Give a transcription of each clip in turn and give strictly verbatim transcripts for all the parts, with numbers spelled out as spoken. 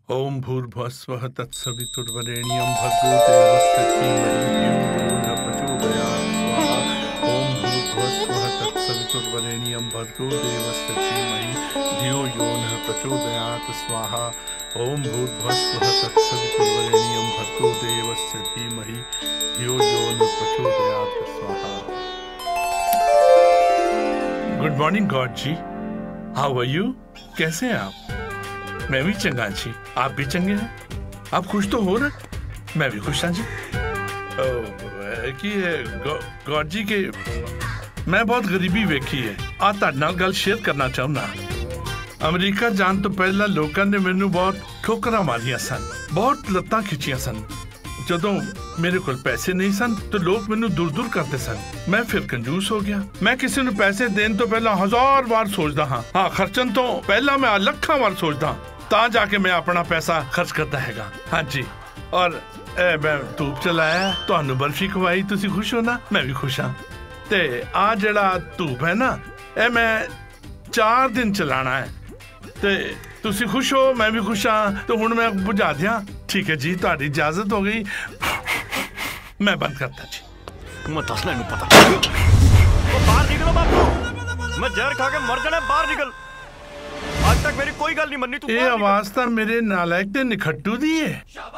ओम भूर्भुवस्वः तत्सवितुर्वरेण्यं भर्गो देवस्य धीमहि धियो यो नः प्रचोदयात् स्वाहा। ओम भूर्भुवस्वः तत्सवितुर्वरेण्यं भर्गो देवस्य धीमहि धियो यो नः प्रचोदयात् स्वाहा। ओम भूर्भुवस्वः तत्सवितुर्वरेण्यं भर्गो देवस्य धीमहि धियो यो नः प्रचोदयात् स्वाहा। Good morning God ji, how are you? कैसे हैं आप? मैं भी चंगा जी, आप भी चंगे हैं? आप खुश तो हो रहे? मैं भी खुश हाँ जी। कि गॉड जी के मैं बहुत गरीबी वेखी है, आ तुहाडे नाल गल शेयर करना चाहुंदा। अमरीका जान तो पहला लोगों ने मैनू बहुत ठोकरां मारियां सन, बहुत लत्तां खिंचियां सन। जदों मेरे कोल पैसे नहीं सन तो लोग मैनू दूर दूर करते सन। मैं फिर कंजूस हो गया। मैं किसी ने पैसे देने तो पहला हजार बार सोचदा हाँ हाँ खर्चन तो पहला मैं लखां बार सोचदा ता जाके मैं अपना पैसा खर्च करता हैगा। हाँ जी, और ए, मैं धूप चलाया, तुहानू बर्फी खवाई, तुसी खुश हो ना? मैं भी खुश हाँ। ते आ जड़ा धूप है ना, ए मैं चार दिन चलाना है। ते तुसी खुश हो, मैं भी खुश हाँ। तो हुण मैं बुझा दिया। ठीक है जी, तुहाडी इजाजत हो गई, मैं बंद करता जी। मैं दस नहीं पता। तो बाहर निकलो बापू, मैं जहर खा के मर जाना। बाहर निकल। आज तक मेरी कोई गल नहीं मननी तू। ये आवाज तो मेरे नालायक ते निखट्टू दी है।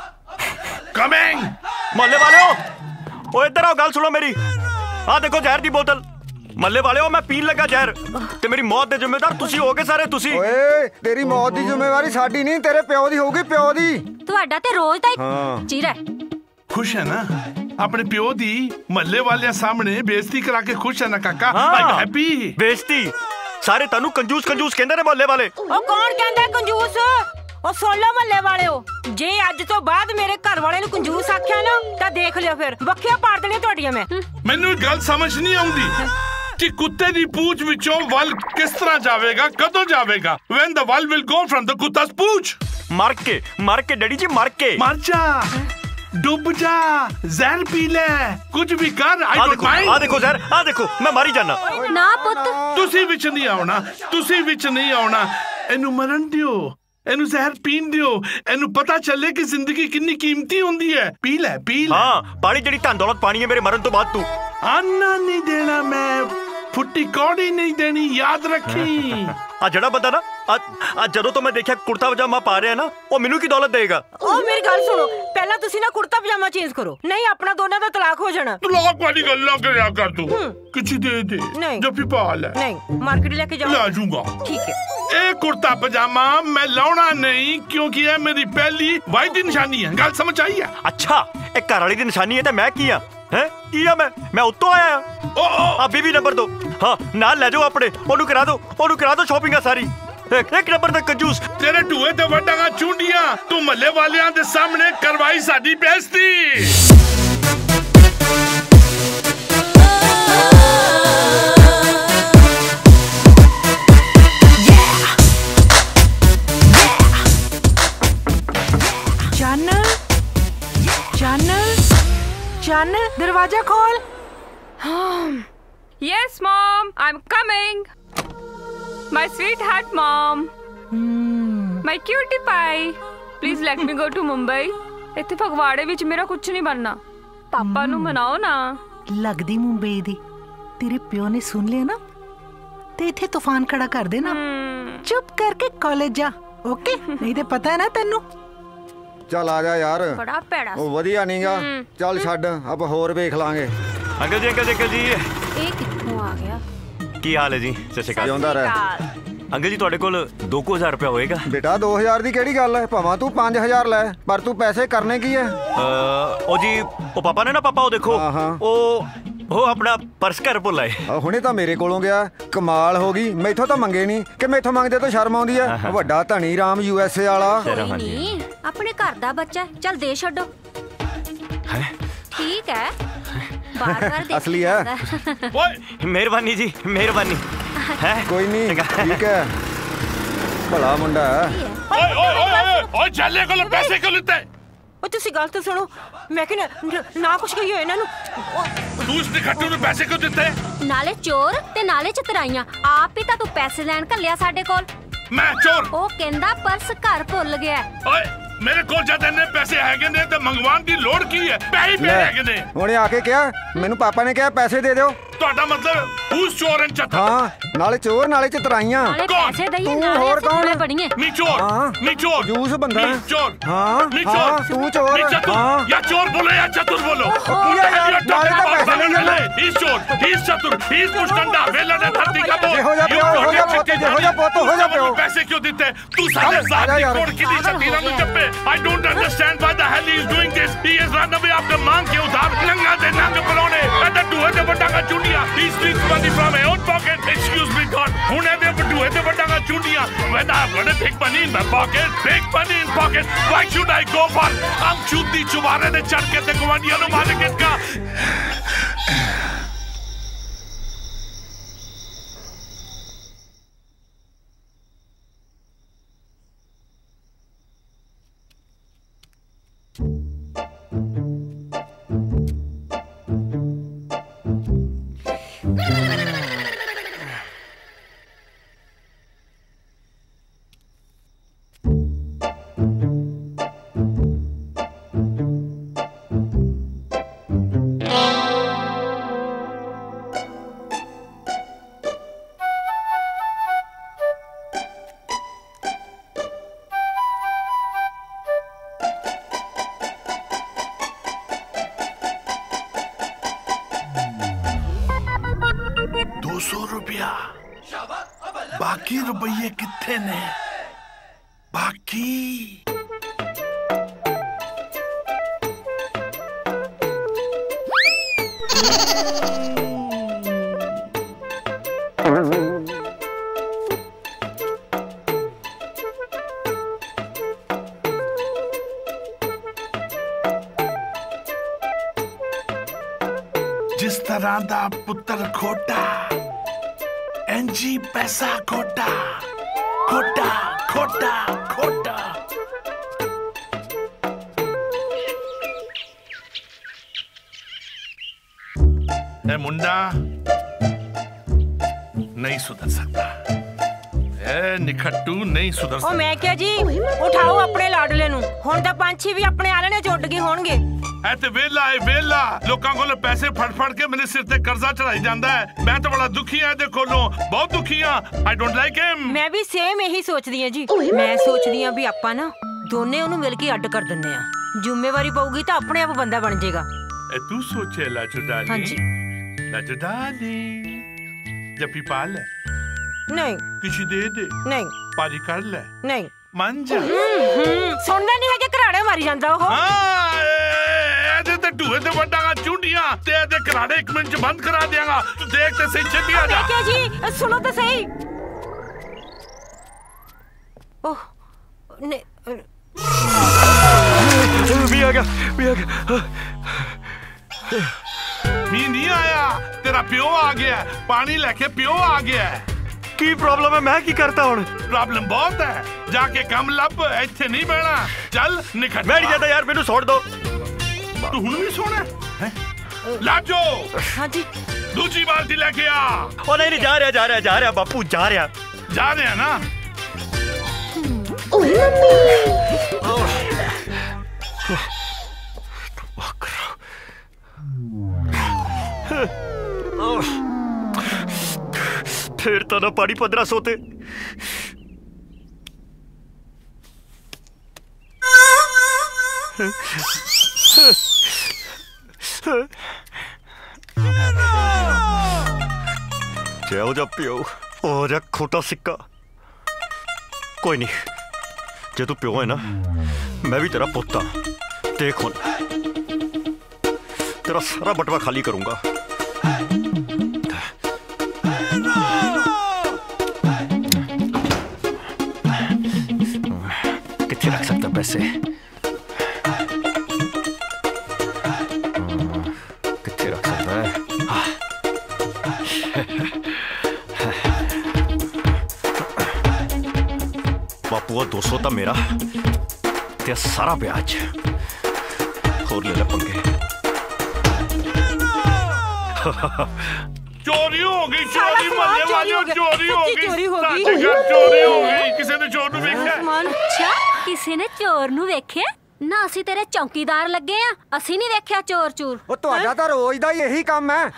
कमिंग मोहल्ले वाले हो, ओ इधर आओ, गल सुनो मेरी। आ देखो जहर दी बोतल। मल्ले वाले हो, मैं पीन लगा जहर ते मेरी मौत दे जिम्मेदार तुसी होगे सारे। तुसी ओए तेरी मौत दी जिम्मेवारी साडी नहीं, तेरे प्यो दी होगी, प्यो दी। ਤੁਹਾਡਾ ਤੇ ਰੋਜ਼ ਦਾ ਹੀ ਚੀਰਾ। खुश है ना? अपने प्यो दी मल्ले वाले सामने बेइज्जती करा के खुश है ना काका? I am happy. बेइज्जती सारे तनु कंजूस कंजूस कहंदे ने मोहल्ले वाले। ओ कौन कहंदा कंजूस? ओ सुन लो मल्ले वाले हो, जे अज तो बाद मेरे घर वाले नु कंजूस आख्या ना ता देख लियो फिर वक्खियां पाड़ देणियां तुहाडियां मैं। मैनू गल समझ नहीं आउंदी कि कुत्ते दी पूंछ विचों वल किस तरह जावेगा, कदों जावेगा? When the wall will go from the कुत्ता's पूंछ? मर के मर के डैडी जी मर के मर जा, डूब जा, जहर पी ले, कुछ भी कर। I don't mind. आ देखो जहर, आ देखो मैं मारी जाना। ਨਾ ਪੁੱਤ, तुसी विच नहीं आउणा, तुसी विच नहीं आउणा। एनू मरन दियो, एनू जहर पीन दियो, एनू पता चले कि जिंदगी कितनी कीमती होंदी है। पी ले, पी ले। हाँ, पानी जड़ी धन दौलत पानी है मेरे मरन तो बाद तू। आना नहीं देना मैं, फुट्टी कौड़ी नहीं देनी, याद रखी। आ जड़ा बंदा ना आ जदों तो मैं देखा कुर्ता पजामा पा रहा है ना, वो मैनू की दौलत देगा। ओ मेरी गल सुनो, पहला तुसी ना कुर्ता पजामा चेंज करो, नहीं अपना दोनों दा तलाक हो जाना। तलाक वाली गल ना करया कर तू। किसी दे दे नहीं, जब पा ले। नहीं, मार्केट लेके जाओ। ला जूंगा। ठीक है। ए कुर्ता पजामा मैं लाउना नहीं, क्योंकि ये मेरी पहली वाइफ दी निशानी है। गल समझ आई है? अच्छा, एक घर वाली दी निशानी है ते मैं की हां? हैं किया मैं मैं उत्तों आया। ओ ओ अभी भी नंबर दो। हाँ नाल ले जाओ अपने, ओनू करा दो, ओनू करा दो शॉपिंग सारी। एक, एक नंबर तक कंजूस। तेरे टूए ते वड्डांगा चूंडियां तू मल्ले वालियां दे सामने करवाई साडी बेइज्जती। जानल जानल जानल दरवाजा खोल। Yes, Mom. I'm coming. My sweetheart mom. My cutie pie. Please let me go to Mumbai. ਇੱਥੇ ਫਗਵਾੜੇ ਵਿੱਚ ਮੇਰਾ ਕੁਝ ਨਹੀਂ ਬਣਨਾ। ਪਾਪਾ ਨੂੰ ਮਨਾਓ ਨਾ। ਲੱਗਦੀ ਮੁੰਬਈ ਦੀ। ਤੇਰੇ ਪਿਓ ਨੇ ਸੁਣ ਲਿਆ ਨਾ ਤੇ ਇੱਥੇ ਤੂਫਾਨ ਖੜਾ ਕਰ ਦੇ ਨਾ। ਚੁੱਪ ਕਰਕੇ ਕਾਲਜ ਜਾ, ਓਕੇ? ਨਹੀਂ ਤੇ ਪਤਾ ਹੈ ਨਾ ਤੈਨੂੰ। ਚੱਲ ਆ ਜਾ ਯਾਰ, ਬੜਾ ਪੈੜਾ ਉਹ ਵਧੀਆ ਨਹੀਂਗਾ। ਚੱਲ ਛੱਡ, ਆਪਾਂ ਹੋਰ ਵੇਖ ਲਾਂਗੇ। Uncle ji uncle ji uncle ji ਇਹ ਕਿੱਥੋਂ ਆ ਗਿਆ? की हाल है जी? सत श्री अकाल। ਜਿਉਂਦਾ ਰਹਿ। अंकल जी ਤੁਹਾਡੇ ਕੋਲ दो हज़ार रुपया होएगा? ਬੇਟਾ दो हज़ार ਦੀ ਕਿਹੜੀ ਗੱਲ ਹੈ, ਭਾਵੇਂ ਤੂੰ पाँच हज़ार ਲੈ, ਪਰ ਤੂੰ ਪੈਸੇ ਕਰਨੇ ਕੀ ਹੈ? ओ जी ओ पापा ने ना पापा ओ देखो हाँ, हाँ। ओ ਉਹ ਆਪਣਾ ਪਰਸ ਘਰ ਭੁੱਲ ਆਏ। ਹੁਣੇ ਤਾਂ ਮੇਰੇ ਕੋਲੋਂ ਗਿਆ, ਕਮਾਲ ਹੋ ਗਈ। ਮੈਥੋਂ ਤਾਂ ਮੰਗੇ ਨਹੀਂ ਕਿ ਮੈਥੋਂ ਮੰਗਦੇ ਤਾਂ ਸ਼ਰਮ ਆਉਂਦੀ ਹੈ। ਵੱਡਾ Dhani Ram U S A ਵਾਲਾ। ਨਹੀਂ ਆਪਣੇ ਘਰ ਦਾ ਬੱਚਾ, ਚੱਲ ਦੇ ਛੱਡੋ। ਹੈ ਠੀਕ ਹੈ, ਬਾਰ ਬਾਰ ਦੇ। असली है। मेहरबानी जी, मेहरबानी है। कोई नहीं, ठीक है, भला मुंडा है। ओए ओए ओए ओए जाले को पैसे क्यों लेते? ओ तुसी गल तो सुनो, मैं कि ना कुछ कहियो ਇਹਨਾਂ ਨੂੰ। तू इस निखट्टू ਨੂੰ ਪੈਸੇ ਕਿਉਂ ਦਿੱਤੇ? ਨਾਲੇ ਚੋਰ ਤੇ ਨਾਲੇ ਚਤਰਾਈਆਂ, ਆਪ ਹੀ ਤਾਂ ਤੂੰ ਪੈਸੇ ਲੈਣ ਘੱਲਿਆ ਸਾਡੇ ਕੋਲ। मैं चोर? ਉਹ ਕਹਿੰਦਾ ਪਰਸ ਘਰ ਭੁੱਲ ਗਿਆ। ओए मेरे को जद इन्ने पैसे हैगे ने ते मंगवान दी लोड़ की है? पैसे पे हैगे ने। ਉਹਨੇ ਆ ਕੇ ਕਿਹਾ ਮੈਨੂੰ ਪਾਪਾ ਨੇ ਕਿਹਾ ਪੈਸੇ ਦੇ ਦਿਓ। ਤੁਹਾਡਾ ਮਤਲਬ who's ਚੋਰ and ਚਤਰ? ਹਾਂ ਨਾਲੇ ਚੋਰ ਨਾਲੇ ਚਤਰਾਈਆਂ। ਨਾਲੇ ਕੌਣ? ਪੈਸੇ ਦਈਏ ਤੂੰ ਨਾਲੇ ਹੋਰ ਅਸੀਂ ਕੌਣ? ਪੂਰੇ ਬਣੀਏ। ਨੀ ਚੋਰ ਹਾਂ। ਨੀ ਚੋਰ ਜੂਸ ਬੰਦਾ ਨੀ ਚੋਰ ਹਾਂ ਨੀ ਹਾਂ ਚੋਰ ਤੂੰ ਚੋਰ ਨੀ ਚਤੁਰ ਹਾਂ या चोर बोलो या चतुर बोलो। ਕੀ ਆ ਯਾਰ ਨਾਲੇ ਤਾਂ ਪੈਸੇ ਨਹੀਂ ਲੈਣੇ। He's चोर, he's चतुर, he's मुश्किंडा, वेला ने धरती का बोझ। ਜਿਹੋ ਜਿਹਾ ਪਿਓ ਹੋ ਜਾ ਪੁੱਤ ਜਿਹੋ ਜਿਹਾ ਪੁੱਤ ਹੋ ਜਾ ਪਿਓ। पैसे क्यों देते? तू साले आजा साथ यार। कोड़ की दी छतीरा नु चप्पे। I don't understand why the hell he is doing this. He is run away after मांग के उधार नंगा दे नंग पलोने। ऐसा डूहे दे बड़ा का चुंडिया। He steals money from my own pocket. Excuse me God. हुने दे डूहे दे बड़ा का चुंडिया। When I've got a big money in my pocket, big money in pocket. Why should I go for? हम चूती चुबारे ने चढ़ के ते गवांडिया नु मारे किसका? दो सौ रुपया बाकी रुपये कितने ने? बाकी जिस तरह दा पुत्र खोटा एनजी पैसा खोटा खोटा खोटा खोटा। ए मुंडा नहीं सुधर सकता। ए निखट्टू नहीं सुधर ਉਹ सकता। ਮੈਂ ਕਿਹਾ ਜੀ ਉਠਾਓ ਆਪਣੇ ਲਾਡਲੇ ਨੂੰ। ਹੁਣ ਤਾਂ ਪੰਛੀ ਵੀ ਆਪਣੇ ਆਲਣੇ ਚ ਉੱਡ ਗਏ ਹੋਣਗੇ। ਐ ਤੇ ਵੇਲਾ ਏ ਵੇਲਾ ਲੋਕਾਂ ਕੋਲ ਪੈਸੇ ਫੜ ਫੜ ਕੇ ਮੇਰੇ ਸਿਰ ਤੇ ਕਰਜ਼ਾ ਚੜਾਈ ਜਾਂਦਾ ਹੈ। ਮੈਂ ਤਾਂ ਬੜਾ ਦੁਖੀ ਆ ਇਹਦੇ ਕੋਲੋਂ, ਬਹੁਤ ਦੁਖੀ ਆ। I don't like him. ਮੈਂ ਵੀ ਸੇਮ ਇਹੀ ਸੋਚਦੀ ਆ ਜੀ। ਮੈਂ ਸੋਚਦੀ ਆ ਵੀ ਆਪਾਂ ਨਾ ਦੋਨੇ ਉਹਨੂੰ ਮਿਲ ਕੇ ਅੱਡ ਕਰ ਦਿੰਨੇ ਆ। ਜ਼ਿੰਮੇਵਾਰੀ ਪਊਗੀ ਤਾਂ ਆਪਣੇ ਆਪ ਬੰਦਾ ਬਣ ਜਾਏਗਾ। ए तू सोचे लाजुडाली? हाँ जी। लाजुडाली जप्पी पाल है ਨਹੀਂ किसी दे दे ਨਹੀਂ पारी कर ले ਨਹੀਂ मन जा। ਸੁਣਦਾ ਨਹੀਂ ਹੈ ਕਿ ਘਰਾੜੇ ਮਾਰੀ ਜਾਂਦਾ ਉਹ। हाँ ਇਹਦੇ ਤੇ ਢੂਏ ਤੇ ਵੱਡਾਂਗਾ ਚੁੰਡੀਆਂ ਤੇ ਇਹਦੇ ਘਰਾੜੇ ਇੱਕ ਮਿੰਟ ਚ ਬੰਦ ਕਰਾ ਦਿਆਂਗਾ। ਤੂੰ ਦੇਖ ਤੇ ਸਹੀ ਚੱਲੀ ਆ ਜਾ। ਮੈਂ ਕਿਹਾ ਜੀ ਸੁਣੋ ਤਾਂ ਸਹੀ। ओह ने भी आ गया भी आ गया। मी नहीं आया, तेरा प्यो आ गया है। पानी लेके प्यो आ गया है। की प्रॉब्लम है? मैं की करता हूं? प्रॉब्लम बहुत है, जाके कम लब, इत्थे नहीं बहना। चल निकल। बैठ जाता यार, मैनू छोड़ दो। तू हुण भी सोना है? लाजो हाँ जी दूसरी बाल्टी लेके आ। ओ नहीं नहीं जा रहा जा रहा जा रहा बापू जा रहा जा रहे हैं ना। फिर तो ना पानी पंद्रह सोते। जाओ जा प्यो हो जा खोटा सिक्का। कोई नहीं, जे तू प्यो है ना, मैं भी तेरा पुत्ता। देख हुन तेरा सारा बटवा खाली करूंगा। कितने रख सकता पैसे? कितने रख सकता है? बापू दो सौ था मेरा, ते सारा ब्याज और ले ले पंगे। चोरी हो गई, चोरी मल्ले वाली चोरी हो गई, चोरी हो गई, चोरी हो गई। किसी ने चोर ਨੂੰ ਵੇਖਿਆ? मन अच्छा ਕਿਸੇ ਨੇ ਚੋਰ ਨੂੰ ਵੇਖਿਆ ਨਾ? ਅਸੀਂ ਤੇਰੇ ਚੌਕੀਦਾਰ ਲੱਗੇ ਆ, ਅਸੀਂ ਨਹੀਂ ਵੇਖਿਆ ਚੋਰ ਚੂਰ। ਉਹ ਤੁਹਾਡਾ ਤਾਂ ਰੋਜ਼ ਦਾ ਹੀ ਇਹੀ ਕੰਮ ਹੈ।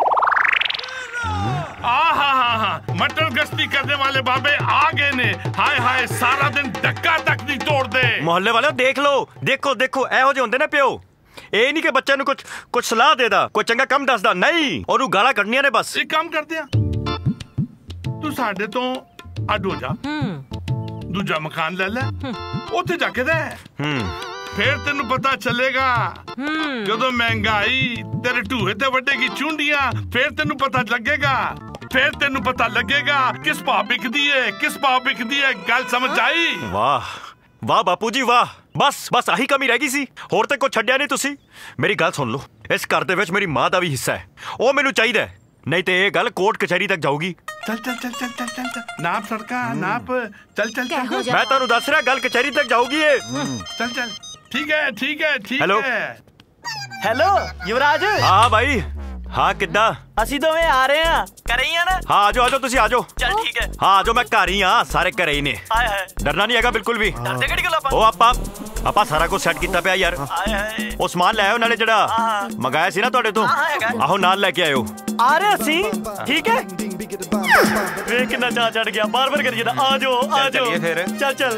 आहा हा हा मटर गश्ती करने वाले बाबे आ गए ने। हाय हाय सारा दिन धक्का तक नहीं तोड़ते। मोहल्ले वाले देख लो, देखो देखो ਇਹੋ ਜਿਹੇ ਹੁੰਦੇ ਨੇ ਪਿਓ। ਇਹ ਨਹੀਂ ਕਿ ਬੱਚੇ ਨੂੰ ਕੁਝ ਕੁਝ ਸਲਾਹ ਦੇਦਾ, ਕੋਈ ਚੰਗਾ ਕੰਮ ਦੱਸਦਾ, ਨਹੀਂ ਉਹਨੂੰ ਗਾਲਾਂ ਕੱਢਣੀਆਂ ਨੇ ਬਸ। ਇੱਕ ਕੰਮ ਕਰਦੇ ਆ, ਤੂੰ ਸਾਡੇ ਤੋਂ ਅੱਡ ਹੋ ਜਾ, ਦੂਜਾ ਮਕਾਨ ਲੈ ਲੈ, ਉੱਥੇ ਜਾ ਕੇ ਰਹਿ। ਹੂੰ फिर तेन पता चलेगा जदों महंगाई तेरे ढूहे ते वड्डेगी चुंडियां, फिर तेन पता लगेगा, फिर तेन पता लगेगा किस भाव बिकदी है, किस भाव बिकदी है। गल समझ आई? वाह वाह बापू जी वाह, बस बस आही कमी रह गई सी, होर ते कुछ छड्डिया नहीं तुसी। मेरी गल सुन लो, इस घर दे विच मेरी मां दा भी हिस्सा है, ओ मैनू चाहिदा, नहीं ते ये गल कोर्ट कचहरी तक जाऊगी। चल चल चल चल चल चल चल नाप सड़का नाप, चल चल चल। मैं तुहानू दस रहा गल कचहरी तक जाऊगी ये। चल चल ठीक है ठीक है ठीक Hello? है। हेलो युवराज। हाँ भाई हाँ किद्दां? ਅਸੀਂ ਦੋਵੇਂ ਆ ਰਹੇ ਆ, ਘਰੇ ਹੀ ਆ ਨਾ? हाँ आजो आजो तुसी आजो। चल ठीक है। हाँ आजो, मैं घर ही हाँ, सारे घरे ही ने। हाय हाय डरना नहीं हैगा बिल्कुल भी। डरते किहड़ी गल ओ आपा आपा सारा कुछ सेट कीता पिया यार। हाय हाय ਉਹ ਸਮਾਨ ਲੈ ਆਓ ਨਾਲੇ ਜਿਹੜਾ ਮੰਗਾਇਆ ਸੀ ਨਾ ਤੁਹਾਡੇ ਤੋਂ, ਆਹੋ ਨਾਲ ਲੈ ਕੇ ਆਇਓ। ਆ ਰਹੇ ਅਸੀਂ, ਠੀਕ ਹੈ। ਵੇਖ ਕਿੰਨਾ ਚਾਹ ਚੜ ਗਿਆ, ਬਾਰ ਬਾਰ ਕਰੀ ਜਾਂਦਾ ਆ ਜਾਓ ਆ ਜਾਓ। ਚੱਲੀਏ ਫਿਰ, ਚੱਲ ਚੱਲ।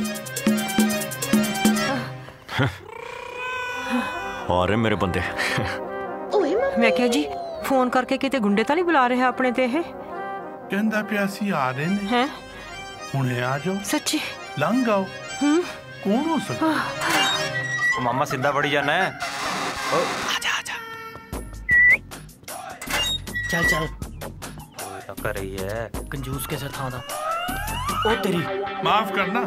और मेरे बंदे मैं क्या जी फोन करके किते गुंडे तो नहीं बुला रहे अपने ते है? कहंदा पिया सी आ रहे ने हैं? हुणे आ जाओ। सच्ची? लंघ आओ। कौन हो सकता? मामा सीधा बढ़ी जाना है। ओ आजा आजा, चल चल। कर रही है कंजूस कैसे था दा? ओ तेरी माफ करना,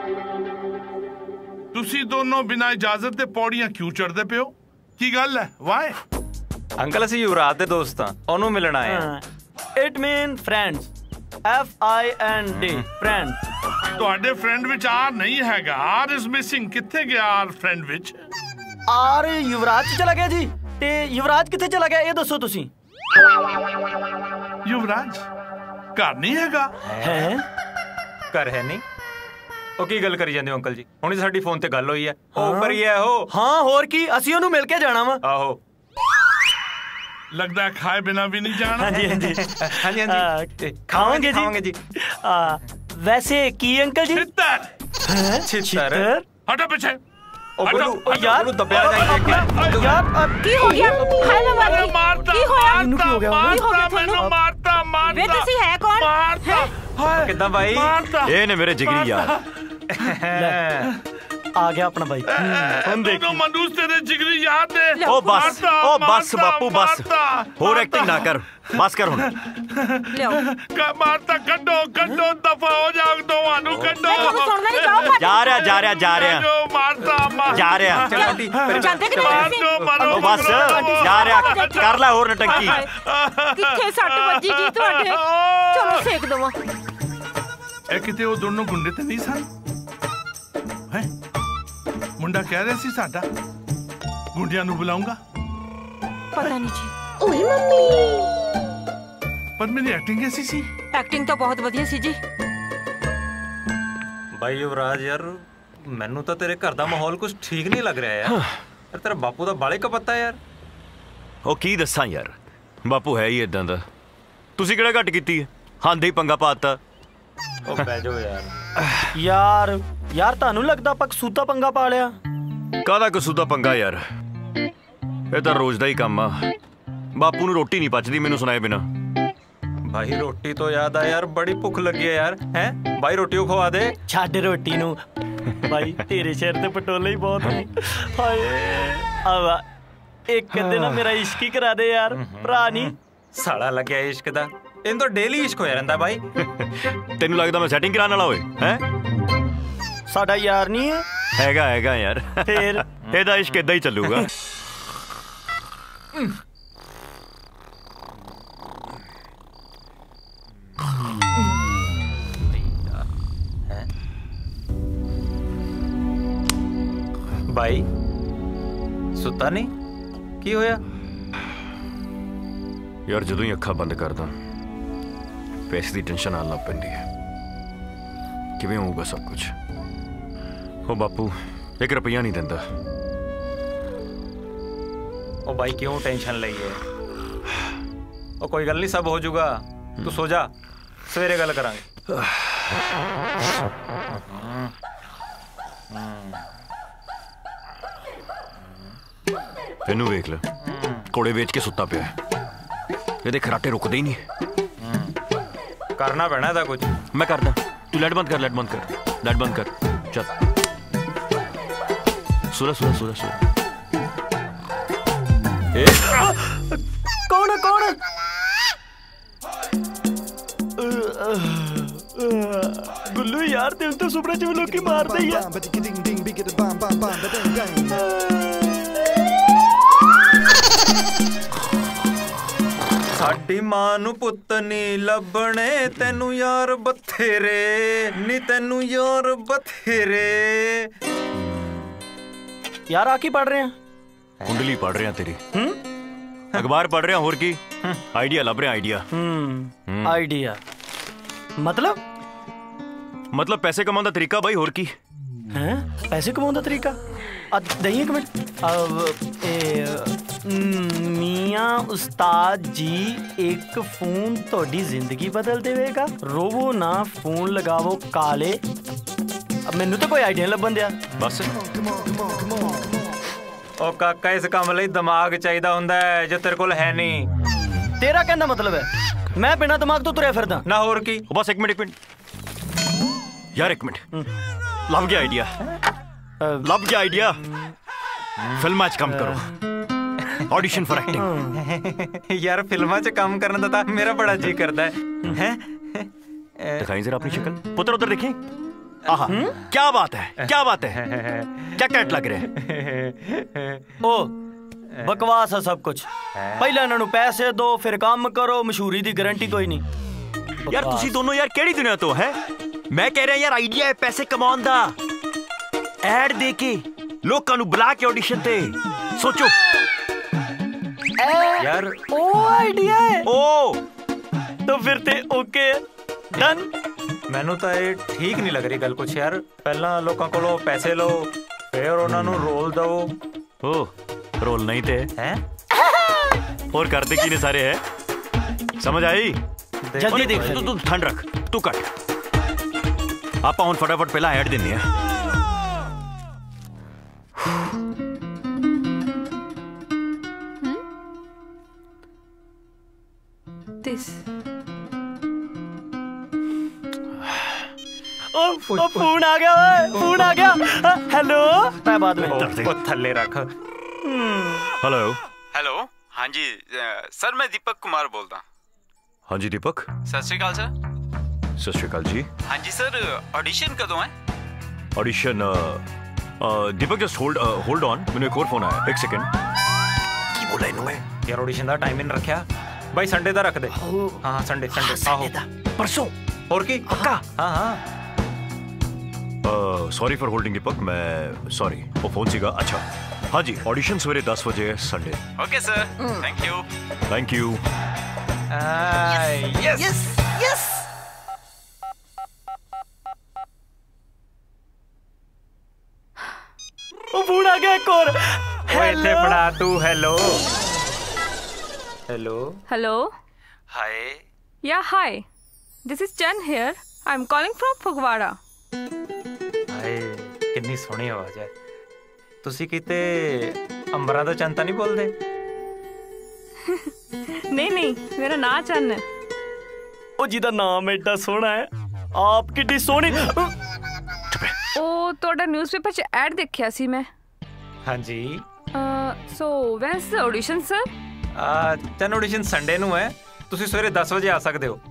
तुसी दोनों बिना इजाजत दे पौड़ियां क्यों चढ़दे पियो? की गल है? वाई अंकल ਅਸੀਂ ਯੁਵਰਾਜ ਦੇ ਦੋਸਤ ਆ, ਉਹਨੂੰ ਮਿਲਣ ਆਏ ਆ। It mean friends, F I N D friend. ਤੁਹਾਡੇ ਫਰੈਂਡ ਵਿੱਚ ਆਰ ਨਹੀਂ ਹੈਗਾ, ਆਰ ਇਜ਼ ਮਿਸਿੰਗ। ਕਿੱਥੇ ਗਿਆ ਆਰ ਫਰੈਂਡ ਵਿੱਚ? ਆਰ ਯੁਵਰਾਜ ਚ ਚਲਾ ਗਿਆ ਜੀ। ਤੇ ਯੁਵਰਾਜ ਕਿੱਥੇ ਚਲਾ ਗਿਆ ਇਹ ਦੱਸੋ ਤੁਸੀਂ। ਯੁਵਰਾਜ ਘਰ ਨਹੀਂ ਹੈਗਾ। ਹੈ ਘਰ ਹੈ ਨਹੀਂ? ਉਹ ਕੀ ਗੱਲ ਕਰੀ ਜਾਂਦੇ ਹੋ ਅੰਕਲ ਜੀ? ਹੁਣੀ ਸਾਡੀ ਫੋਨ ਤੇ ਗੱਲ ਹੋਈ ਹੈ, ਉਹ ਉੱਪਰ ਹੀ ਹੈ ਉਹ। ਹਾਂ ਹੋਰ ਕੀ, ਅਸੀਂ ਉਹਨੂੰ ਮਿਲ ਕੇ ਜਾਣਾ ਵਾ। ਆਹੋ लगता है खाए बिना भी नहीं जाना। हाँ जी हाँ जी हाँ जी हाँ जी खाओगे जी खाओगे जी। आ, वैसे की अंकल जी? छितर छितर हटो पीछे। ओ गुरु ओ यार दबया जाएंगे यार अब की हो गया? हाय मैं मर गई। मारता की होया? मारता मारता मैनू मारता मारता। वे तुसी है कौन? मारता हाय कितना भाई? मारता। ये ने मेरे जिगरी यार। आ गया अपना भाई। हम दोनों मनुष्य तेरे जिगरी याद है। ओ बस ओ बस बापू बस, होर एक्टिंग ना कर, बस कर हुन। ले आओ। का मारता कड्डो कड्डो, दफा हो जाओ दोवानू कड्डो। मैं ਤੁਹਾਨੂੰ ਸੁਣਨਾ ਨਹੀਂ ਚਾਹੂੰਗਾ। जा रहा जा रहा जा रहा जो मारता मार जा रहा चल आंटी जानते कि नहीं मार दो मारो। ओ बस जा रहा, कर ले होर नटंकी। ਕਿੱਥੇ ਸੱਟ ਵੱਜੀ ਜੀ ਤੁਹਾਡੇ? ਚਲੋ ਸੇਕ ਦਵਾਂ। ਇਹ ਕਿਤੇ ਉਹ ਦੋਨੋਂ ਗੁੰਡੇ ਤੇ ਨਹੀਂ ਸਨ? ਹੈ ਮੁੰਡਾ ਕਹਿ ਰਿਹਾ ਸੀ ਸਾਡਾ ਗੁੰਡਿਆਂ ਨੂੰ ਬੁਲਾਉਂਗਾ। ਪਤਾ ਨਹੀਂ ਜੀ। ਓਏ ਮੰਮੀ ਪਰ ਮੇਰੀ ਐਕਟਿੰਗ कैसी ਸੀ? ਐਕਟਿੰਗ ਤਾਂ ਬਹੁਤ ਵਧੀਆ ਸੀ ਜੀ। ਭਾਈ ਯੁਵਰਾਜ ਯਾਰ ਮੈਨੂੰ ਤਾਂ ਤੇਰੇ ਘਰ ਦਾ ਮਾਹੌਲ ਕੁਝ ਠੀਕ ਨਹੀਂ ਲੱਗ ਰਿਹਾ ਯਾਰ। ਯਾਰ ਤੇਰਾ ਬਾਪੂ ਦਾ ਬਾਲੇ ਕਪੱਤਾ ਯਾਰ। ਉਹ ਕੀ ਦੱਸਾਂ ਯਾਰ, ਬਾਪੂ ਹੈ ਹੀ ਇਦਾਂ ਦਾ। ਤੁਸੀਂ ਕਿਹੜਾ ਘੱਟ ਕੀਤੀ ਹੈ, ਹਾਂਦੇ ਹੀ ਪੰਗਾ ਪਾਤਾ। ਉਹ ਬਹਿ ਜਾਓ ਯਾਰ। ਯਾਰ ਯਾਰ ਤੁਹਾਨੂੰ ਲੱਗਦਾ ਆਪਾਂ ਕਸੂਤਾ ਪੰਗਾ ਪਾ ਲਿਆ? ਕਾਹਦਾ ਕਸੂਤਾ ਪੰਗਾ ਯਾਰ, ਇਹ ਤਾਂ ਰੋਜ਼ ਦਾ ਹੀ ਕੰਮ ਆ। ਬਾਪੂ ਨੂੰ ਰੋਟੀ ਨਹੀਂ ਪਚਦੀ ਮੈਨੂੰ ਸੁਣਾਏ ਬਿਨਾ। ਭਾਈ ਰੋਟੀ ਤੋਂ ਯਾਦ ਆ ਯਾਰ, ਬੜੀ ਭੁੱਖ ਲੱਗੀ ਹੈ ਯਾਰ। ਹੈ ਭਾਈ ਰੋਟੀ ਉਹ ਖਵਾ ਦੇ। ਛੱਡ ਰੋਟੀ ਨੂੰ ਭਾਈ, ਤੇਰੇ ਸਿਰ ਤੇ ਪਟੋਲੇ ਹੀ ਬਹੁਤ ਨੇ। ਹਾਏ ਆਵਾ ਇੱਕ ਅੱਧੇ ਨਾ ਮੇਰਾ ਇਸ਼ਕ ਹੀ ਕਰਾ ਦੇ ਯਾਰ, ਭਰਾ ਨਹੀਂ। ਸਾਲਾ ਲੱਗਿਆ ਇਸ਼ਕ ਦਾ, ਇਹਨੂੰ ਤਾਂ ਡੇਲੀ ਇਸ਼ਕ ਹੋਇਆ ਰਹਿੰਦਾ ਭਾਈ। ਤੈਨੂੰ ਲੱਗਦਾ ਮੈਂ ਸੈਟਿੰਗ ਕਰਾਉਣ ਵਾਲਾ ਹੋਏ ਹੈ? ਸਾਡਾ ਯਾਰ ਨਹੀਂ ਹੈ। ਹੈਗਾ ਹੈਗਾ ਯਾਰ, ਫੇਰ ਇਹਦਾ ਇਸ਼ਕ ਇਦਾਂ ਹੀ ਚੱਲੂਗਾ। भाई सुता नहीं की होया? यार ਜਦੋਂ ਹੀ ਅੱਖਾਂ ਬੰਦ ਕਰਦਾ ਪੈਸੇ ਦੀ ਟੈਨਸ਼ਨ ਆਉਣ ਲੱਗ ਪੈਂਦੀ ਹੈ। ਕਿਵੇਂ ਹੋਊਗਾ ਸਭ ਕੁਝ? ओ बापू एक रुपया नहीं देंदा। ओ भाई क्यों टेंशन ली है? ओ कोई गल नहीं, सब हो जाऊगा। तू सो जा, सवेरे गल करांगे। इनू वेख ले, कोड़े बेच के सुता पिया। ये खराटे रुकते ही नहीं। करना पैना था कुछ। मैं करदा। तू लाइट बंद कर, लाइट बंद कर, लाइट बंद कर। चल सुरा सुरा सुरा सुरा। ए कौन है कौन है? गुल्लू यार तेन तो सुपने च लोग मार दे यार। साडी मां नू पुत्त नी लभणे, तेनू यार बथेरे नी, तेनू यार बथेरे। यार आके पढ़ रहे हैं? कुंडली पढ़ रहे हैं तेरी। अखबार पढ़ रहे हैं और की आइडिया लभ रहे हैं। आइडिया हम्म आइडिया मतलब मतलब पैसे कमाने का तरीका भाई। और की हैं? पैसे कमाने का तरीका? दही एक मिनट। अब ए मियां उस्ताद जी, एक फोन थोड़ी जिंदगी बदल देवेगा। रोवो ना, फोन लगावो काले। अब मैनू तो कोई आइडिया लभन दिया बस। ओ काका इस काम लई दिमाग चाहिदा हुंदा है जो तेरे कोल है नहीं। तेरा कहना मतलब है मैं बिना दिमाग तो तुरया फिरदा ना? और की? बस एक मिनट एक मिनट यार, एक मिनट। लभ गया आइडिया, लभ गया आइडिया। फिल्म च काम करो, ऑडिशन फॉर एक्टिंग। यार फिल्मा च काम करने दा मेरा बड़ा जी करदा है। हैं? दिखाई जरा अपनी शक्ल। पुत्र उधर देखें। आहा क्या बात है, क्या बात है, क्या कैट लग रहे हैं। ओ बकवास है सब कुछ। पहले इन्होंने पैसे दो फिर काम करो, मशहूरी दी गारंटी कोई नहीं। यार तुसी दोनों यार केड़ी दुनिया तो है। मैं कह रहा यार आइडिया है पैसे कमाउण दा। एड दे के लोकां नू बुला के ऑडिशन ते सोचो। यार ओ आइडिया है। ओ तो फिर ते ओके डन। मैनू तो ये ठीक नहीं लग रही गल कुछ यार। पहला लोकां कोलों पैसे लो, फिर उन्हां नू रोल दो। ओ रोल नहीं थे हैं? और करते की ने सारे है। समझ आई? जल्दी देख। तू तू ठंड रख, तू कट। आप हुण फटाफट पहला ऐड देनी है। दिस ओ फोन आ गया, फोन आ गया। हेलो मैं बाद में ओ थल्ले रख। Hello hello. हाँ जी सर, मैं दीपक कुमार बोलता। हाँ जी दीपक। सत श्री अकाल सर। सत श्री अकाल जी। हाँ जी सर, ऑडिशन कदों है? Audition Deepak just hold hold on, मैंने एक और फोन आया। एक सेकंड। की बोला इन्होंने? यार ऑडिशन दा टाइम इन रखया भाई, संडे दा रख दे। हां संडे संडे आहो परसों। और की पक्का? हां हां। सॉरी फॉर होल्डिंग दीपक, मैं सॉरी वो फोन सीगा। अच्छा हाँ जी, ऑडिशन सवेरे दस बजे है Sunday. Okay sir, thank you. Thank you. Yes yes yes. ओ फोन आ गया एक और। ओए इथे पड़ा तू। Hello hello hello. Hi. Yeah hi, this is Chan here. I am calling from Phagwara. हाय कितनी सोहनी आवाज है। ਤੁਸੀਂ ਕਿਤੇ ਅੰਬਰਾਂ ਦਾ ਚੰਨ ਤਾਂ ਨਹੀਂ ਬੋਲਦੇ? नहीं नहीं, मेरा ना चन है। ओ जिदा नाम एडा सोहना है, आप कितनी सोहनी। ओ ਤੁਹਾਡਾ ਨਿਊਜ਼ਪੇਪਰ 'ਚ ਐਡ ਦੇਖਿਆ ਸੀ ਮੈਂ। ਹਾਂਜੀ। So when is the audition sir? ਆ ਚਨ ਆਡੀਸ਼ਨ ਸੰਡੇ ਨੂੰ ਹੈ, ਤੁਸੀਂ ਸਵੇਰੇ ਦਸ ਵਜੇ ਆ ਸਕਦੇ ਹੋ।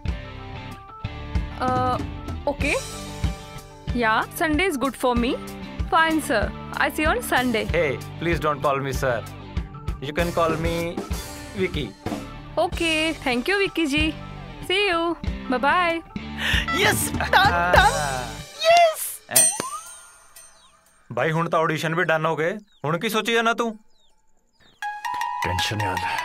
Okay yeah Sunday is good for me. Fine sir, I see you on Sunday. Hey, please don't call me sir. You can call me Vicky. Okay, thank you Vicky ji. See you. Bye bye. Yes, done done. Yes. भाई हुण तो audition भी done हो गए, हुण की सोची जाना तू? टेंशन यार।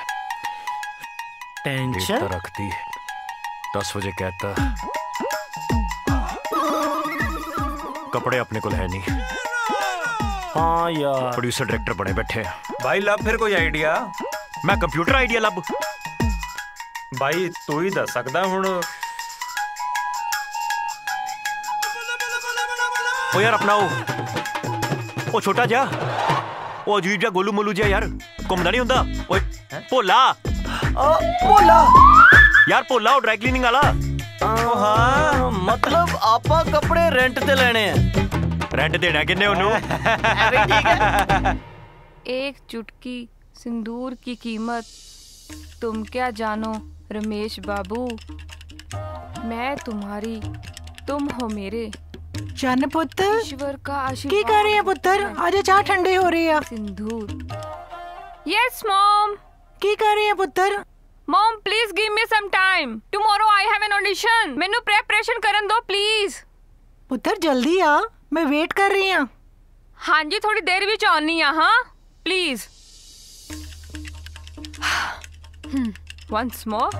टेंशन रखती दस बजे कहता कपड़े अपने को है नहीं, हाँ यार प्रोड्यूसर डायरेक्टर बने बैठे भाई लब फिर कोई आइडिया? मैं कंप्यूटर आइडिया लब भाई तू ही दस सकदा हुण। ओ यार अपना ओ ओ छोटा जा ओ अजीब जा गोलू मोलू जा यार घूमदा नहीं हुंदा। ओए भोला भोला यार भोला ओ ड्राई क्लीनिंग वाला। हाँ मतलब आपा कपड़े रेंट ते लेने हैं। रेंट देना किन्ने ओनू? एक चुटकी सिंदूर की कीमत तुम क्या जानो रमेश बाबू, मैं तुम्हारी तुम हो मेरे। चन्न पुत्र ईश्वर का आशीर्वाद की कर रही है पुत्र? आज चाह ठंडी हो रही है। सिंदूर। Yes mom. की कर रही है पुत्र? Mom please give me some time, tomorrow I have an audition. मेनू प्रिपरेशन करन दो प्लीज। पुत्र जल्दी आ, मैं वेट कर रही हूं। हाँ जी थोड़ी देर भी चाहनी है। हाँ प्लीज। Once more.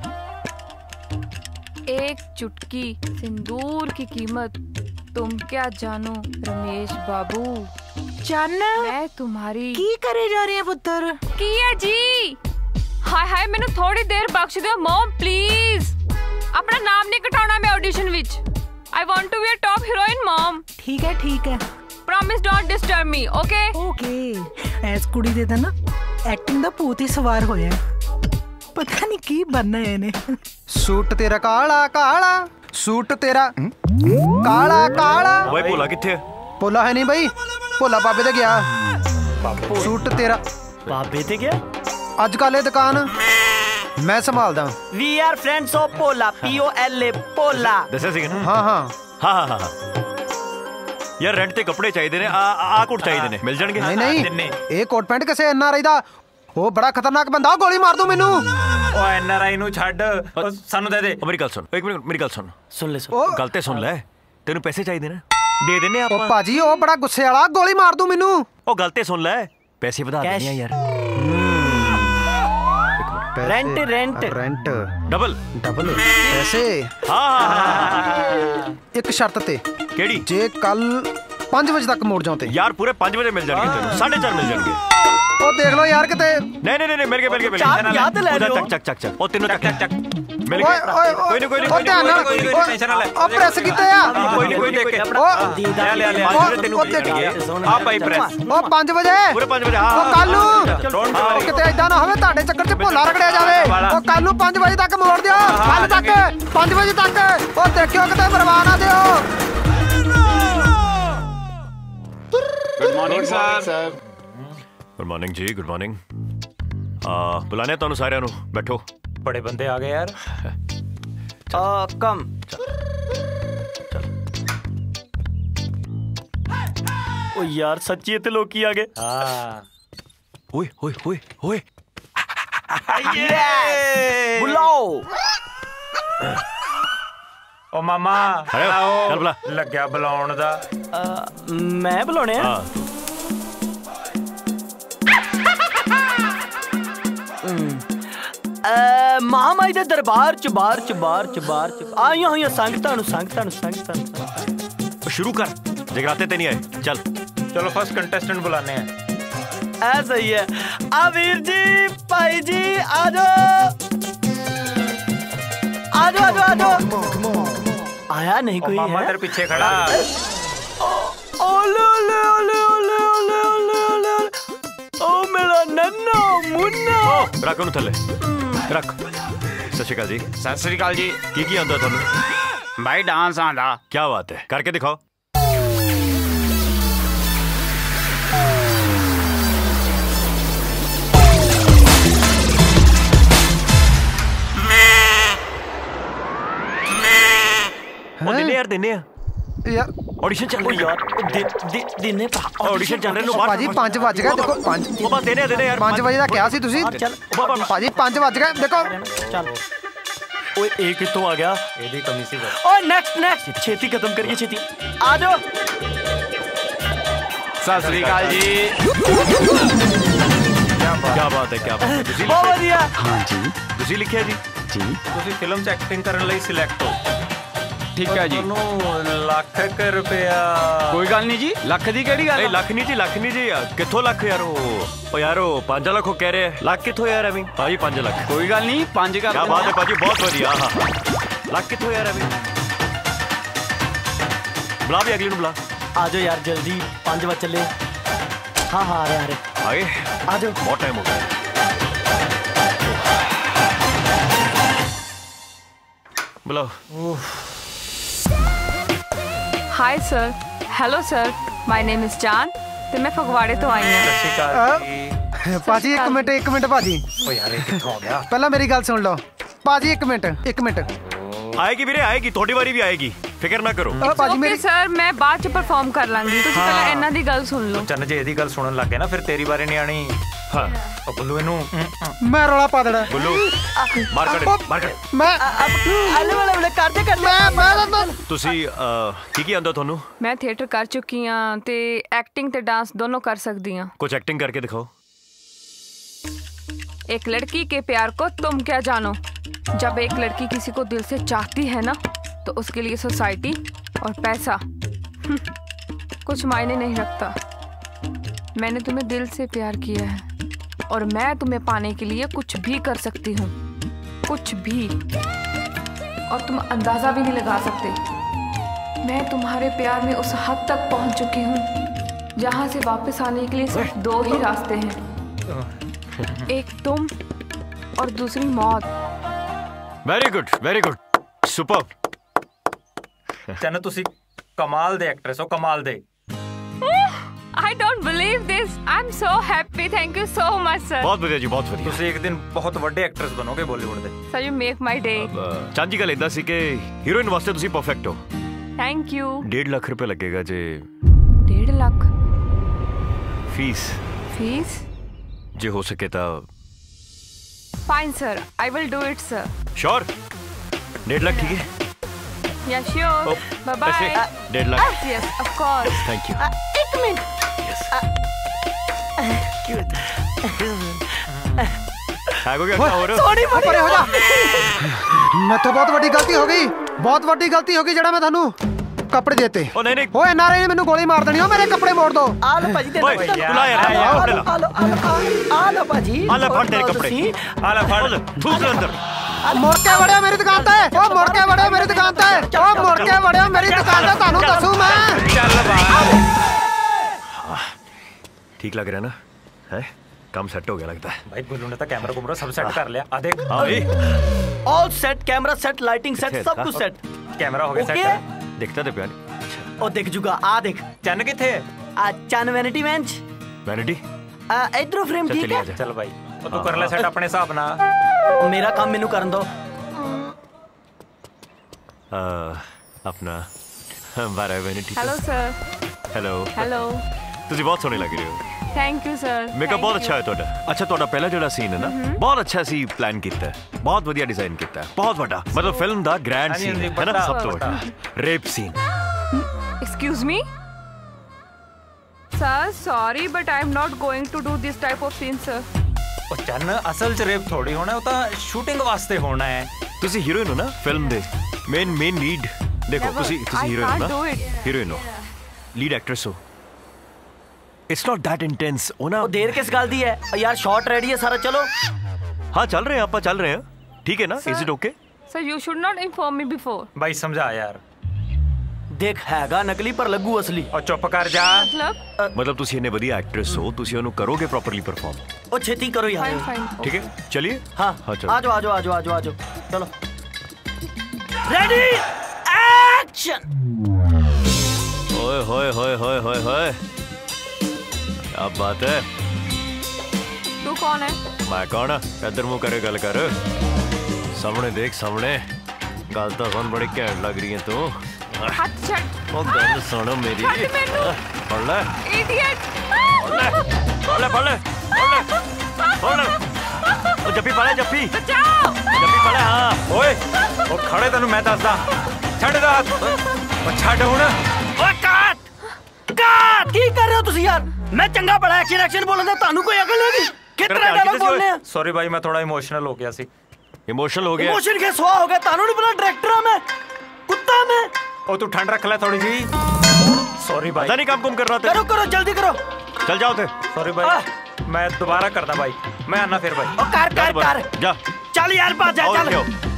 एक चुटकी सिंदूर की कीमत तुम क्या जानो रमेश बाबू, चन्न मैं तुम्हारी। की करे जा रही है पुत्र? की है जी। हाय हाय मैनू थोड़ी देर बख्श दो मॉम प्लीज। अपना नाम नहीं कटाना मैं ऑडिशन विच। I want to be a top heroine mom. ठीक है ठीक है। Promise don't disturb me okay? Okay. ਐਸ ਕੁੜੀ ਦੇ ਤਾਂ ਨਾ ਐਕਟਿੰਗ ਦਾ ਭੂਤ ਹੀ ਸਵਾਰ ਹੋਇਆ। ਪਤਾ ਨਹੀਂ ਕੀ ਬਣਨਾ ਹੈ ਇਹਨੇ। सूट तेरा काला काला सूट तेरा काला काला। ओए भोला किथे है? भोला है नहीं भाई, भोला बाबे ते गया। सूट तेरा बाबे ते गया? अजकल ये दुकान मैं संभालदा। We are friends of Pola P O L A Pola. दस्या सी ना? हाँ हाँ हाँ हाँ हाँ यार रेंट ते कपड़े चाहिए ने। आ आ कोट चाहिए ने मिल जाएंगे? नहीं नहीं ये कोट पैंट किसे एन आर आई दा? ਉਹ ਬੜਾ ਖਤਰਨਾਕ ਬੰਦਾ, ਗੋਲੀ ਮਾਰ ਦੂ ਮੈਨੂੰ। ਓ ਐਨ ਆਰ ਆਈ ਨੂੰ ਛੱਡ, ਸਾਨੂੰ ਦੇ ਦੇ। ਮੇਰੀ ਗੱਲ ਸੁਣ ਇੱਕ ਮਿੰਟ, ਮੇਰੀ ਗੱਲ ਸੁਣ। ਸੁਣ ਲੈ ਸੁਣ ਗੱਲ ਤੇ ਸੁਣ ਲੈ। ਤੈਨੂੰ ਪੈਸੇ ਚਾਹੀਦੇ ਨੇ ਦੇ ਦਿੰਨੇ ਆਪਾਂ। ਉਹ ਭਾਜੀ ਉਹ ਬੜਾ ਗੁੱਸੇ ਵਾਲਾ, ਗੋਲੀ ਮਾਰ ਦੂ ਮੈਨੂੰ। ਉਹ ਗੱਲ ਤੇ ਸੁਣ ਲੈ, ਪੈਸੇ ਵਧਾ ਦਿੰਨੇ ਆ ਯਾਰ। Rent rent rent double double पैसे। हाँ एक शर्त ते केड़ी? जे कल पांच बजे तक मोड़ जाओ ते यार पूरे पांच बजे मिल जाएंगे तेरे, साढ़े चार मिल जाएंगे। ओ देख लो यार किते। नहीं नहीं नहीं मिल गए मिल गए मिल गए। याद ले लो। चक चक चक चक ओ तीनों चक चक मिल ओए गए। ओए कोई नहीं कोई नहीं ओ ध्यान नाल कोई नहीं टेंशन ना ले। ओ प्रेस किते आ? कोई नहीं कोई नहीं देख ओ ले ले ले तेनू ओ देख आ भाई प्रेस। ओ पांच बजे पूरे पांच बजे। ओ हां ਕੱਲ ਨੂੰ डोंट ओ वरी। ਕਿਤੇ ਇਦਾਂ ਨਾ ਹੋਵੇ ਤੁਹਾਡੇ ਚੱਕਰ 'ਚ ਭੋਲਾ ਰਗੜਿਆ ਜਾਵੇ। ਉਹ ਕੱਲ ਨੂੰ ਪੰਜ ਵਜੇ ਤੱਕ ਮੋੜ ਦਿਓ, ਕੱਲ ਤੱਕ ਪੰਜ ਵਜੇ ਤੱਕ। ਉਹ ਦੇਖਿਓ ਕਿਤੇ ਮਰਵਾ ਨਾ ਦਿਓ। Good morning sir. Good morning जी, गुड मॉर्निंग। आ बुलाने ਤੁਹਾਨੂੰ ਸਾਰਿਆਂ ਨੂੰ, बैठो। बड़े बंदे आ गए यार। आ कम ओ यार सच्ची इतने लोग की आ गए। हां ओए ओए ओए ओए बुलाओ। ओ मामा अरे, आओ चल बुला। ਲੱਗਿਆ ਬੁਲਾਉਣ ਦਾ। मैं बुलाने हां महामाई दे दरबार च बार च बार च बार च आईयां होईयां संगतां नु संगतां नु संगतां नु। शुरू कर, जगराते ते नहीं आए। चल चलो फर्स्ट कंटेस्टेंट बुलाने हैं। ऐसा ही है। आवीर जी भाई जी आ जाओ आ जाओ आ जाओ। आया नहीं कोई मामा है? तेरे पीछे खड़ा। ओले ओले ओले ओले ओले ओले ओले ओ मेरा नन्ना मुन्ना। रख उन्हें थले रख। सत श्री अकाल जी। सत श्री अकाल जी। की की आंदा थानू? भाई डांस आंदा। क्या बात है, करके दिखाओ। ओ दिने यार दिने यार ऑडिशन चल रही है यार दि, दि, दिने ऑडिशन चल रहे हैं बाहर। ਭਾਜੀ ਪੰਜ ਵੱਜ ਗਏ ਦੇਖੋ। ਪੰਜ ओ बस देने देने यार। ਪੰਜ ਵਜੇ ਦਾ ਕਿਹਾ ਸੀ ਤੁਸੀਂ। चल ਭਾਜੀ ਪੰਜ ਵੱਜ ਗਏ ਦੇਖੋ। चल ओए एक कितों आ गया। एडी कमी सी कर। ओ नेक्स्ट नेक्स्ट छेती खत्म करिए छेती। आ जाओ। सत श्री अकाल जी। क्या बात है, क्या बात है। ਤੁਸੀਂ बहुत बढ़िया। हाँ जी ਤੁਸੀਂ ਲਿਖਿਆ ਜੀ? जी ਤੁਸੀਂ ਫਿਲਮ 'ਚ ਐਕਟਿੰਗ ਕਰਨ ਲਈ ਸਿਲੈਕਟ ਹੋ। ठीक है जी ਲੱਖ ਰੁਪਇਆ कोई गल नहीं जी लख दी केड़ी गल नहीं लख नहीं जी लख नहीं जी किथों लख यार ओ यार ओ पांच लाख कह रहे हैं लख किथों यार अभी भाजी पांच लाख कोई गल नहीं पांच कर क्या बात है भाजी बहुत बढ़िया हाँ लख किथों यार अभी बुला भी अगली बुला आ जाओ यार जल्दी पांच बज चले हाँ हाँ आ रहे आ रहे आए आ जाओ बहुत टाइम हो गया बुलाओ hi sir hello sir my name is Jaan ਤੇ ਮੈਂ ਫਗਵਾੜੇ ਤੋਂ ਆਈ ਹਾਂ ਭਾਜੀ ਇੱਕ ਮਿੰਟ ਇੱਕ ਮਿੰਟ ਭਾਜੀ ਓ ਯਾਰ ਇਹ ਕਿੱਥੋਂ ਆ ਗਿਆ ਪਹਿਲਾਂ ਮੇਰੀ ਗੱਲ ਸੁਣ ਲਓ ਭਾਜੀ ਇੱਕ ਮਿੰਟ ਇੱਕ ਮਿੰਟ आएगी ਵੀਰੇ ਆਏਗੀ ਤੁਹਾਡੀ ਵਾਰੀ ਵੀ ਆਏਗੀ ਫਿਕਰ ਨਾ ਕਰੋ ਭਾਜੀ ਮੇਰੀ ਸਰ ਮੈਂ ਬਾਅਦ ਚ ਪਰਫਾਰਮ ਕਰ ਲਾਂਗੀ ਤੁਸੀਂ ਪਹਿਲਾਂ ਇਹਨਾਂ ਦੀ ਗੱਲ ਸੁਣ ਲਓ ਚੰਨ ਜੇ ਇਹਦੀ ਗੱਲ ਸੁਣਨ ਲੱਗ ਗਿਆ ਨਾ ਫਿਰ ਤੇਰੀ ਵਾਰੀ ਨਹੀਂ ਆਣੀ ਹਾਂ ਉਹ ਬੱਲੂ ਇਹਨੂੰ ਮੈਂ ਰੌਲਾ ਪਾ ਦੇਣਾ ਬੱਲੂ ਮਾਰ ਕੱਢ ਮਾਰ ਕੱਢ ਮੈਂ ਆਲੇ ਵਾਲੇ ਵਾਲੇ ਕਰਦੇ ਕਰਦੇ ਮੈਂ ਮੈਂ ਤੁਸੀਂ ਕੀ ਕੀ ਆਂਦਾ ਤੁਹਾਨੂੰ ਮੈਂ ਥੀਏਟਰ ਕਰ ਚੁੱਕੀ ਆ ਤੇ ਐਕਟਿੰਗ ਤੇ ਡਾਂਸ ਦੋਨੋਂ ਕਰ ਸਕਦੀ ਆ ਕੁਝ ਐਕਟਿंग करके दिखाओ एक लड़की के प्यार को तुम क्या जानो जब एक लड़की किसी को दिल से चाहती है ना तो उसके लिए सोसाइटी और पैसा कुछ मायने नहीं रखता मैंने तुम्हें दिल से प्यार किया है और मैं तुम्हें पाने के लिए कुछ भी कर सकती हूँ कुछ भी और तुम अंदाजा भी नहीं लगा सकते मैं तुम्हारे प्यार में उस हद तक पहुँच चुकी हूँ जहाँ से वापस आने के लिए सिर्फ दो ही रास्ते हैं एक तुम और दूसरी मौत very good very good super चन्ना तुसी कमाल दे एक्ट्रेस हो कमाल दे I don't believe this. I'm so happy. Thank you so much, sir. बहुत बढ़िया जी बहुत बढ़िया ਤੁਸੀਂ ਇੱਕ ਦਿਨ ਬਹੁਤ ਵੱਡੇ ਐਕਟਰਸ ਬਣੋਗੇ ਬਾਲੀਵੁੱਡ ਦੇ Sir, you make my day. ਚਾਂਦ ਜੀ ਗੱਲ ਇਦਾਂ ਸੀ ਕਿ ਹੀਰੋਇਨ ਵਾਸਤੇ ਤੁਸੀਂ ਪਰਫੈਕਟ ਹੋ Thank you. डेढ़ लाख रुपए लगेगा जे डेढ़ लाख फीस फीस जे हो सके तो Fine, sir. I will do it, sir. Sure डेढ़ लाख ठीक है Yeah, sure. Oh, Bye bye. ऐसे डेढ़ lakh Yes, yes, of course. Thank you एक मिनट है को क्या हो रहा ਸੋਰੀ ਪਰੇ ਹੋ ਜਾ ਮੈਥੋਂ ਬਹੁਤ ਵੱਡੀ ਗਲਤੀ ਹੋ ਗਈ ਬਹੁਤ ਵੱਡੀ ਗਲਤੀ ਹੋ ਗਈ ਜਿਹੜਾ ਮੈਂ ਤੁਹਾਨੂੰ ਕੱਪੜੇ ਦੇਤੇ ओ नहीं नहीं ਓਏ ਨਾਰੇ ਨੇ ਮੈਨੂੰ ਗੋਲੀ ਮਾਰ ਦੇਣੀ ਓ ਮੇਰੇ ਕੱਪੜੇ ਮੋੜ ਦੋ आ लो भाजी दे ओए बुला यार आ लो आ लो आ लो भाजी आ ले फाड़ तेरे कपड़े आ ले फाड़ थूक ले अंदर ਮੁੜ ਕੇ ਵੜਿਆ ਮੇਰੀ ਦੁਕਾਨ ਤੇ ਓ ਮੁੜ ਕੇ ਵੜਿਆ ਮੇਰੀ ਦੁਕਾਨ ਤੇ ਓ ਮੁੜ ਕੇ ਵੜਿਆ ਮੇਰੀ ਦੁਕਾਨ ਤੇ ਤੁਹਾਨੂੰ ਦੱਸੂ ਮੈਂ ਚੱਲ ठीक लग रहा है ना है काम सेट हो गया लगता है भाई गुल्लू ने तो कैमरा कुमरा सब सेट कर लिया आ देख हाँ भाई all set camera set lighting set सब कुछ सेट कैमरा हो गया सेट देखता था प्यार ओ देख जुगा आ देख चन किथे आ चन वैनिटी बेंच वैनिटी आ इधरों फ्रेम ठीक है चल भाई तो तू कर ले सेट अपने हिसाब ना मेरा काम मेनू करन दो आ, अपना बारह vanity Hello, sir. Hello Hello. ਤੁਸੀਂ ਬਹੁਤ ਸੋਹਣੇ ਲੱਗ ਰਹੇ ਹੋ Thank you, sir. ਮੇਕਅਪ ਬਹੁਤ ਅੱਛਾ ਹੈ ਤੁਹਾਡਾ ਅੱਛਾ ਤੁਹਾਡਾ ਪਹਿਲਾ ਜਿਹੜਾ ਸੀਨ ਹੈ ਨਾ ਬਹੁਤ ਅੱਛਾ ਸੀ ਪਲਾਨ ਕੀਤਾ ਹੈ ਬਹੁਤ ਵਧੀਆ ਡਿਜ਼ਾਈਨ ਕੀਤਾ ਹੈ ਬਹੁਤ ਵੱਡਾ ਮਤਲਬ ਫਿਲਮ ਦਾ ਗ੍ਰੈਂਡ ਸੀਨ ਹੈ ਨਾ ਸਭ ਤੋਂ ਵੱਡਾ rape scene Excuse me? Sir, sorry, but I'm not going to do this type of scene, sir. ਉਹ ਚੰਨ ਅਸਲ ਚ ਰੇਪ ਥੋੜੀ ਹੋਣਾ ਉਹ ਤਾਂ ਸ਼ੂਟਿੰਗ ਵਾਸਤੇ ਹੋਣਾ ਹੈ ਤੁਸੀਂ ਹੀਰੋਇਨ ਹੋ ਨਾ ਫਿਲਮ ਦੇ ਮੇਨ ਮੇਨ ਲੀਡ ਦੇਖੋ ਤੁਸੀਂ ਤੁਸੀਂ ਹੀਰੋਇਨ ਹੋ ਨਾ ਹੀਰੋਇਨ ਹੋ ਲੀਡ ਐਕਟਰਸ ਹੋ इट्स नॉट दैट इंटेंस होना वो देर किस गल दी है यार शॉट रेडी है सारा चलो हाँ चल रहे हैं आप चल रहे हैं ठीक है ना is it okay Sir, you should not inform me before. भाई समझा यार देख हैगा नकली पर लगू असली और चुप कर जा मतलब मतलब ਤੁਸੀਂ ਇੰਨੇ ਵਧੀਆ ਐਕਟਰਸ ਹੋ ਤੁਸੀਂ ਉਹਨੂੰ ਕਰੋਗੇ ਪ੍ਰੋਪਰਲੀ ਪਰਫਾਰਮ ओ छेती करो यार fine, fine. ठीक है चलिए हाँ हाँ चलो आ जाओ आ जाओ आ जाओ आ जाओ आ जाओ चलो रेडी एक्शन ओए होए होए होए होए होए क्या बात है तू कौन है? मैं कौन इधर मुंह करे गल कर सामने देख सामने गल तो कौन बड़ी घैंट लग रही है तू हाथ छड़ ओ गल सुन मेरी छड़ मैनू पढ़ ले इडियट पढ़ ले पढ़ ले पढ़ ले पढ़ ले ओ जप्पी पढ़ ले जप्पी बचाओ जप्पी पढ़ ले हां ओए ओ खड़े तन्नू मैं दसदा छड़ दे हाथ ओ छड़ हुण ओए काट काट की कर रहे हो तुसी यार मैं चंगा बड़ा एक्शन एक्शन बोलदा तानू कोई अकल होगी कितना डायलॉग बोलने हैं सॉरी भाई मैं थोड़ा इमोशनल हो गया सी इमोशनल हो गया इमोशन के सवा हो गया तानू नहीं पता डायरेक्टर हूं मैं कुत्ता रहा मैं। ओ तू ठंड रख ले थोड़ी सी। सॉरी भाई। पता नहीं काम कुम कर रहा था। करो करो जल्दी करो। चल जाओ थे। सॉरी भाई, मैं दोबारा करता भाई, मैं आना फिर भाई। ओ कर कर कर जा। चल यार बात जा चल।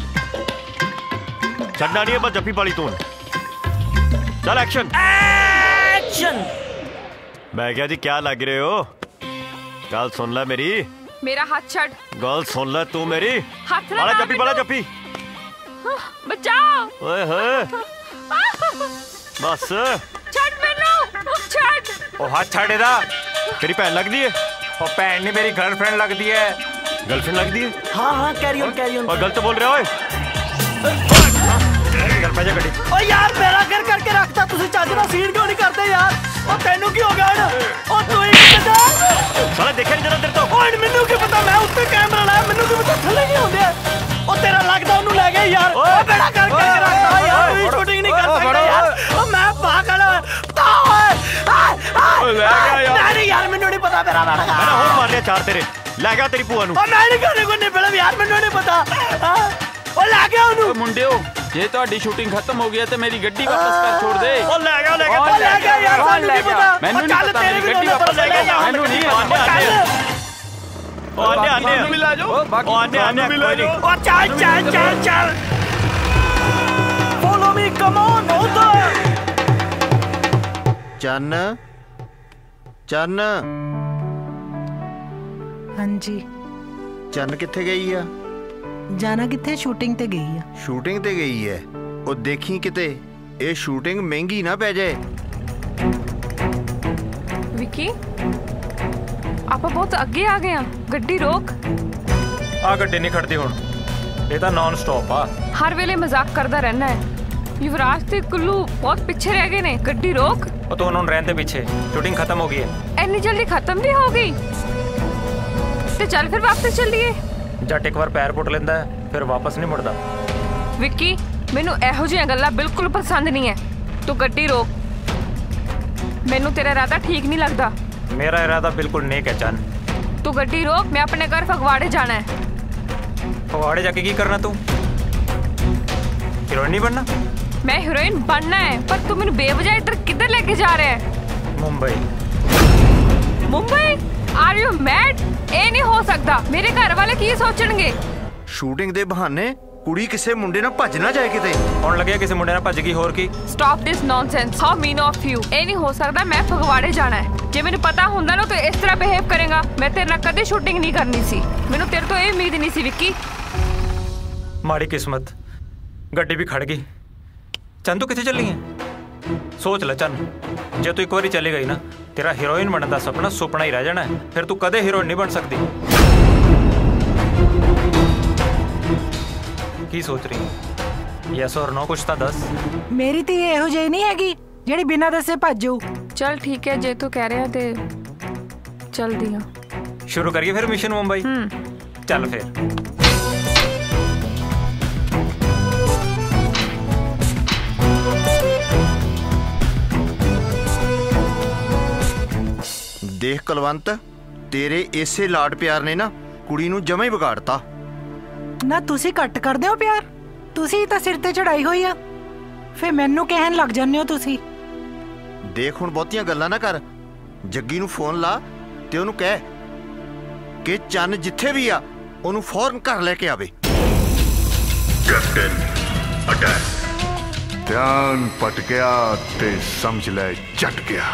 छड़ना नहीं है बस जप्पी पाली तू। चल एक्शन। एक्शन। मैं क्या जी क्या लग रहे हो? गल सुन ले मेरी। मेरा हाथ छड़। गल सुन ले तू मेरी। हाथ बाला जप्पी बाला जप्पी। बचाओ। ओए होए। बस। छड़ मैनू छड़। ओ हाथ छाड़े दा। तेरी भैन लगदी है? ओ भैन नहीं मेरी गर्लफ्रेंड लगदी है। गर्लफ्रेंड लगदी है? हाँ हाँ कैरी ऑन कैरी ऑन। और गलत बोल रहे हो ओए। ओ यार मेरा घर करके रखता तुझे चाचरा सीट क्यों नहीं करते यार? ओ तेनू की हो गया ना? ओ तू ही बता। साला देखा नहीं जरा तेरे तो। ओए मेनू की पता मैं उत्ते कैमरा लाया मेनू की पता थल्ले नहीं होंदे। ओ तेरा लगदा ओनू ले गए यार। ओ बेड़ा करके रखता यार ये शूटिंग नहीं कर सकता यार। ओ मैं पागल बता ओए। ले गया यार। नहीं यार मेनू नहीं पता मेरा लड़का। मैंने और मार लिया चार तेरे। ले गया तेरी भूआ नू। ओ मैं नहीं करने को नहीं फिल्म यार मेनू नहीं पता। ओ ले गया ओनू। मुंडियो जे ਤੁਹਾਡੀ ਸ਼ੂਟਿੰਗ ਖਤਮ ਹੋ ਗਈ ਹੈ ਤੇ ਮੇਰੀ ਗੱਡੀ ਵਾਪਸ ਕਰ ਛੋੜ ਦੇ। ਉਹ ਲੈ ਗਿਆ ਲੈ ਗਿਆ ਉਹ ਲੈ ਗਿਆ ਯਾਰ ਸਾਨੂੰ ਨਹੀਂ ਪਤਾ। ਮੈਨੂੰ ਨਹੀਂ ਪਤਾ ਮੇਰੀ ਗੱਡੀ ਵਾਪਸ ਲੈ ਗਿਆ। ਮੈਨੂੰ ਨਹੀਂ ਉਹ ਆਨੇ ਆਨੇ ਮੈਨੂੰ ਮਿਲਾ ਜੋ। ਉਹ ਆਨੇ ਆਨੇ ਕੋਈ ਨਹੀਂ। ਉਹ ਚੱਲ ਚੱਲ ਚੱਲ ਚੱਲ। ਫੋਲੋ ਮੀ ਕਮ ਔਨ ਉਧਰ। ਚੰਨ ਚੰਨ। ਹਾਂਜੀ। ਚੰਨ ਕਿੱਥੇ ਗਈ ਆ? ਜਾਣਾ ਕਿੱਥੇ? ਸ਼ੂਟਿੰਗ ਤੇ ਗਈ ਆ। ਸ਼ੂਟਿੰਗ ਤੇ ਗਈ ਹੈ? ਉਹ ਦੇਖੀ ਕਿਤੇ ਇਹ ਸ਼ੂਟਿੰਗ ਮਹਿੰਗੀ ਨਾ ਪੈ ਜਾਏ। विक्की आप बहुत अगे आ गए गड्डी रोक। आ गड्डी नहीं खड़ती हुण ये तो नॉन स्टॉप आ। हर वेले मजाक करता रहना है। युवराज ते कुल्लू बहुत पीछे रह गए ने। गड्डी रोक। ओ तो उन्होंने रहते पीछे शूटिंग खत्म हो गई है। इतनी जल्दी खत्म भी हो गई ते चल फिर वापस चलिए। जट एक बार पैर पुट लेंदा है फिर वापस नहीं मुड़दा। विक्की मैनू एहो जिहियां गल्लां बिल्कुल पसंद नहीं है। तू गड्डी रोक। मैनू तेरा इरादा ठीक नहीं लगता। मेरा इरादा बिल्कुल नेक है चन। तू गड्डी रोक। मैं अपने घर फगवाड़े जाना है। फगवाड़े जाके की करना तू? हीरोइन नहीं बनना? मैं हीरोइन बनना है पर तू मैनू बेवजह इधर किधर लेके जा रहा है? Mumbai. Mumbai? Are you mad? ਇਹ ਨਹੀਂ ਹੋ ਸਕਦਾ। ਮੇਰੇ ਘਰ ਵਾਲੇ ਕੀ ਸੋਚਣਗੇ? ਸ਼ੂਟਿੰਗ ਦੇ ਬਹਾਨੇ ਕੁੜੀ ਕਿਸੇ ਮੁੰਡੇ ਨਾਲ ਭੱਜ ਨਾ ਜਾਏ ਕਿਤੇ। ਹੁਣ ਲੱਗਿਆ ਕਿਸੇ ਮੁੰਡੇ ਨਾਲ ਭੱਜ ਗਈ ਹੋਰ ਕੀ? Stop this nonsense. How mean of you. ਇਹ ਨਹੀਂ ਹੋ ਸਕਦਾ। ਮੈਂ ਫਗਵਾੜੇ ਜਾਣਾ ਹੈ। ਜੇ ਮੈਨੂੰ ਪਤਾ ਹੁੰਦਾ ਨਾ ਤੂੰ ਇਸ ਤਰ੍ਹਾਂ ਬਿਹੇਵ ਕਰੇਗਾ ਮੈਂ ਤੇਰੇ ਨਾਲ ਕਦੇ ਸ਼ੂਟਿੰਗ ਨਹੀਂ ਕਰਨੀ ਸੀ। ਮੈਨੂੰ ਤੇਰੇ ਤੋਂ ਇਹ ਉਮੀਦ ਨਹੀਂ ਸੀ ਵਿੱਕੀ। ਮਾੜੀ ਕਿਸਮਤ ਗੱਡੀ ਵੀ ਖੜ ਗਈ। ਚੰਦ ਤੂੰ ਕਿੱਥੇ ਚੱਲੀ ਹੈ? सोच ले चन जे तू एक बार चली गई ना तेरा हीरोइन बनने का सपना सुपना ही रह जाना है। फिर तू कदे हीरोइन नहीं बन सकती। की सोच रही है? यस और नो कुछ तो दस। मेरी तो ये ਇਹੋ ਜਿਹੀ ਨਹੀਂ ਹੈਗੀ ਜਿਹੜੀ ਬਿਨਾਂ ਦੱਸੇ ਭੱਜ ਜਾਊ। चल ठीक है जे तू कह रहा है ते चल दिया। शुरू करिए फिर मिशन मुंबई। चल फिर। ਦੇਖ ਕੁਲਵੰਤ ਤੇਰੇ ਇਸੇ ਲਾਡ ਪਿਆਰ ਨੇ ਨਾ ਕੁੜੀ ਨੂੰ ਜਮਾ ਹੀ ਵਿਗਾੜਤਾ। ਨਾ ਤੁਸੀਂ ਘੱਟ ਕਰਦੇ ਹੋ ਪਿਆਰ। ਤੁਸੀਂ ਤਾਂ ਸਿਰ ਤੇ ਚੜਾਈ ਹੋਈ ਆ ਫੇ ਮੈਨੂੰ ਕਹਿਣ ਲੱਗ ਜਾਂਦੇ ਹੋ ਤੁਸੀਂ। ਦੇਖ ਹੁਣ ਬਹੁਤੀਆਂ ਗੱਲਾਂ ਨਾ ਕਰ। ਜੱਗੀ ਨੂੰ ਫੋਨ ਲਾ ਤੇ ਉਹਨੂੰ ਕਹਿ ਕਿ ਚੰਨ ਜਿੱਥੇ ਵੀ ਆ ਉਹਨੂੰ ਫੌਰਨ ਘਰ ਲੈ ਕੇ ਆਵੇ। Captain attack. ਧਿਆਨ ਪਟ ਗਿਆ ਤੇ ਸਮਝ ਲੈ ਜੱਟ ਗਿਆ।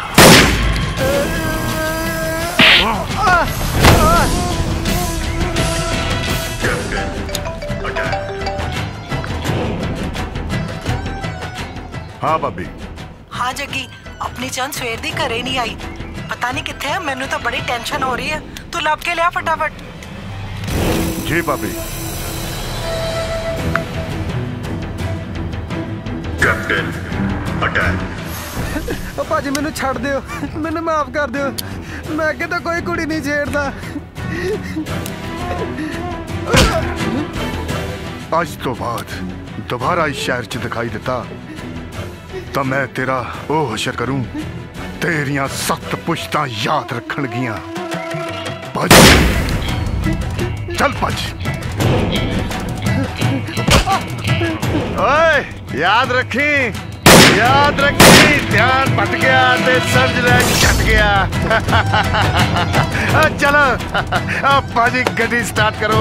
हाँ भाभी। हाँ जग्गी अपनी चंद सवेर दी घरे नहीं आई। पता नहीं किथे है। मैनू तो बड़ी टेंशन हो रही है। तू लब के लिया फटाफट। जी भाभी। Captain attack. ओ भाजी मैनू छड़ दियो। मैनू माफ कर दियो। मैं अगे तो कोई कुड़ी नहीं छेड़दा। आज तो बाद दोबारा इस शहर च दिखाई दिता तो मैं तेरा ओ हशर करूं। तेरियां सख्त पुश्तां याद रखन गियां। भज चल भज। ओए याद रखी याद रखी ध्यान भट गया ते समझ ले छट गया। चलो भाजी गड्डी स्टार्ट करो।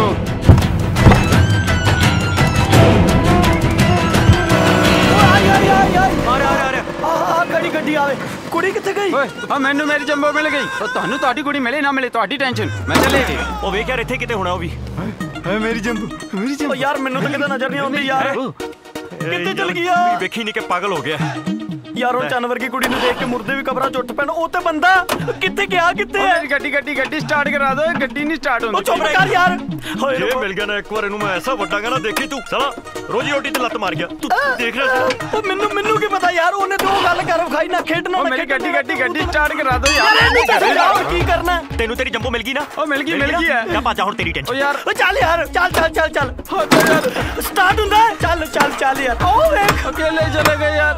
गड्डी गड्डी आवे कुड़ी किथे गई? आ मैनू मेरी जंबो मिल गई। ओ तानू ਤੁਹਾਡੀ ਕੁੜੀ ਮਿਲੇ ਨਾ ਮਿਲੇ ਤੁਹਾਡੀ ਟੈਨਸ਼ਨ ਮੈਂ ਚੱਲੇ ਜੀ। ਉਹ ਵੇਖ ਯਾਰ ਇੱਥੇ ਕਿਤੇ ਹੋਣਾ ਉਹ ਵੀ। ਹੈ ਮੇਰੀ ਜੰਬੂ ਮੇਰੀ ਜੰਬੂ। ਯਾਰ ਮੈਨੂੰ ਤਾਂ ਕਿਤੇ ਨਜ਼ਰ ਨਹੀਂ ਆਉਂਦੀ ਯਾਰ। ਕਿੱਥੇ ਚਲ ਗਿਆ? ਵੇਖੀ ਨਹੀਂ ਕਿ ਪਾਗਲ ਹੋ ਗਿਆ ਯਾਰ ਉਹ ਚੰਨ ਵਰਗੀ ਕੁੜੀ ਨੂੰ ਦੇਖ ਕੇ ਮੁਰਦੇ ਵੀ ਕਬਰਾਂ ਚ ਉੱਠ ਪੈਣ। ਉਹ ਤੇ ਬੰਦਾ ਕਿੱਥੇ ਗਿਆ? ਕਿੱਥੇ ਹੈ? ਮੇਰੀ ਗੱਡੀ ਗੱਡੀ ਗੱਡੀ ਸਟਾਰਟ ਕਰਾ ਦੋ। ਗੱਡੀ ਨਹੀਂ ਸਟਾਰਟ ਹੁੰਦੀ। ਉਹ ਚੁੱਪ ਕਰ ਯਾਰ। ਹੋਏ ਜੇ ਮਿਲ ਗਿਆ ਨਾ ਇੱਕ ਵਾਰ ਇਹਨੂੰ ਮੈਂ ਐਸਾ ਵੱਡਾਂਗਾ ਨਾ ਦੇਖੀ ਤੂੰ ਸਾਲਾ ਰੋਜੀ ਰੋਟੀ ਤੇ ਲੱਤ ਮਾਰ ਗਿਆ। ਤੂੰ ਦੇਖ ਰਿਹਾ ਉਹ ਮੈਨੂੰ ਮੈਨੂੰ ਕੀ ਪਤਾ ਯਾਰ ਉਹਨੇ ਤੇ ਉਹ ਗੱਲ ਕਰ ਵਿਖਾਈ ਨਾ ਖੇਡਣਾ। ਮੇਰੀ ਗੱਡੀ ਗੱਡੀ ਗੱਡੀ ਸਟਾਰਟ ਕਰਾ ਦੋ ਯਾਰ। ਕੀ ਕਰਨਾ? ਤੈਨੂੰ ਤੇਰੀ ਜੰਬੋ ਮਿਲ ਗਈ ਨਾ? ਉਹ ਮਿਲ ਗਈ ਮਿਲ ਗਈ ਹੈ। ਜਾ ਭਾਜਾ ਹੁਣ ਤੇਰੀ ਟੈਨਸ਼ਨ। ਓ ਯਾਰ ਓ ਚੱਲ ਯਾਰ ਚੱਲ ਚੱਲ ਚੱਲ ਚੱਲ ਸਟਾਰਟ ਹੁੰਦਾ ਚੱਲ ਚੱਲ ਚੱਲ ਯਾਰ। ਉਹ ਵੇਖ ਅਕੇਲੇ ਚਲੇ ਗਏ ਯਾਰ।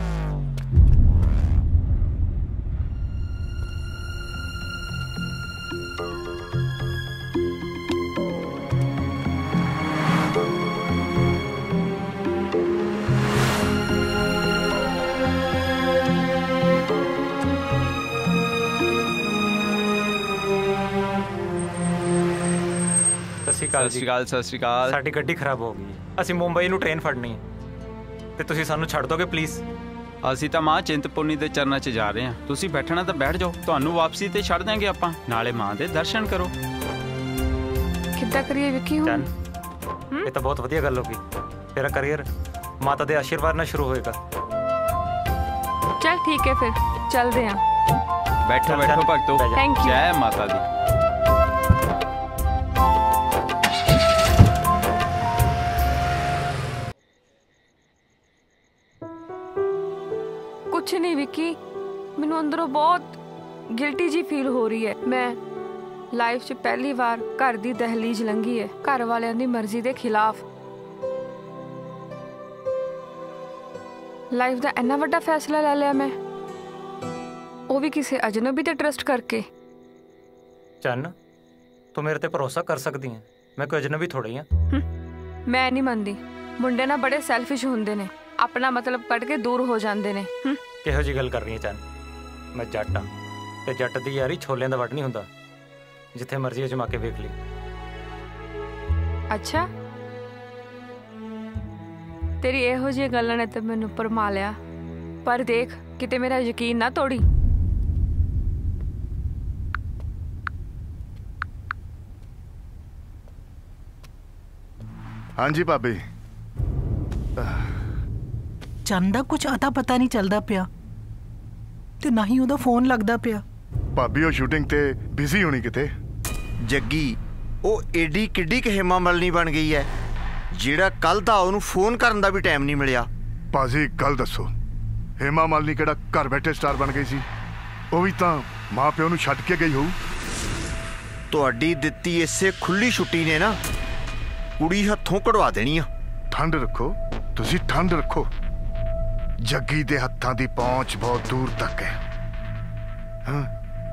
ਸਤਿ ਸ਼੍ਰੀ ਅਕਾਲ ਸਤਿ ਸ਼੍ਰੀ ਅਕਾਲ। ਸਾਡੀ ਗੱਡੀ ਖਰਾਬ ਹੋ ਗਈ। ਅਸੀਂ ਮੁੰਬਈ ਨੂੰ ਟ੍ਰੇਨ ਫੜਨੀ ਹੈ ਤੇ ਤੁਸੀਂ ਸਾਨੂੰ ਛੱਡ ਦੋਗੇ ਪਲੀਜ਼? ਅਸੀਂ ਤਾਂ ਮਾਂ ਚਿੰਤਪੁਰਨੀ ਦੇ ਚਰਨਾਂ 'ਚ ਜਾ ਰਹੇ ਹਾਂ। ਤੁਸੀਂ ਬੈਠਣਾ ਤਾਂ ਬੈਠ ਜਾਓ। ਤੁਹਾਨੂੰ ਵਾਪਸੀ ਤੇ ਛੱਡ ਦਾਂਗੇ ਆਪਾਂ। ਨਾਲੇ ਮਾਂ ਦੇ ਦਰਸ਼ਨ ਕਰੋ। ਕਿੱਦਾਂ ਕਰੀਏ ਵਿੱਕੀ ਹੁਣ? ਇਹ ਤਾਂ ਬਹੁਤ ਵਧੀਆ ਗੱਲ ਹੋ ਗਈ। ਤੇਰਾ ਕਰੀਅਰ ਮਾਤਾ ਦੇ ਆਸ਼ੀਰਵਾਦ ਨਾਲ ਸ਼ੁਰੂ ਹੋਏਗਾ। ਚੱਲ ਠੀਕ ਹੈ ਫਿਰ ਚੱਲਦੇ ਹਾਂ। ਬੈਠੋ ਬੈਠੋ ਭਗਤੋ। Thank you. ਜੈ ਮਾਤਾ ਦੀ। ਕੁਛ ਨਹੀਂ ਵਿੱਕੀ, ਮੈਨੂੰ ਅੰਦਰੋਂ ਬਹੁਤ ਗਿਲਟੀ ਜੀ ਫੀਲ ਹੋ ਰਹੀ ਹੈ। ਮੈਂ ਲਾਈਫ 'ਚ ਪਹਿਲੀ ਵਾਰ ਘਰ ਦੀ ਦਹਲੀਜ਼ ਲੰਘੀ ਹੈ, ਘਰ ਵਾਲਿਆਂ ਦੀ ਮਰਜ਼ੀ ਦੇ ਖਿਲਾਫ। ਲਾਈਫ ਦਾ ਇੰਨਾ ਵੱਡਾ ਫੈਸਲਾ ਲੈ ਲਿਆ ਮੈਂ, ਉਹ ਵੀ ਕਿਸੇ ਅਜਨਬੀ ਤੇ ਟਰਸਟ ਕਰਕੇ। ਚੰਨ, ਤੂੰ ਮੇਰੇ ਤੇ ਭਰੋਸਾ ਕਰ ਸਕਦੀ ਹੈ। ਮੈਂ ਕੋਈ ਅਜਨਬੀ ਥੋੜੀ ਹਾਂ। ਮੈਂ ਨਹੀਂ ਮੰਨਦੀ। ਮੁੰਡੇ ਨਾ ਬੜੇ ਸੈਲਫਿਸ਼ ਹੁੰਦੇ ਨੇ, ਆਪਣਾ ਮਤਲਬ ਕੱਢ ਕੇ ਦੂਰ ਹੋ ਜਾਂਦੇ ਨੇ। ਕਿਹੋ ਜੀ ਗੱਲ ਕਰ ਰਹੀ ਹੈ ਚੰਨ? ਮੈਂ ਜੱਟ ਹਾਂ ਤੇ ਜੱਟ ਦੀ ਯਾਰੀ ਛੋਲਿਆਂ ਦਾ ਵੱਟ ਨਹੀਂ ਹੁੰਦਾ। ਜਿੱਥੇ ਮਰਜ਼ੀ ਅਜਮਾ ਕੇ ਵੇਖ ਲਈ। ਅੱਛਾ, ਤੇਰੀ ਇਹੋ ਜਿਹੀ ਗੱਲਾਂ ਨੇ ਤਾਂ ਮੈਨੂੰ ਭਰਮਾ ਲਿਆ। ਪਰ ਦੇਖ ਕਿਤੇ ਮੇਰਾ ਯਕੀਨ ਨਾ ਤੋੜੀ। ਹਾਂਜੀ ਭਾਬੀ। ਚੰਨ ਦਾ ਕੁਝ ਅਤਾ ਪਤਾ ਨਹੀਂ ਚੱਲਦਾ ਪਿਆ ਤੇ ਨਾ ਹੀ ਉਹਦਾ ਫੋਨ ਲੱਗਦਾ ਪਿਆ। ਭਾਬੀ ਉਹ ਸ਼ੂਟਿੰਗ ਤੇ ਬਿਜ਼ੀ ਹੋਣੀ ਕਿਤੇ। ਜੱਗੀ ਉਹ ਏਡੀ ਕਿੱਡੀ ਕੁ ਹੇਮਾ ਮਾਲਿਨੀ ਬਣ ਗਈ ਹੈ ਜਿਹੜਾ ਕੱਲ ਦਾ ਉਹਨੂੰ ਫੋਨ ਕਰਨ ਦਾ ਵੀ ਟਾਈਮ ਨਹੀਂ ਮਿਲਿਆ। ਭਾਜੀ ਗੱਲ ਦੱਸੋ, ਹੇਮਾ ਮਾਲਿਨੀ ਕਿਹੜਾ ਘਰ ਬੈਠੇ ਸਟਾਰ ਬਣ ਗਈ ਸੀ? ਉਹ ਵੀ ਤਾਂ ਮਾਂ ਪਿਓ ਨੂੰ ਛੱਡ ਕੇ ਗਈ ਹੋਊ। ਤੁਹਾਡੀ ਦਿੱਤੀ ਇਸੇ ਖੁੱਲੀ ਛੁੱਟੀ ਨੇ ਨਾ ਕੁੜੀ ਹੱਥੋਂ ਕਢਵਾ ਦੇਣੀ ਆ। ਠੰਡ ਰੱਖੋ ਤੁਸੀਂ, ਠੰਡ ਰੱਖੋ। ਜੱਗੀ ਦੇ ਹੱਥਾਂ ਦੀ ਪਹੁੰਚ ਬਹੁਤ ਦੂਰ ਤੱਕ ਹੈ। ਹਾਂ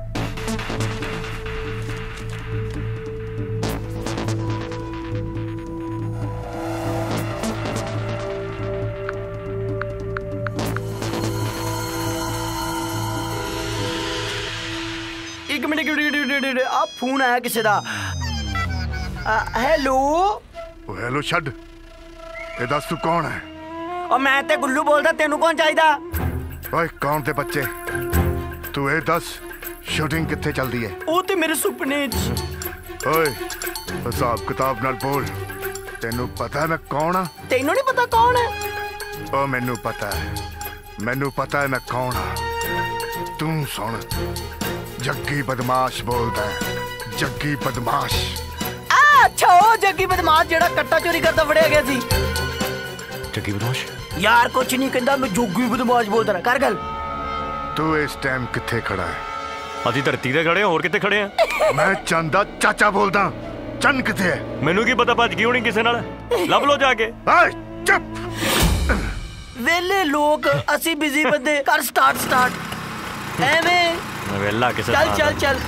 ਇੱਕ ਮਿੰਟ ਆ ਫੋਨ ਆਇਆ ਕਿਸੇ ਦਾ। ਹੈਲੋ। ਉਹ ਹੈਲੋ ਛੱਡ, ਇਹ ਦੱਸ ਤੂੰ ਕੌਣ ਹੈ? ਉਹ ਮੈਂ ਤੇ ਗੁੱਲੂ ਬੋਲਦਾ, ਤੈਨੂੰ ਕੌਣ ਚਾਹੀਦਾ? ਓਏ ਕੌਣ ਤੇ ਬੱਚੇ? ਤੂੰ ਇਹ ਦੱਸ ਸ਼ੂਟਿੰਗ ਕਿੱਥੇ ਚੱਲਦੀ ਹੈ? ਉਹ ਤੇ ਮੇਰੇ ਸੁਪਨੇ 'ਚ। ਓਏ ਹਿਸਾਬ ਕਿਤਾਬ ਨਾਲ ਬੋਲ। ਤੈਨੂੰ ਪਤਾ ਮੈਂ ਕੌਣ ਆ? ਤੈਨੂੰ ਨਹੀਂ ਪਤਾ ਕੌਣ ਹੈ? ਉਹ ਮੈਨੂੰ ਪਤਾ ਹੈ, ਮੈਨੂੰ ਪਤਾ ਹੈ ਮੈਂ ਕੌਣ ਆ। ਤੂੰ ਸੁਣ, ਜੱਗੀ ਬਦਮਾਸ਼ ਬੋਲਦਾ ਹੈ। ਜੱਗੀ ਬਦਮਾਸ਼। ਆ ਅੱਛਾ, ਉਹ ਜੱਗੀ ਬਦਮਾਸ਼ ਜਿਹੜਾ ਕੱਟਾ ਚੋਰੀ ਕਰਦਾ ਫੜਿਆ ਗਿਆ ਸੀ। ਜੱਗੀ ਬਦਮਾਸ਼? ਯਾਰ ਕੁਛ ਨਹੀਂ ਕਹਿੰਦਾ, ਮੈਂ ਜੋਗੀ ਬਦਮਾਸ਼ ਬੋਲਦਾ ਰਿਹਾ। ਕਰ ਗੱਲ। ਤੂੰ ਇਸ ਟਾਈਮ ਕਿੱਥੇ ਖੜਾ ਹੈ? ਅਸੀਂ ਧਰਤੀ ਤੇ ਖੜੇ, ਹੋਰ ਕਿੱਥੇ ਖੜੇ ਆ? ਮੈਂ ਚੰਨ ਦਾ ਚਾਚਾ ਬੋਲਦਾ। ਚੰਨ ਕਿੱਥੇ ਹੈ? ਮੈਨੂੰ ਕੀ ਪਤਾ, ਭੱਜ ਗਈ ਹੋਣੀ ਕਿਸੇ ਨਾਲ। ਲੱਭ ਲੋ ਜਾ ਕੇ। ਓਏ ਚੁੱਪ। ਵੇਲੇ ਲੋਕ, ਅਸੀਂ ਬਿਜ਼ੀ ਬੰਦੇ। ਕਰ ਸਟਾਰਟ ਸਟਾਰਟ ਐਵੇਂ ਵੇਲਾ ਕਿਸੇ ਚੱਲ ਚੱਲ ਚੱਲ।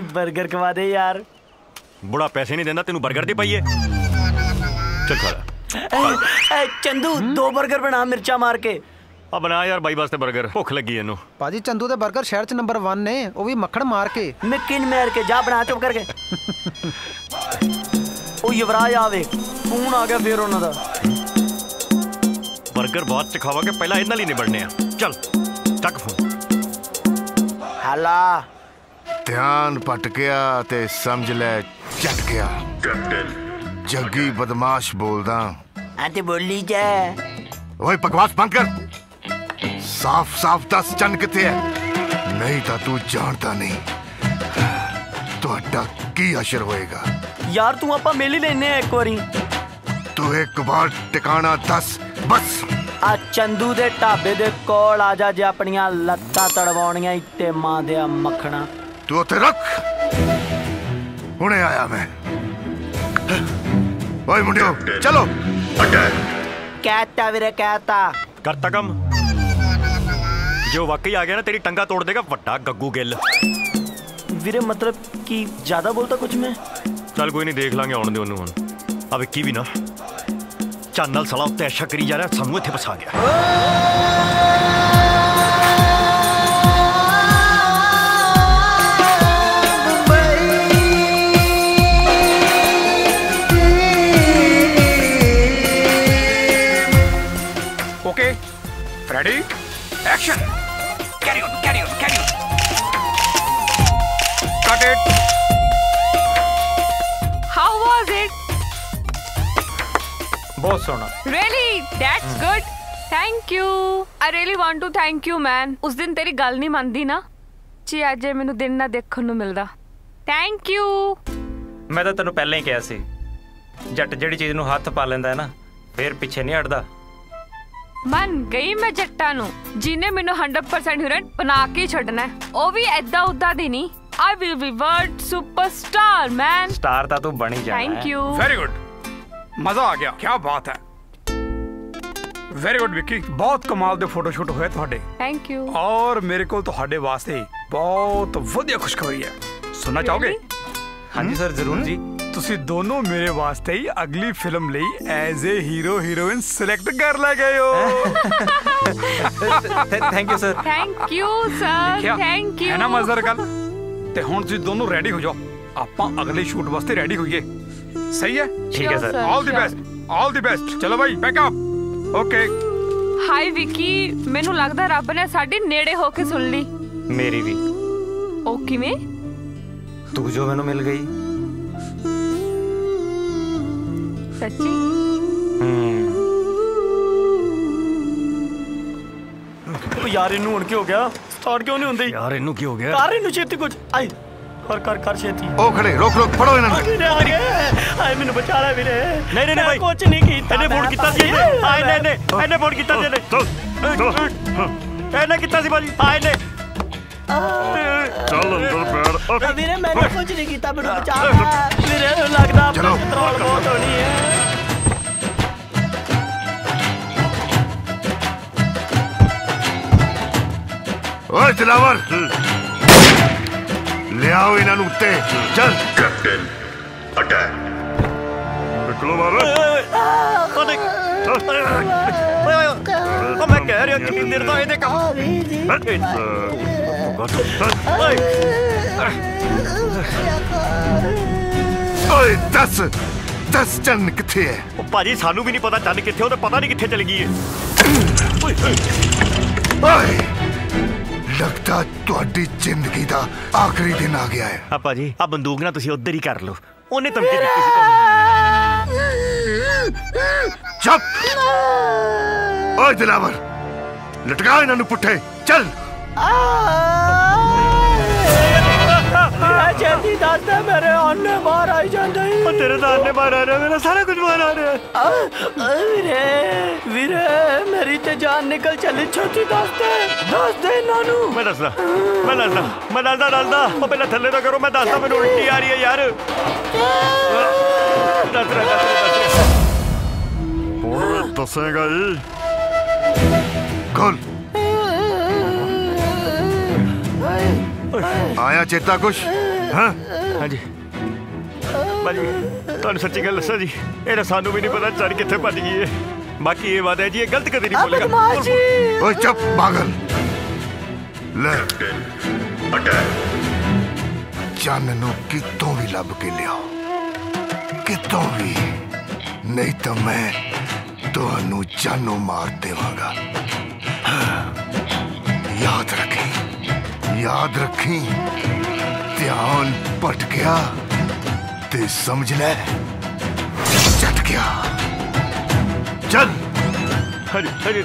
बर्गर खवा दे यार। बुढ़ा पैसे नहीं देना तेनू बर्गर दे पाइए। चल खा। चंदू दो बर्गर बना मिर्चा मार के। अब बना यार भाई वास्ते बर्गर, भुख लगी इनू। पाजी चंदू दे बर्गर शहर च नंबर वन ने, वो भी मक्खन मार के। मैं किन मार के जा बना चुप करके। ओ युवराज आवे फोन आ गया फिर उन्हां दा। बर्गर बाद च खावांगे, पहला इन्हां लई निबड़ने आ। चल चक फोन। हला ध्यान भटकिया ते समझ ले चट गया। जग्गी बदमाश बोलदा। आते बोली जा। ओए बकवास बंद कर। साफ साफ दस चन किथे है, नहीं तो तू जानता नहीं तुहाडा की असर होएगा। यार तू आपा मिल ही लेने एक बारी। तू एक बार टिकाना दस बस। आ चंदू दे ढाबे दे कोल आ जा जे अपनियां लत्तां तड़वाउणियां इत्ते मां दे मक्खणा। तू उत्थे रख, हुणे आया मैं। ओए मुंडियो चलो। कहता वीरे कहता। करता कम। जो वाकई आ गया ना तेरी टंगा तोड़ देगा वड्डा गग्गू गिल। वीरे मतलब कि ज्यादा बोलता कुछ मैं। चल कोई नहीं, देख लांगे आउण दे ओनू हुण। अब इक्की भी ना चैनल साला उत्ते ऐशा करी जा रहा, सानू इत्थे फसा गया। Okay ready action. Carry on carry on carry on. Cut it. How was it? बहुत सोना। Really? That's good. Thank you. I really want to thank you, man. उस दिन तेरी गल नहीं मनदी ना, जी आज मैनू दिन ना देखण नू मिलदा। Thank you. मैं तो तेनू पहले ही कहा सी, जट जिहड़ी चीज नू हथ पा लैंदा है ना फिर पिछे नहीं हटदा। मन गई मैं जट्टा नू जिन्हें मैनू हंड्रेड परसेंट हीरोइन बना के छड्डना है, ओ भी ऐदा उदा दी नहीं। I will be world superstar, man. Star ता तू बनी जाना। Thank you. वेरी गुड, मजा आ गया, क्या बात है। वेरी गुड विक्की, बहुत कमाल दे फोटोशूट होए तुहाडे। Thank you. और मेरे को तुहाडे वास्ते बहुत वधिया खुशखबरी है, सुनना चाहोगे? हाँ जी सर जरूर जी। ਤੁਸੀਂ ਦੋਨੋਂ ਮੇਰੇ ਵਾਸਤੇ ਹੀ ਅਗਲੀ ਫਿਲਮ ਲਈ as a hero heroine select ਕਰ ਲੈ ਗਏ ਹੋ। Thank you sir. Thank you sir. Thank you. ਹੈ ਨਾ ਮਜ਼ੇਦਾਰ ਗੱਲ। ਤੇ ਹੁਣ ਤੁਸੀਂ ਦੋਨੋਂ ਰੈਡੀ ਹੋ ਜਾਓ, ਆਪਾਂ ਅਗਲੇ ਸ਼ੂਟ ਵਾਸਤੇ ਰੈਡੀ ਹੋਈਏ। ਸਹੀ ਹੈ? ਠੀਕ ਹੈ sir. All the best, all the best. ਚਲੋ ਭਾਈ pack up. Okay. Hi Vicky, ਮੈਨੂੰ ਲੱਗਦਾ ਰੱਬ ਨੇ ਸਾਡੀ ਨੇੜੇ ਹੋ ਕੇ ਸੁਣ ਲਈ। ਮੇਰੀ ਵੀ। ਉਹ ਕਿਵੇਂ? ਤੂੰ ਜੋ ਮੈਨੂੰ ਮਿਲ ਗਈ। सच्ची? यार इनू हुण की हो गया? स्टार्ट क्यों नहीं हुंदी? यार इनू की हो गया? कर इनू छेती कुछ। आई कर कर कर छेती। ओ खड़े रोक रोक फड़ो इन्हां नूं। वीरे आ गए। आई मैनू बचा ले वीरे। नहीं नहीं भाई कुछ नहीं कीता। इन्हें फोन कीता सी। आए ने ने इन्हें फोन कीता सी। चल इन्हें कीता सी भाजी। आए ने चल अंदर बैठ। वीरे मैंने कुछ नहीं कीता, मैनू बचा ले वीरे। लगदा चलो पेट्रोल बहुत होनी है। ओए दिलावर ले आओ इन्हां नूं उत्ते। चल कैप्टन अटैक। निकलो मारो। ओ देख ओ मैं कह रहा कि निर्दा इहदे काम। ओए दस दस चन किथे है? ओ भाजी सानू भी नहीं पता चन किथे, ओ ते पता नहीं किथे चली गई है। ओए लगता ਤੁਹਾਡੀ ਜ਼ਿੰਦਗੀ ਦਾ ਆਖਰੀ ਦਿਨ ਆ ਗਿਆ ਹੈ। ਆ ਭਾਜੀ ਆ ਬੰਦੂਕ ਨਾ ਤੁਸੀਂ ਉਧਰ ਹੀ ਕਰ ਲਓ, ਉਹਨੇ ਧਮਕੀ ਦਿੱਤੀ ਸੀ। ਚੁੱਪ। ਓਏ ਦਿਲਾਵਰ ਲਟਕਾ ਇਹਨਾਂ ਨੂੰ ਪੁੱਠੇ। ਚੱਲ जल्दी दस दे, मेरे आने बाहर आई जाते ही। तेरे तो आने बाहर आ रहा है, मेरा सारा कुछ बाहर आ रहा है। वीरे वीरे मेरी ते जान निकल चली, छोटी दस दे दस दे नानू। मैं दसदा मैं दसदा मैं दसदा दसदा ओ पहले थल्ले तो करो, मैं दसदा मैनू उल्टी आ रही है यार। दस रहा दस रहा ਹੁਣ ਦੱਸੇਗਾ ਜੀ। खोल आया चेता कुछ? हाँ हाँ जी भाजी ਤੁਹਾਨੂੰ ਸੱਚੀ ਗੱਲ ਦੱਸਾਂ ਜੀ ਇਹਦਾ ਸਾਨੂੰ ਵੀ ਨਹੀਂ ਪਤਾ ਚੜ ਕਿੱਥੇ ਭੱਜ ਗਈ ਹੈ ਬਾਕੀ ਇਹ ਬਾਤ ਹੈ ਜੀ ਇਹ ਗਲਤ ਕਦੇ ਨਹੀਂ ਬੋਲੇਗਾ ਓਏ ਚੁੱਪ ਪਾਗਲ ਲੈ ਚੰਨ ਨੂੰ ਕਿਤੋਂ ਵੀ ਲੱਭ ਕੇ ਲਿਆਓ ਕਿਤੋਂ ਵੀ ਨਹੀਂ ਤਾਂ ਮੈਂ ਤੁਹਾਨੂੰ ਜਾਨੋਂ ਮਾਰ ਦੇਵਾਂਗਾ याद रखी याद रखी ध्यान भटकिया ते समझ ले चट गया चल हरी हरी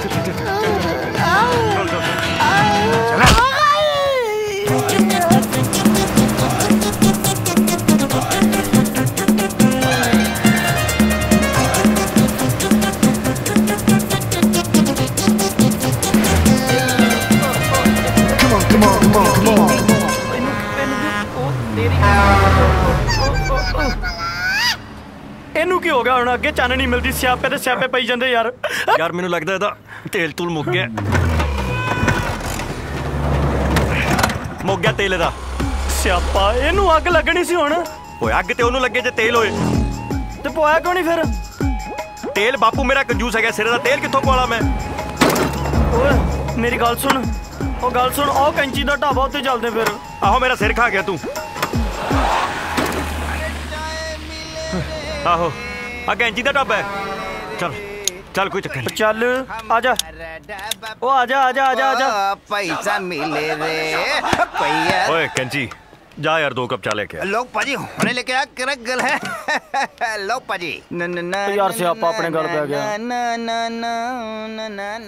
ਇਹਨੂੰ ਕੀ ਹੋ ਗਿਆ ਹੁਣ ਅੱਗੇ ਚੰਨ ਨਹੀਂ ਮਿਲਦੀ ਸਿਆਪੇ ਤੇ ਸਿਆਪੇ ਪਈ ਜਾਂਦੇ ਯਾਰ ਯਾਰ ਮੈਨੂੰ ਲੱਗਦਾ ਇਹਦਾ ਤੇਲ ਤੂਲ ਮੁੱਕ ਗਿਆ ਮੁੱਕ ਗਿਆ ਤੇਲ ਇਹਦਾ ਸਿਆਪਾ ਇਹਨੂੰ ਅੱਗ ਲੱਗਣੀ ਸੀ ਹੁਣ ਓਏ ਅੱਗ ਤੇ ਉਹਨੂੰ ਲੱਗੇ ਜੇ ਤੇਲ ਹੋਏ ਤੇ ਪਵਾਇਆ ਕਿਉਂ ਨਹੀਂ ਫਿਰ ਤੇਲ ਬਾਪੂ ਮੇਰਾ ਕੰਜੂਸ ਹੈਗਾ ਸਿਰੇ ਦਾ ਤੇਲ ਕਿੱਥੋਂ ਪਵਾਲਾ ਮੈਂ ਓਏ ਮੇਰੀ ਗੱਲ ਸੁਣ ਉਹ ਗੱਲ ਸੁਣ ਉਹ ਕੈਂਚੀ ਦਾ ਢਾਬਾ ਉੱਤੇ ਚੱਲਦੇ ਫਿਰ ਆਹੋ ਮੇਰਾ ਸਿਰ ਖਾ ਗਿਆ ਤੂੰ ਆਹੋ ਆ ਕੈਂਚੀ ਦਾ ਢਾਬਾ ਹੈ ਚੱਲ ਚੱਲ ਕੋਈ ਚੱਕਰ ਨਹੀਂ ਚੱਲ ਆ ਜਾ ਉਹ ਆ ਜਾ ਆ ਜਾ ਆ ਜਾ ਆ ਜਾ ਪੈਸਾ ਮਿਲੇ ਰੇ पैया ਓਏ ਕੈਂਚੀ ਜਾ ਯਾਰ ਦੋ ਕੱਪ ਚਾਹ ਲੈ ਕੇ लो पाजी होने लेके आ कर गल है लो पाजी न न न यार से आप अपने गल पे आ गया न न न न न न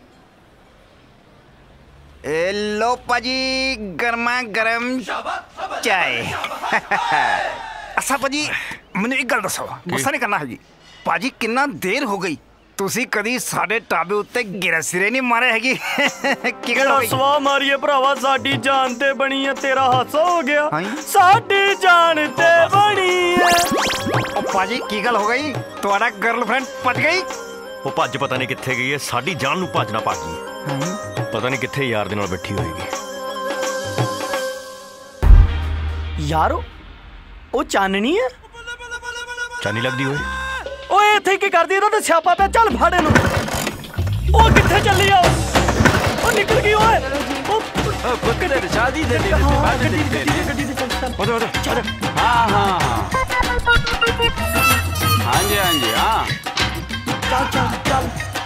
ए लो पाजी गर्मा गरम चाय अच्छा पाजी मैंने एक गल दसो गुस्सा नहीं करना है जी पाजी कितना देर हो गई ਤੁਸੀਂ ਕਦੀ ਸਾਡੇ ਟਾਬੇ ਉੱਤੇ ਗਿਰੇ ਸਿਰੇ ਨਹੀਂ ਮਾਰੇ ਹੈਗੀ ਕੀ ਗੱਲ ਹੋਈ ਸਵਾ ਮਾਰੀਏ ਭਰਾਵਾ ਸਾਡੀ ਜਾਨ ਤੇ ਬਣੀ ਐ ਤੇਰਾ ਹਾਸਾ ਹੋ ਗਿਆ ਸਾਡੀ ਜਾਨ ਤੇ ਬਣੀ ਐ ਉਹ ਪਾਜੀ ਕੀ ਗੱਲ ਹੋ ਗਈ ਤੁਹਾਡਾ ਗਰਲਫ੍ਰੈਂਡ ਭੱਜ ਗਈ ਉਹ ਭੱਜ ਪਤਾ ਨਹੀਂ ਕਿੱਥੇ ਗਈ ਐ ਸਾਡੀ ਜਾਨ ਨੂੰ ਭੱਜਣਾ ਪਾ ਗਈ ਪਤਾ ਨਹੀਂ ਕਿੱਥੇ ਯਾਰ ਦੇ ਨਾਲ ਬੈਠੀ ਹੋਏਗੀ ਯਾਰ ਉਹ ਚਾਨਣੀ ਐ ਚਾਨੀ ਲੱਗਦੀ ਹੋਏ ਓਏ ਇੱਥੇ ਕੀ ਕਰਦੀ ਇਹਨਾਂ ਤੇ ਸਿਆਪਾ ਪਿਆ ਚੱਲ ਫੜ ਇਹਨੂੰ ਉਹ ਕਿੱਥੇ ਚੱਲੀ ਆ ਉਹ ਨਿਕਲ ਗਈ ਓਏ ਉਹ ਬੱਕਰੇ ਦੀ ਸ਼ਾਦੀ ਦੇ ਦੇ ਗੱਡੀ ਗੱਡੀ ਗੱਡੀ ਤੇ ਚੱਲ ਚੱਲ ਉਹਦੇ ਉਹਦੇ ਚੱਲ ਹਾਂ ਹਾਂ ਹਾਂਜੀ ਹਾਂਜੀ ਹਾਂ ਚੱਲ ਚੱਲ ਚੱਲ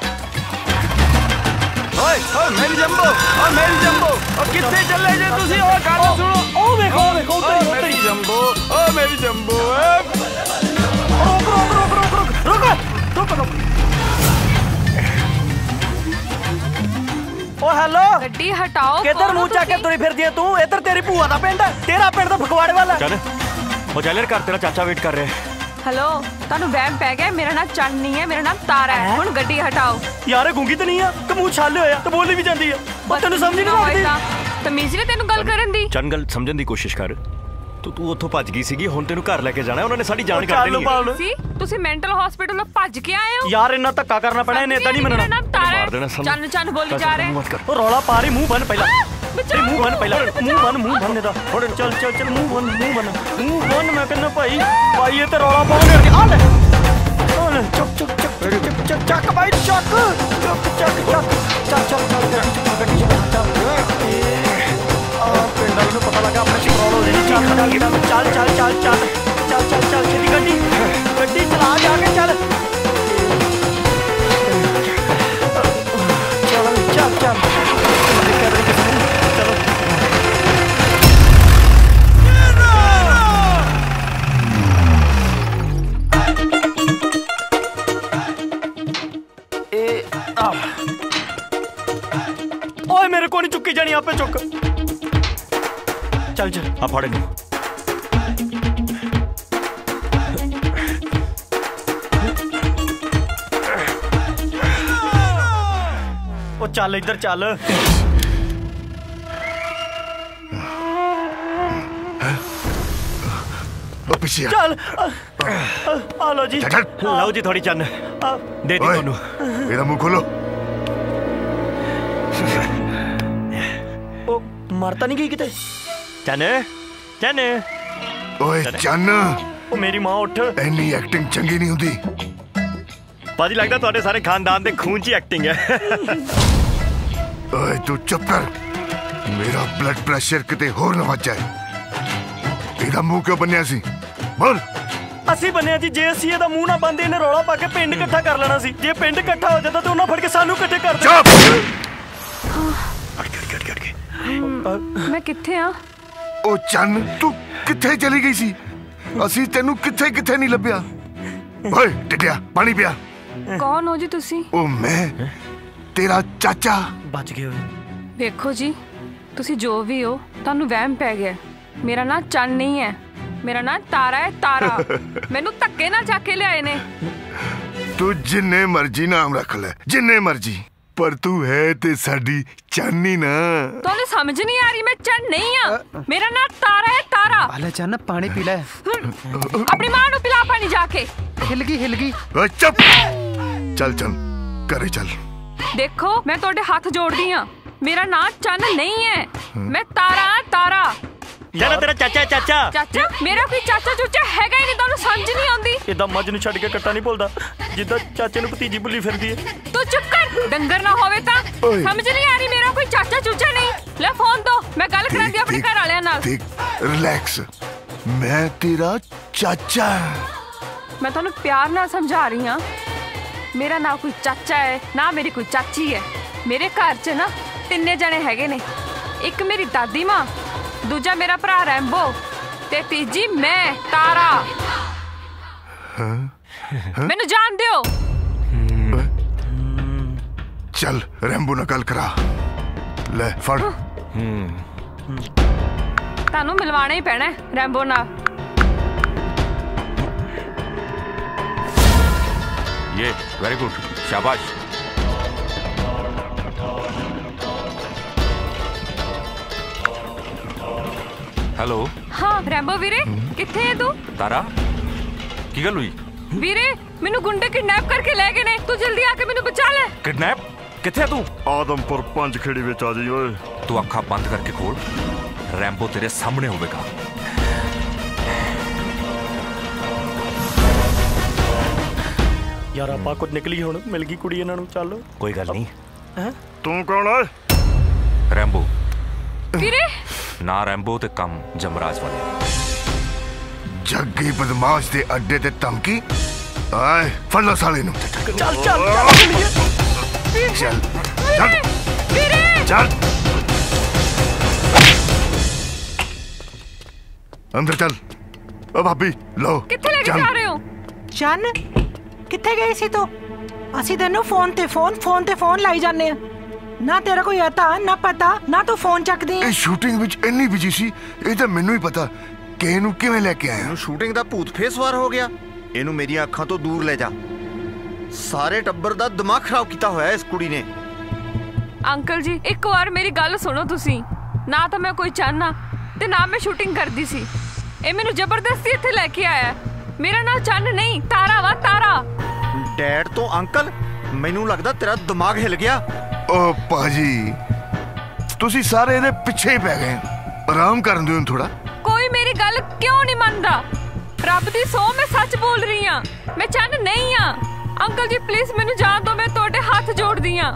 ਓਏ ਓਏ ਮੇਰੀ ਜੰਬੋ ਓ ਮੇਰੀ ਜੰਬੋ ਓ ਕਿੱਥੇ ਚੱਲੇ ਜੇ ਤੁਸੀਂ ਉਹ ਗੱਲ ਸੁਣੋ ਉਹ ਵੇਖੋ ਵੇਖੋ ਉੱਤਰੀ ਮੇਰੀ ਜੰਬੋ ਓ ਮੇਰੀ ਜੰਬੋ ਰੁਕ ਰੁਕ ਰੁਕ ਰੁਕ ਰੁਕ ਰੁਕ ਰੁਕ ਓ ਹੈਲੋ ਗੱਡੀ ਹਟਾਓ ਕਿੱਧਰ ਮੂੰਹ ਚੱਕ ਕੇ ਤੁਰੀ ਫਿਰਦੀ ਐ ਤੂੰ ਇੱਧਰ ਤੇਰੀ ਭੂਆ ਦਾ ਪਿੰਡ ਤੇਰਾ ਪਿੰਡ ਤਾਂ ਫਗਵਾੜੇ ਵਾਲਾ ਚੱਲ ਉਹ ਚੱਲ ਯਾਰ ਘਰ ਤੇਰਾ ਚਾਚਾ ਵੇਟ ਕਰ ਰਿਹਾ ਹੈਲੋ ਤੁਹਾਨੂੰ ਵਹਿਮ ਪੈ ਗਿਆ ਮੇਰਾ ਨਾਮ ਚੰਨ ਨਹੀਂ ਹੈ ਮੇਰਾ ਨਾਮ ਤਾਰਾ ਹੈ ਹੁਣ ਗੱਡੀ ਹਟਾਓ ਯਾਰ ਇਹ ਗੁੰਗੀ ਤਾਂ ਨਹੀਂ ਆ ਕਿ ਮੂੰਹ ਛਾਲੇ ਹੋਇਆ ਤੇ ਬੋਲੀ ਵੀ ਜਾਂਦੀ ਆ ਉਹ ਤੈਨੂੰ ਸਮਝ ਨਹੀਂ ਲੱਗਦੀ ਤਮੀਜ਼ ਨਹੀਂ ਤੈਨੂੰ ਗੱਲ ਕਰਨ ਦੀ ਚੰਨ ਗੱਲ ਸਮਝਣ ਦੀ ਕੋਸ਼ਿਸ਼ ਕਰ ਤੂੰ ਤੂੰ ਉੱਥੋਂ ਭੱਜ ਗਈ ਸੀਗੀ ਹੁਣ ਤੈਨੂੰ ਘਰ ਲੈ ਕੇ ਜਾਣਾ ਉਹਨਾਂ ਨੇ ਸਾਡੀ ਜਾਨ ਕੱਢ ਦੇਣੀ ਹੈ ਸੀ ਤੁਸੀਂ ਮੈਂਟਲ ਹਸਪੀਟਲ ਭੱਜ ਕੇ ਆਏ ਹੋ ਯਾਰ ਇੰਨਾ ਧੱਕਾ ਕਰਨਾ ਪੈਣਾ ਇਹਨੇ ਇਦਾਂ ਨਹੀਂ ਮੰਨਣਾ ਮਾਰ ਦੇਣਾ ਚੰਨ ਚੰਨ ਬੋਲੀ ਜਾ ਰਹੇ ਉਹ ਰੌਲਾ ਪਾ ਰਹੀ ਮੂੰਹ ਬੰਨ ਪਹਿਲਾਂ ਤੇਰੀ ਮੂੰਹ ਬੰਨ ਪਹਿਲਾਂ ਮੂੰਹ ਬੰਨ ਮੂੰਹ ਬੰਨ ਇਹਦਾ ਹੁਣ ਚੱਲ ਚੱਲ ਚੱਲ ਮੂੰਹ ਬੰਨ ਮੂੰਹ ਬੰਨ ਮੂੰਹ ਬੰਨ ਮੈਂ ਕਹਿੰਦਾ ਭਾਈ ਭਾਈ ਇਹ ਤੇ ਰੌਲਾ ਪਾਉਂਦੇ ਆ ਲੈ ਆ ਲੈ ਚੁੱਕ ਚੁੱਕ ਚੁੱਕ ਚੱਕ ਚੱਕ ਭਾਈ ਚੱਕ ਚੱਕ ਚੱਕ ਚੱਕ ਚੱਕ ਚੱਕ ਗੱਡੀ ਚ ਚੱਲ ਆ ਪਿੰਡਾਂ ਨੂੰ ਪਤਾ ਲੱਗਾ ਆਪਣੇ ਸ਼ਿਕਾਲ ਹੋ ਰਹੀ ਚੱਲ ਚੱਲ ਚੱਲ ਚੱਲ ਚੱਲ ਚੱਲ ਚੱਲ ਚੱਲ ਚੱਲ ਛੇਤੀ ਗੱਡੀ ਗੱਡੀ ਚਲਾ ਜਾ ਕੇ ਚੱਲ ਚੱਲ ਚੱਲ ਚੱਲ ਚਲੋ ਇਹ ਓਏ ਮੇਰੇ ਕੋਲ ਨਹੀਂ ਚੁੱਕੀ ਜਾਣੀ ਆਪੇ ਚੁੱਕ ਚੱਲ ਚੱਲ ਆ ਫੜ ਇਹਨੂੰ ਉਹ ਚੱਲ ਇੱਧਰ ਚੱਲ ਉਹ ਪਿੱਛੇ ਚੱਲ ਆ ਲਓ ਜੀ ਲਓ ਜੀ ਥੋੜੀ ਚੰਨ ਦੇ ਦੀ ਤੁਹਾਨੂੰ ਇਹਦਾ ਮੂੰਹ ਖੋਲੋ ਉਹ ਮਰਤਾ ਨਹੀਂ ਗਈ ਕਿਤੇ ਚੰਨ चन ओए चन ओ मेरी मां उठ इन्नी एक्टिंग चंगी नहीं होती पाजी लगदा तुहाडे सारे खानदान दे खून च एक्टिंग है ओए तू चुप कर मेरा ब्लड प्रेशर किते होर ना वध जाए ਇਹਦਾ ਮੂੰਹ ਕਿਉਂ ਬੰਨਿਆ ਸੀ ਬੋਲ ਅਸੀਂ ਬੰਨਿਆ ਜੀ ਜੇ ਅਸੀਂ ਇਹਦਾ ਮੂੰਹ ਨਾ ਬੰਦੇ ਇਹਨੇ ਰੌਲਾ ਪਾ ਕੇ ਪਿੰਡ ਇਕੱਠਾ ਕਰ ਲੈਣਾ ਸੀ ਜੇ ਪਿੰਡ ਇਕੱਠਾ ਹੋ ਜਾਂਦਾ ਤੇ ਉਹਨਾਂ ਫੜ ਕੇ ਸਾਨੂੰ ਇਕੱਠੇ ਕਰ ਦੇ ਚੁੱਪ ਮੈਂ ਕਿੱਥੇ ਆ ਉਹ ਚੰਨ ਤੂੰ ਕਿੱਥੇ ਚਲੀ ਗਈ ਸੀ ਅਸੀਂ ਤੈਨੂੰ ਕਿੱਥੇ ਕਿੱਥੇ ਨਹੀਂ ਲੱਭਿਆ ਓਏ ਟਿੱਡਿਆ ਪਾਣੀ ਪਿਆ ਕੌਣ ਹੋ ਜੀ ਤੁਸੀਂ ਉਹ ਮੈਂ ਤੇਰਾ ਚਾਚਾ ਬਚ ਗਏ ਹੋਏ ਵੇਖੋ ਜੀ ਤੁਸੀਂ ਜੋ ਵੀ ਹੋ ਤੁਹਾਨੂੰ ਵਹਿਮ ਪੈ ਗਿਆ ਮੇਰਾ ਨਾਂ ਚੰਨ ਨਹੀਂ ਹੈ ਮੇਰਾ ਨਾਂ ਤਾਰਾ ਹੈ ਤਾਰਾ ਮੈਨੂੰ ਧੱਕੇ ਨਾਲ ਚੱਕ ਕੇ ਲਿਆਏ ਨੇ ਤੂੰ ਜਿੰਨੇ ਮਰਜ਼ੀ ਨਾਮ ਰੱਖ ਲੈ ਜਿੰਨੇ ਮਰਜ਼ੀ ਪਰ ਤੂੰ ਹੈ ਤੇ ਸਾਡੀ ਚਾਨੀ ਨਾ ਤੁਹਾਨੂੰ ਸਮਝ ਨਹੀਂ ਆ ਰਹੀ ਮੈਂ ਚੰਨ ਨਹੀਂ ਆ ਮੇਰਾ ਨਾਂ ਤਾਰਾ ਹੈ ਤਾਰਾ ਆਲੇ ਚੰਨ ਪਾਣੀ ਪੀ ਲੈ ਆਪਣੀ ਮਾਂ ਨੂੰ ਪਿਲਾ ਪਾਣੀ ਜਾ ਕੇ ਹਿਲ ਗਈ ਹਿਲ ਗਈ ਓਏ ਚੁੱਪ ਚੱਲ ਚੱਲ ਘਰੇ ਚੱਲ ਦੇਖੋ ਮੈਂ ਤੁਹਾਡੇ ਹੱਥ ਜੋੜਦੀ ਆ ਮੇਰਾ ਨਾਂ ਚੰਨ ਨਹੀਂ ਹੈ ਮੈਂ ਤਾਰਾ ਤਾਰਾ ਯਾਰ ਤੇਰਾ ਚਾਚਾ ਚਾਚਾ ਚਾਚਾ ਮੇਰਾ ਕੋਈ ਚਾਚਾ ਚੂਚਾ ਹੈਗਾ ਹੀ ਨਹੀਂ ਤੁਹਾਨੂੰ ਸਮਝ ਨਹੀਂ ਆਉਂਦੀ ਇਦਾਂ ਮੱਝ ਨੂੰ ਛੱਡ ਕੇ ਕੱਟਾ ਨਹੀਂ ਭੁੱਲਦਾ ਜਿੱਦਾਂ ਚਾਚੇ ਨੂੰ ਭਤੀਜੀ ਭੁੱਲੀ ਫਿਰਦੀ ਹੈ ਤੂੰ ਚੁੱਪ ਕਰ ਡੰਗਰ ਨਾ ਹੋਵੇ ਤਾਂ ਸਮਝ ਨਹੀਂ ਆ ਰਹੀ ਮੇਰਾ ਕੋਈ ਚਾਚਾ ਚੂਚਾ ਨਹੀਂ ਲੈ ਫੋਨ ਦੋ ਮੈਂ ਗੱਲ ਕਰਾਂਗੀ ਆਪਣੇ ਘਰ ਵਾਲਿਆਂ ਨਾਲ ਰਿਲੈਕਸ ਮੈਂ ਤੇਰਾ ਚਾਚਾ ਮੈਂ ਤੁਹਾਨੂੰ ਪਿਆਰ ਨਾਲ ਸਮਝਾ ਰਹੀ ਹਾਂ ਮੇਰਾ ਨਾ ਕੋਈ ਚਾਚਾ ਹੈ ਨਾ ਮੇਰੀ ਕੋਈ ਚਾਚੀ ਹੈ ਮੇਰੇ ਘਰ 'ਚ ਨਾ ਤਿੰਨੇ ਜਣੇ ਹੈਗੇ ਨੇ ਇੱਕ ਮੇਰੀ ਦਾਦੀ ਮਾਂ ਦੂਜਾ ਮੇਰਾ ਭਰਾ ਰੈਂਬੋ ਤੇ ਤੀਜੀ ਮੈਂ ਤਾਰਾ ਮੈਨੂੰ ਜਾਣ ਦਿਓ ਚੱਲ ਰੈਂਬੋ ਨਾਲ ਗੱਲ ਕਰਾ ਲੈ ਫੜ ਤੁਹਾਨੂੰ ਮਿਲਵਾਣਾ ਹੀ ਪੈਣਾ ਰੈਂਬੋ ਨਾਲ ये वेरी गुड शाबाश हेलो हाँ रैंबो वीरे किथे है तू तारा की गल हुई वीरे मेनू गुंडे किडनैप करके ले गए ने तू जल्दी आके मेनू बचा ले किडनैप किथे तू आदमपुर पंज खेड़ी विच आ जी ओए तू अखा बंद करके खोल रैंबो तेरे सामने होवेगा यार आपा कुछ निकली हुण मिल गई कुड़ी इन्हां नूं चल कोई गल नहीं हैं तू कौन है रैंबो वीरे ना रैंबो ते कम जमराज वाले जग्गी बदमाश दे अड्डे ते धमकी आए फड़ लो साले नूं चल चल चल चल चल चल अंदर चल ओ भाभी लो किथे लेके जा रहे हो चन किथे गई सी तू ਅਸੀਂ ਤੈਨੂੰ ਫੋਨ ਤੇ ਫੋਨ ਫੋਨ ਤੇ ਫੋਨ ਲਾਈ ਜਾਂਦੇ ਆ ਨਾ ਤੇਰਾ ਕੋਈ ਅਤਾ ਨਾ ਪਤਾ ਨਾ ਤੂੰ ਫੋਨ ਚੱਕਦੀ ਇਹ ਸ਼ੂਟਿੰਗ ਵਿੱਚ ਇੰਨੀ ਬਿਜੀ ਸੀ ਇਹ ਤਾਂ ਮੈਨੂੰ ਹੀ ਪਤਾ ਕਿ ਇਹਨੂੰ ਕਿਵੇਂ ਲੈ ਕੇ ਆਇਆ ਇਹਨੂੰ ਸ਼ੂਟਿੰਗ ਦਾ ਭੂਤ ਫੇਸ ਵਾਰ ਹੋ ਗਿਆ ਇਹਨੂੰ ਮੇਰੀਆਂ ਅੱਖਾਂ ਤੋਂ ਦੂਰ ਲੈ ਜਾ ਸਾਰੇ ਟੱਬਰ ਦਾ ਦਿਮਾਗ ਖਰਾਬ ਕੀਤਾ ਹੋਇਆ ਇਸ ਕੁੜੀ ਨੇ ਅੰਕਲ ਜੀ ਇੱਕ ਵਾਰ ਮੇਰੀ ਗੱਲ ਸੁਣੋ ਤੁਸੀਂ ਨਾ ਤਾਂ ਮੈਂ ਕੋਈ ਚਾਹਨਾ ਤੇ ਨਾ ਮੈਂ ਸ਼ੂਟਿੰਗ ਕਰਦੀ ਸੀ ਇਹ ਮੈਨੂੰ ਜ਼ਬਰਦਸਤੀ ਇੱਥੇ ਲੈ ਕੇ ਆਇਆ ਮੇਰਾ ਨਾਮ ਚੰਨ ਨਹੀਂ ਤਾਰਾ ਵਾ ਤਾਰਾ ਡੈਡ ਤੋਂ ਅੰਕਲ ਮੈਨੂੰ ਲੱਗਦਾ ਤੇਰਾ ਦਿਮਾਗ ਹਿਲ ਗਿਆ ਓ ਪਾਜੀ ਤੁਸੀਂ ਸਾਰੇ ਇਹਦੇ ਪਿੱਛੇ ਹੀ ਪੈ ਗਏ ਆਰਾਮ ਕਰਨ ਦਿਓ ਥੋੜਾ ਕੋਈ ਮੇਰੀ ਗੱਲ ਕਿਉਂ ਨਹੀਂ ਮੰਨਦਾ ਰੱਬ ਦੀ ਸੌ ਮੈਂ ਸੱਚ ਬੋਲ ਰਹੀ ਹਾਂ ਮੈਂ ਚੰਨ ਨਹੀਂ ਆ ਅੰਕਲ ਜੀ ਪਲੀਜ਼ ਮੈਨੂੰ ਜਾਣ ਦਿਓ ਮੈਂ ਤੁਹਾਡੇ ਹੱਥ ਜੋੜਦੀ ਆ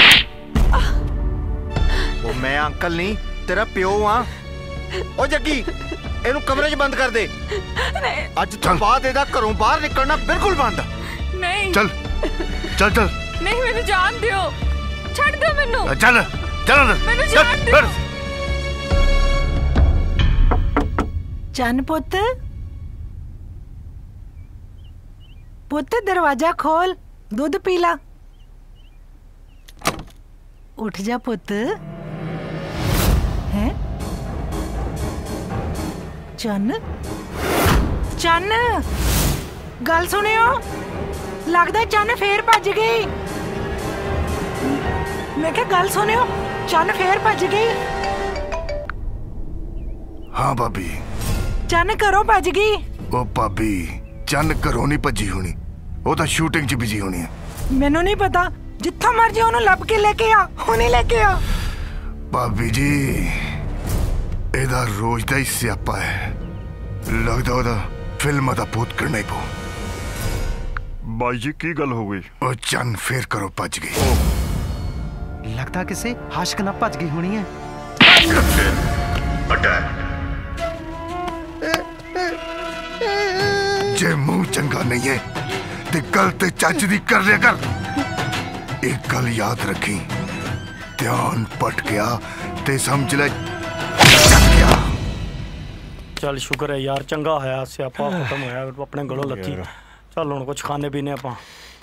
ਉਹ ਮੈਂ ਅੰਕਲ ਨਹੀਂ ਤੇਰਾ ਪਿਓ ਆ ਓ ਜੱਗੀ ਇਹਨੂੰ ਕਮਰੇ 'ਚ ਬੰਦ ਕਰ ਦੇ ਅੱਜ ਤੋਂ ਬਾਅਦ ਇਹਦਾ ਘਰੋਂ ਬਾਹਰ ਨਿਕਲਣਾ ਬਿਲਕੁਲ ਬੰਦ ਨਹੀਂ ਚੱਲ ਚੱਲ ਚੱਲ ਨਹੀਂ ਮੈਨੂੰ ਜਾਣ ਦਿਓ ਛੱਡ ਦਿਓ ਮੈਨੂੰ ਚੱਲ ਚੱਲ ਅੰਦਰ ਮੈਨੂੰ ਜਾਣ ਦਿਓ ਚੰਨ ਪੁੱਤ ਪੁੱਤ ਦਰਵਾਜ਼ਾ ਖੋਲ ਦੁੱਧ ਪੀ ਲਾ ਉੱਠ ਜਾ ਪੁੱਤ ਹੈ ਚੰਨ ਚੰਨ ਗੱਲ ਸੁਣਿਓ ਲੱਗਦਾ ਚੰਨ ਫੇਰ ਭੱਜ ਗਈ ਮੈਂ ਕਿਹਾ ਗੱਲ ਸੁਣਿਓ ਚੰਨ ਫੇਰ ਭੱਜ ਗਈ ਹਾਂ ਭਾਬੀ ਚੰਨ ਘਰੋਂ ਭੱਜ ਗਈ ਉਹ ਭਾਬੀ ਚੰਨ ਘਰੋਂ ਨਹੀਂ ਭੱਜੀ ਹੋਣੀ ਉਹ ਤਾਂ ਸ਼ੂਟਿੰਗ 'ਚ ਬਿਜੀ ਹੋਣੀ ਹੈ ਮੈਨੂੰ ਨਹੀਂ ਪਤਾ ਜਿੱਥੋਂ ਮਰਜੀ ਉਹਨੂੰ ਲੱਭ ਕੇ ਲੈ ਕੇ ਆ ਹੁਣੇ ਲੈ ਕੇ ਆ ਭਾਬੀ ਜੀ ਇਹਦਾ ਰੋਜ਼ ਦਾ ਹੀ ਸਿਆਪਾ ਹੈ। ਲੱਗਦਾ ਉਹਦਾ ਫਿਲਮਾਂ ਦਾ ਭੂਤ ਕਰਨਾ ਹੀ ਪਊ। ਬਾਈ ਜੀ ਕੀ ਗੱਲ ਹੋ ਗਈ? ਉਹ ਚੰਨ ਫੇਰ ਕਰੋ ਭੱਜ ਗਈ। लगता किसी आशिक ना भज गई होनी है। जे मुंह चंगा नहीं है ते गल ते चज दी कर लिया कर। एक गल याद रखी, ध्यान पट गया ते समझ ले चल गया। चल शुक्र है यार, चंगा होया, स्यापा खत्म होया, अपने गलों लथी। चल हुण कुछ खाने पीने आपां।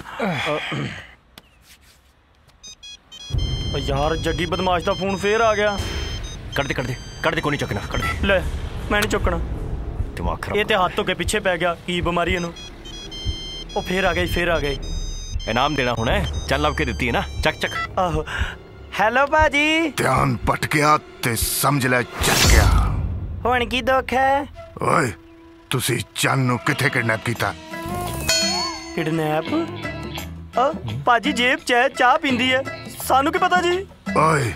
यार जग्गी बदमाश दा फोन फेर आ गया। कर दे कर दे कर दे, कोई नहीं चकना, कर दे। ले मैं नहीं चुकना, दिमाग खराब। ये ते हाथ धो के पीछे पै गया, की बीमारी इनू। ओ फिर आ गई फिर आ गई। इनाम देना होना है, चल लब के देती है ना, चक चक। आहो हेलो बाजी। ध्यान पट गया ते समझ ले चल गया। हुण की दुख है? ओए तुसी चन्न नू किथे किडनैप कीता? किडनैप? ओ बाजी जेब च है, चाह पींदी है, सानू की पता जी। ओए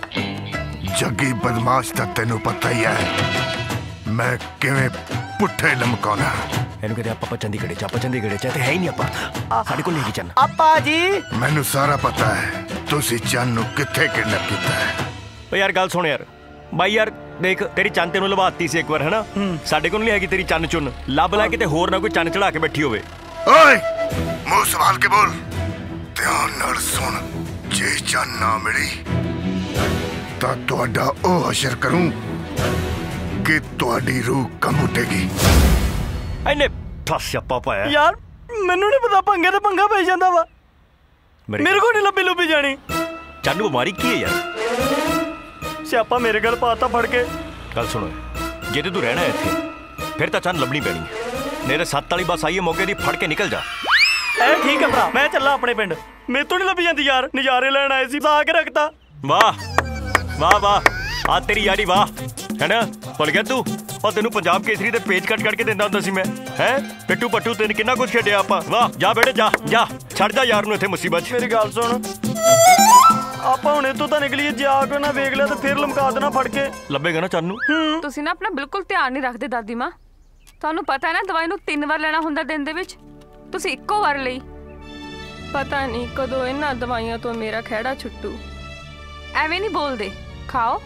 जग्गी बदमाश दा तेनू पता ही है मैं किवें पुट्ठे लमकाना। ਇਹਨੂੰ ਕਹਿੰਦੇ ਆਪਾਂ ਪਚੰਦੀ ਗੜੇ ਚ ਪਚੰਦੀ ਗੜੇ ਚ ਤੇ ਹੈ ਹੀ ਨਹੀਂ ਆਪਾਂ ਸਾਡੇ ਕੋਲ ਨਹੀਂ ਕੀ ਚੰਨ। ਆਪਾ ਜੀ ਮੈਨੂੰ ਸਾਰਾ ਪਤਾ ਹੈ ਤੁਸੀਂ ਚੰਨ ਨੂੰ ਕਿੱਥੇ ਕਿਡਨੈਪ ਕੀਤਾ ਹੈ। ਓ ਯਾਰ ਗੱਲ ਸੁਣ ਯਾਰ, ਬਾਈ ਯਾਰ ਦੇਖ ਤੇਰੀ ਚੰਨ ਤੈਨੂੰ ਲਵਾਤੀ ਸੀ ਇੱਕ ਵਾਰ ਹਨਾ, ਸਾਡੇ ਕੋਲ ਨਹੀਂ ਹੈਗੀ ਤੇਰੀ ਚੰਨ ਚੁੰਨ, ਲੱਭ ਲੈ ਕਿਤੇ ਹੋਰ ਨਾ ਕੋਈ ਚੰਨ ਚੜਾ ਕੇ ਬੈਠੀ ਹੋਵੇ। ਓਏ ਮੂੰਹ ਸੰਭਾਲ ਕੇ ਬੋਲ, ਧਿਆਨ ਨਾਲ ਸੁਣ। ਜੇ ਚੰਨ ਨਾ ਮਿਲੀ ਤਾਂ ਤੁਹਾਡਾ ਉਹ ਹਸ਼ਰ ਕਰੂੰ ਕਿ ਤੁਹਾਡੀ ਰੂਹ ਕੰਬ ਉੱਠੇਗੀ। ਇਹਨੇ ਫਸਿਆ ਪਾਪਾ ਯਾਰ ਮੈਨੂੰ ਨਹੀਂ ਪਤਾ, ਪੰਗੇ ਤੇ ਪੰਗਾ ਪਈ ਜਾਂਦਾ ਵਾ, ਮੇਰੇ ਕੋਲ ਨਹੀਂ ਲੱਭੀ ਲੁੱਭੀ ਜਾਣੀ। ਚੰਨ ਬਿਮਾਰੀ ਕੀ ਹੈ ਯਾਰ? ਸਿਆਪਾ ਮੇਰੇ ਗੱਲ ਪਾਤਾ ਫੜ ਕੇ। ਗੱਲ ਸੁਣੋ, ਜੇ ਤੇ ਤੂੰ ਰਹਿਣਾ ਇੱਥੇ ਫਿਰ ਤਾਂ ਚੰਨ ਲੱਭਣੀ ਪੈਣੀ ਹੈ, ਨਹੀਂ ਤਾਂ ਸੱਤ ਵਾਲੀ ਬੱਸ ਆਈ ਹੈ ਮੌਕੇ ਦੀ, ਫੜ ਕੇ ਨਿਕਲ ਜਾ। ਐ ਠੀਕ ਹੈ ਭਰਾ, ਮੈਂ ਚੱਲਾਂ ਆਪਣੇ ਪਿੰਡ, ਮੇਰੇ ਤੋਂ ਨਹੀਂ ਲੱਭੀ ਜਾਂਦੀ ਯਾਰ, ਨਜ਼ਾਰੇ ਲੈਣ ਆਏ ਸੀ ਲਾ ਕੇ ਰੱਖਤਾ। ਵਾਹ ਵਾਹ ਵਾਹ, ਆ ਤੇਰੀ ਯਾਰੀ ਵਾਹ, ਹੈਨਾ ਭੁੱਲ ਗਿਆ ਤੂੰ? ਉਹ ਤੈਨੂੰ ਪੰਜਾਬ ਕੇਸਰੀ ਦੇ ਪੇਜ ਕੱਟ ਕੱਟ ਕੇ ਦਿੰਦਾ ਹੁੰਦਾ ਸੀ ਮੈਂ, ਹੈ ਪਿੱਟੂ ਪੱਟੂ ਤੈਨੂੰ ਕਿੰਨਾ ਕੁਝ ਖੇਡਿਆ ਆਪਾਂ। ਵਾਹ ਜਾ ਬੇਟੇ ਜਾ ਜਾ, ਛੱਡ ਜਾ ਯਾਰ ਨੂੰ ਇੱਥੇ ਮੁਸੀਬਤ। ਮੇਰੀ ਗੱਲ ਸੁਣ, ਆਪਾਂ ਹੁਣੇ ਤੋਂ ਤਾਂ ਨਿਕਲੀਏ, ਜਾ ਕੇ ਨਾ ਵੇਖ ਲਿਆ ਤੇ ਫਿਰ ਲਮਕਾ ਦੇਣਾ ਫੜ ਕੇ। ਲੱਭੇਗਾ ਨਾ ਚੰਨ ਨੂੰ। ਤੁਸੀਂ ਨਾ ਆਪਣਾ ਬਿਲਕੁਲ ਧਿਆਨ ਨਹੀਂ ਰੱਖਦੇ ਦਾਦੀ ਮਾਂ, ਤੁਹਾਨੂੰ ਪਤਾ ਹੈ ਨਾ ਦਵਾਈ ਨੂੰ ਤਿੰਨ ਵਾਰ ਲੈਣਾ ਹੁੰਦਾ ਦਿਨ ਦੇ ਵਿੱਚ, ਤੁਸੀਂ ਇੱਕੋ ਵਾਰ ਲਈ। ਪਤਾ ਨਹੀਂ ਕਦੋਂ ਇਹਨਾਂ ਦਵਾਈਆਂ ਤੋਂ ਮੇਰਾ ਖਹਿੜਾ ਛੁੱਟੂ। ਐਵੇਂ ਨਹੀਂ ਬੋਲਦੇ, ਖਾਓ।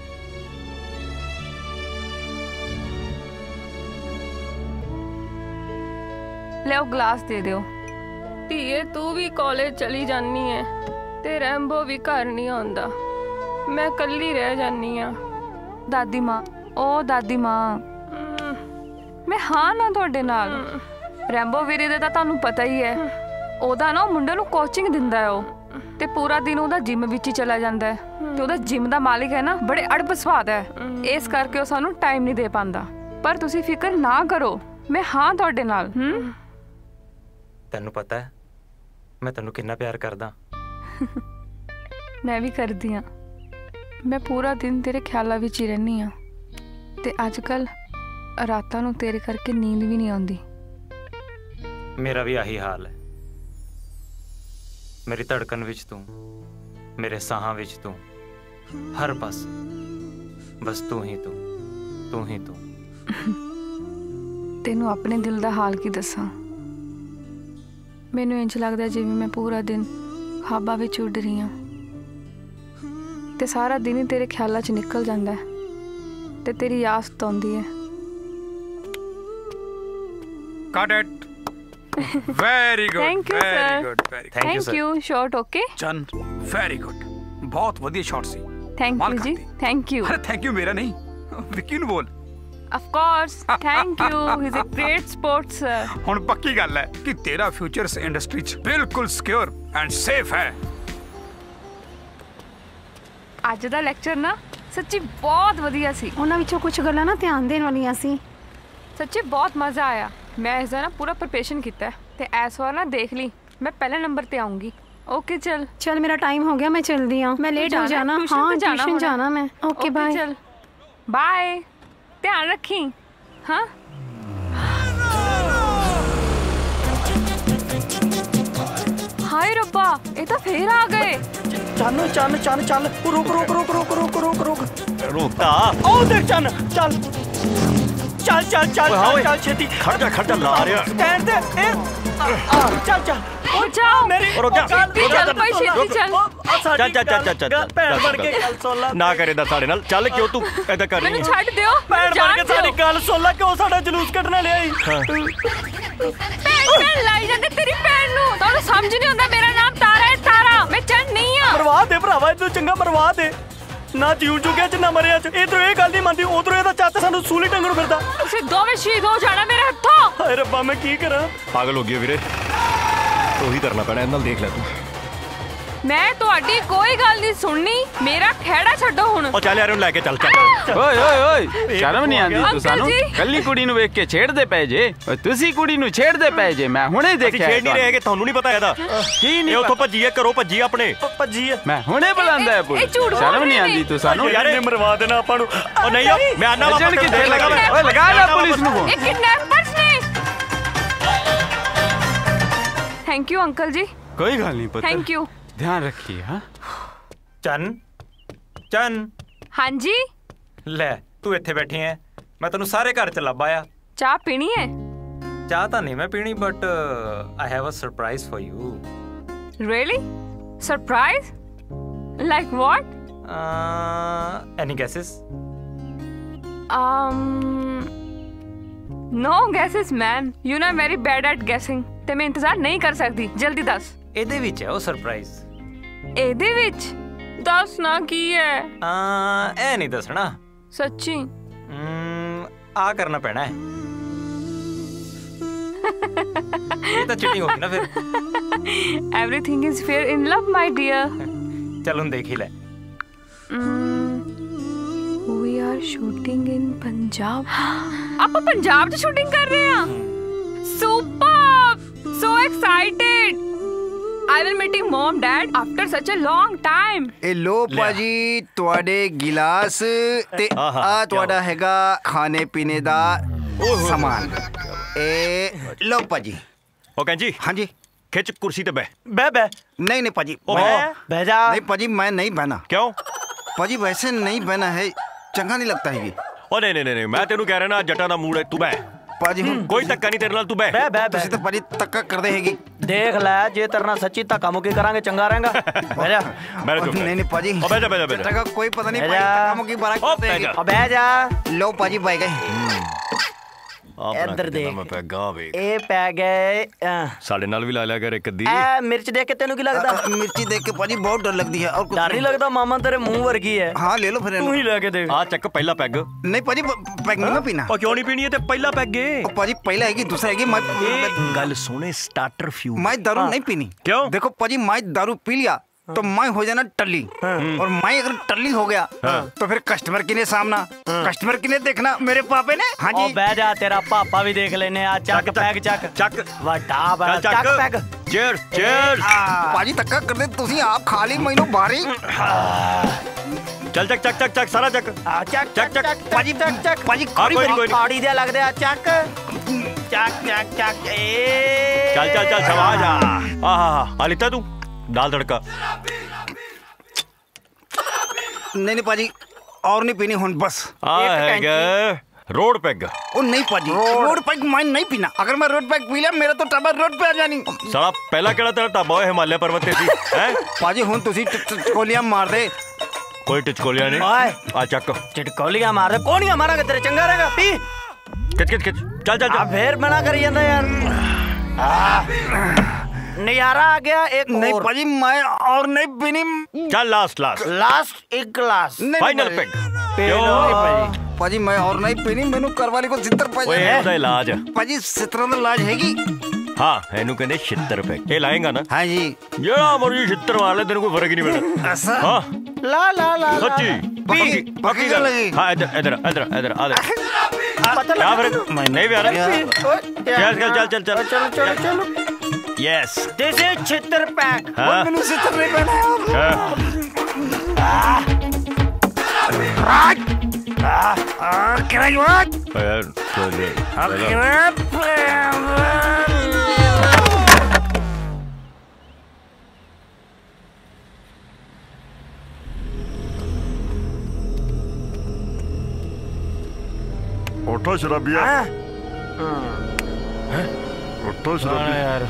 ਲਿਓ ਗਲਾਸ ਦੇ ਦਿਓ। ਧੀਏ ਤੂੰ ਵੀ ਕਾਲਜ ਚਲੀ ਜਾਨੀ ਐ ਤੇ ਰੈਂਬੋ ਵੀ ਘਰ ਨਹੀਂ ਆਉਂਦਾ, ਮੈਂ ਕੱਲੀ ਰਹਿ ਜਾਨੀ ਆ। ਦਾਦੀ ਮਾਂ, ਓ ਦਾਦੀ ਮਾਂ, ਮੈਂ ਹਾਂ ਨਾ ਤੁਹਾਡੇ ਨਾਲ। ਰੈਂਬੋ ਵੀਰੇ ਦਾ ਤਾਂ ਤੁਹਾਨੂੰ ਪਤਾ ਹੀ ਹੈ, ਉਹਦਾ ਨਾ ਮੁੰਡੇ ਨੂੰ ਕੋਚਿੰਗ ਦਿੰਦਾ ਹੈ ਉਹ, ਤੇ ਪੂਰਾ ਦਿਨ ਉਹਦਾ ਜਿਮ ਵਿੱਚ ਹੀ ਚਲਾ ਜਾਂਦਾ ਹੈ, ਤੇ ਉਹਦਾ ਜਿਮ ਦਾ ਮਾਲਿਕ ਹੈ ਨਾ ਬੜੇ ਅੜਬ ਸੁਭਾਅ ਹੈ, ਇਸ ਕਰਕੇ ਉਹ ਸਾਨੂੰ ਟਾਈਮ ਨਹੀਂ ਦੇ ਪਾਉਂਦਾ। ਪਰ ਤੁਸੀਂ ਫਿਕਰ ਨਾ ਕਰੋ, ਮੈਂ ਹਾਂ ਤੁਹਾਡੇ ਨਾਲ। ਹੂੰ ਤੈਨੂੰ ਪਤਾ ਹੈ ਮੈਂ ਤੈਨੂੰ ਕਿੰਨਾ ਪਿਆਰ ਕਰਦਾ। ਮੈਂ ਵੀ ਕਰਦੀ ਹਾਂ, ਮੈਂ ਪੂਰਾ ਦਿਨ ਤੇਰੇ ਖਿਆਲਾਂ ਵਿੱਚ ਹੀ ਰਹਿੰਦੀ ਹਾਂ, ਤੇ ਅੱਜ ਕੱਲ ਰਾਤਾਂ ਨੂੰ ਤੇਰੇ ਕਰਕੇ ਨੀਂਦ ਵੀ ਨਹੀਂ ਆਉਂਦੀ। ਮੇਰਾ ਵੀ ਆਹੀ ਹਾਲ ਹੈ, ਮੇਰੀ ਧੜਕਣ ਵਿੱਚ ਤੂੰ, ਮੇਰੇ ਸਾਹਾਂ ਵਿੱਚ ਤੂੰ, ਹਰ ਪਾਸ ਬਸ ਤੂੰ ਹੀ ਤੂੰ, ਤੂੰ ਹੀ ਤੂੰ। ਤੈਨੂੰ ਆਪਣੇ ਦਿਲ ਦਾ ਹਾਲ ਕੀ ਦੱਸਾਂ, ਮੈਨੂੰ ਇੰਝ ਲੱਗਦਾ ਜਿਵੇਂ ਮੈਂ ਪੂਰਾ ਦਿਨ ਖਾਬਾਂ ਵਿੱਚ ਉੱਡ ਰਹੀ ਹਾਂ, ਤੇ ਸਾਰਾ ਦਿਨ ਹੀ ਤੇਰੇ ਖਿਆਲਾਂ 'ਚ ਨਿਕਲ ਜਾਂਦਾ ਹੈ, ਤੇ ਤੇਰੀ ਯਾਦ ਸਤਾਉਂਦੀ ਹੈ। Got it. Very good. Thank you, very sir. good. Very good. Thank you. Short okay? चन very good. बहुत ਵਧੀਆ ਸ਼ਾਟ ਸੀ। Thank you ਜੀ। Thank you. ਅਰੇ ਥੈਂਕ ਯੂ ਮੇਰਾ ਨਹੀਂ, ਵਿੱਕੀ ਨੂੰ ਬੋਲ। Of course. Thank you. He's a great sports sir. ਹੁਣ ਪੱਕੀ ਗੱਲ ਹੈ ਕਿ ਤੇਰਾ ਫਿਊਚਰ ਇਸ ਇੰਡਸਟਰੀ 'ਚ ਬਿਲਕੁਲ ਸਿਕਿਉਰ ਐਂਡ ਸੇਫ ਹੈ। ਅੱਜ ਦਾ ਲੈਕਚਰ ਨਾ ਸੱਚੀ ਬਹੁਤ ਵਧੀਆ ਸੀ। ਉਹਨਾਂ ਵਿੱਚੋਂ ਕੁਝ ਗੱਲਾਂ ਨਾ ਧਿਆਨ ਦੇਣ ਵਾਲੀਆਂ ਸੀ। ਸੱਚੀ ਬਹੁਤ ਮਜ਼ਾ ਆਇਆ। ਮੈਂ ਇਸ ਦਾ ਨਾ ਪੂਰਾ ਪ੍ਰਿਪਰੇਸ਼ਨ ਕੀਤਾ ਤੇ ਇਸ ਵਾਰ ਨਾ ਦੇਖ ਲਈ ਮੈਂ ਪਹਿਲੇ ਨੰਬਰ ਤੇ ਆਉਂਗੀ। ओके चल चल मेरा टाइम हो गया, मैं चल दी हूँ, मैं लेट हो जाना। हाँ ट्यूशन जाना मैं। Okay bye. चल बाय, ध्यान रखी। हाँ हाय रब्बा, ये तो फिर आ गए। चन चन चन चल रुक रुक रुक रुक रुक रुक रुक रोकता ओ देख चन चल चल चल चल चल छेती खड़ जा खड़ जा ला रहा स्टैंड दे ए चल चल ओ जाओ मेरी रुक जा चल भाई छेती चल चल चल चल चल चल पैर बढ़ के गल सुन ला ना करे दा साडे नाल चल क्यों तू ऐदा कर रही मैनू छੱਡ दियो पैर बढ़ के साडी गल सुन ला क्यों साडा जुलूस कटने ले आई ਭੈਣ ਲਾਈ ਜਾਂਦੇ ਤੇਰੀ ਭੈਣ ਨੂੰ ਤੁਹਾਨੂੰ ਸਮਝ ਨਹੀਂ ਆਉਂਦਾ ਮੇਰਾ ਨਾਮ ਤਾਰਾ ਹੈ ਤਾਰਾ ਮੈਂ ਚੰਨ ਨਹੀਂ ਆ ਮਰਵਾ ਦੇ ਭਰਾਵਾ ਤੂੰ ਚੰਗਾ ਮਰਵਾ ਦੇ ਨਾ ਜੀਉ ਚੁੱਕਿਆ ਚ ਨਾ ਮਰਿਆ ਚ ਇਧਰੋਂ ਇਹ ਗੱਲ ਨਹੀਂ ਮੰਨਦੀ ਉਧਰੋਂ ਇਹਦਾ ਚਾਚਾ ਸਾਨੂੰ ਸੂਲੀ ਟੰਗਣ ਫਿਰਦਾ ਤੁਸੀਂ ਦੋਵੇਂ ਸ਼ਹੀਦ ਹੋ ਜਾਣਾ ਮੇਰੇ ਹੱਥੋਂ ਹਾਏ ਰੱਬਾ ਮੈਂ ਕੀ ਕਰਾਂ ਪਾਗਲ ਹੋ ਗਿਆ ਵੀਰੇ ਉਹੀ ਕਰਨਾ ਪੈਣਾ ਇਹਨਾਂ ਨਾਲ ਦੇਖ ਲੈ ਤੂੰ ਮੈਂ ਤੁਹਾਡੀ ਕੋਈ ਗੱਲ ਨਹੀਂ ਸੁਣਨੀ ਮੇਰਾ ਖਹਿੜਾ ਛੱਡੋ ਹੁਣ ਉਹ ਚੱਲ ਯਾਰ ਉਹਨੂੰ ਲੈ ਕੇ ਚੱਲ ਚੱਲ ਓਏ ਓਏ ਓਏ ਸ਼ਰਮ ਨਹੀਂ ਆਉਂਦੀ ਤੂੰ ਸਾਨੂੰ ਕੱਲੀ ਕੁੜੀ ਨੂੰ ਵੇਖ ਕੇ ਛੇੜਦੇ ਪਏ ਜੇ ਓਏ ਤੁਸੀਂ ਕੁੜੀ ਨੂੰ ਛੇੜਦੇ ਪਏ ਜੇ ਮੈਂ ਹੁਣੇ ਦੇਖਿਆ ਛੇੜ ਨਹੀਂ ਰਹੇ ਕਿ ਤੁਹਾਨੂੰ ਨਹੀਂ ਪਤਾ ਇਹਦਾ ਕੀ ਨਹੀਂ ਇਹ ਉੱਥੋਂ ਭੱਜੀ ਹੈ ਘਰੋਂ ਭੱਜੀ ਆਪਣੇ ਭੱਜੀ ਹੈ ਮੈਂ ਹੁਣੇ ਬੁਲਾਉਂਦਾ ਹੈ ਪੁਲਿਸ ਸ਼ਰਮ ਨਹੀਂ ਆਉਂਦੀ ਤੂੰ ਸਾਨੂੰ ਯਾਰ ਇਹਨੇ ਮਰਵਾ ਦੇਣਾ ਆਪਾਂ ਨੂੰ ਉਹ ਨਹੀਂ ਮੈਂ ਆਨਾ ਵਾਪਸ ਕਿੱਥੇ ਲਗਾ ਓਏ ਲਗਾ ਲੈ ਪੁਲਿਸ ਨੂੰ ਇਹ ਕਿਡਨੈਪਰਸ ਨੇ ਥੈਂਕ ਯੂ ਅੰਕਲ ਜੀ ਕੋਈ ਗੱਲ ਨਹੀਂ ਪੁੱਤ ਥੈਂਕ ਯੂ ध्यान रखिए हाँ चन चन हाँ जी ले तू इत्थे बैठी है मैं तेनू सारे घर च लभ आया चाह पीनी है चाह तो नहीं मैं पीनी but I have a surprise for you really surprise like what any guesses um no guesses man you know very bad at guessing ते मैं इंतजार नहीं कर सकती जल्दी दस ਇਹਦੇ ਵਿੱਚ ਹੈ ਉਹ ਸਰਪ੍ਰਾਈਜ਼ ਇਹਦੇ ਵਿੱਚ ਦੱਸ ਨਾ ਕੀ ਹੈ ਆ ਇਹ ਨਹੀਂ ਦੱਸਣਾ ਸੱਚੀ ਆ ਕਰਨਾ ਪੈਣਾ ਹੈ ਇਹ ਤਾਂ ਚੀਟਿੰਗ ਹੋ ਗਈ ਨਾ ਫਿਰ everything is fair in love my dear ਚੱਲ ਹੁਣ ਦੇਖ ਹੀ ਲੈ we are shooting in Punjab ਆਪਾਂ ਪੰਜਾਬ 'ਚ ਸ਼ੂਟਿੰਗ ਕਰ ਰਹੇ ਹਾਂ super so excited I will meeting mom dad after such a long time ਇਹ ਲੋ ਭਾਜੀ ਤੁਹਾਡੇ ਗਿਲਾਸ ਤੇ ਆ ਤੁਹਾਡਾ ਹੈਗਾ ਖਾਣੇ ਪੀਣੇ ਦਾ ਸਮਾਨ ਇਹ ਲੋ ਭਾਜੀ ਉਹ ਕਹਿੰਜੀ ਹਾਂਜੀ ਖਿੱਚ ਕੁਰਸੀ ਤੇ ਬਹਿ ਬਹਿ ਬਹਿ नहीं नहीं पाजी बह जा नहीं पाजी मैं नहीं बहना क्यों पाजी वैसे नहीं बहना है चंगा नहीं लगता है ये ओ नहीं नहीं नहीं मैं तेनू कह रहा ना जटा ना मूड है तू बह पाजी कोई धक्का नहीं तेरे नाल तू बह बह बह तुसी तो पाजी धक्का कर देगी देख ले जे तेरे नाल सच्ची धक्का मुक्की करांगे चंगा रहेगा बह जा बैठ जा नहीं नहीं पाजी ओ बह जा बह जा बह जा कोई पता नहीं पाजी धक्का मुक्की बारा कर देगी ओ बह जा लो पाजी बह गए इधर देख मैं पैगा वे ए पै गए साडे नाल भी ला लिया कर एक दी ए मिर्च देख के तेनू की लगदा मिर्ची देख के पाजी बहुत डर लगती है और डर नहीं लगदा मामा तेरे मुंह वर्गी है हां ले लो फिर तू ही लेके दे आ चक पहला पैग नहीं पाजी पैग नहीं पीना ओ क्यों नहीं पीनी है ते पहला पैग है ओ पाजी पहला है कि दूसरा है कि मैं गल सुने स्टार्टर फ्यू मैं दारू नहीं पीनी क्यों देखो पाजी मैं दारू पी लिया तो मैं हो जाना टल्ली और मैं अगर टल्ली हो गया तो फिर कस्टमर के लिए सामना कस्टमर के लिए देखना मेरे पापे ने हाँ जी बह जा तेरा पापा भी देख लेने आ चक पैग चक चक वड्डा चक पैग चीयर्स चीयर्स पाजी तक्का कर दे तुसी आप खाली महीनों बारी चल चक चक चक चक सारा चक चक चक चक पाजी चक चक पाजी काड़ी दे लग दे चक चक चक चक ए चल चल चल शाबाश आ हां हां लिता तू दाल तड़का नहीं नहीं पाजी और नहीं पीनी हुन बस आ है रोड पैग ओ नहीं पाजी रोड पैग मैं नहीं पीना अगर मैं रोड पैग पी लिया मेरा तो टाबा रोड पे आ जानी साला पहला केड़ा तेरा टाबा है हिमालय पर्वत ते सी हैं पाजी हुन तुसी टिचकोलियां मार दे कोई टिचकोलियां नहीं ओए आ चक टिचकोलियां मार दे कोनियां मारांगे तेरे चंगा रहेगा पी खिच खिच खिच चल चल आ फिर मना करी जांदा यार नजारा आ गया एक नहीं और। पाजी मैं और नहीं पीनी चल लास्ट लास्ट लास्ट एक गिलास फाइनल पैग पाजी पाजी मैं और नहीं पीनी मैनू करवाली को छितर पाजी ओए ਇਹਦਾ ਇਲਾਜ पाजी सितरा ਦਾ ਇਲਾਜ ਹੈਗੀ ਹਾਂ ਇਹਨੂੰ ਕਹਿੰਦੇ ਛਿੱਤਰ ਪੈਗ ਇਹ ਲਾਏਗਾ ਨਾ ਹਾਂ ਜੀ ਜਿਹੜਾ ਮਰਜੀ ਛਿੱਤਰ ਵਾਲ ਲੈ ਤੈਨੂੰ ਕੋਈ ਫਰਕ ਨਹੀਂ ਪੈਣਾ ਐਸਾ ਹਾਂ ला ला ला ਸੱਚੀ ਪੱਕੀ ਪੱਕੀ ਗੱਲ ਹਾਂ ਇਧਰ ਇਧਰ ਇਧਰ ਇਧਰ ਆ ਦੇ पता क्या फर्क मैं नहीं भी आ रहा चल चल चल चल चलो चलो चलो यस दिस इज छितर पैक हाँ। मैनू सितर नहीं पहना क्या उठो शराबिया, उठो शराबिया यार।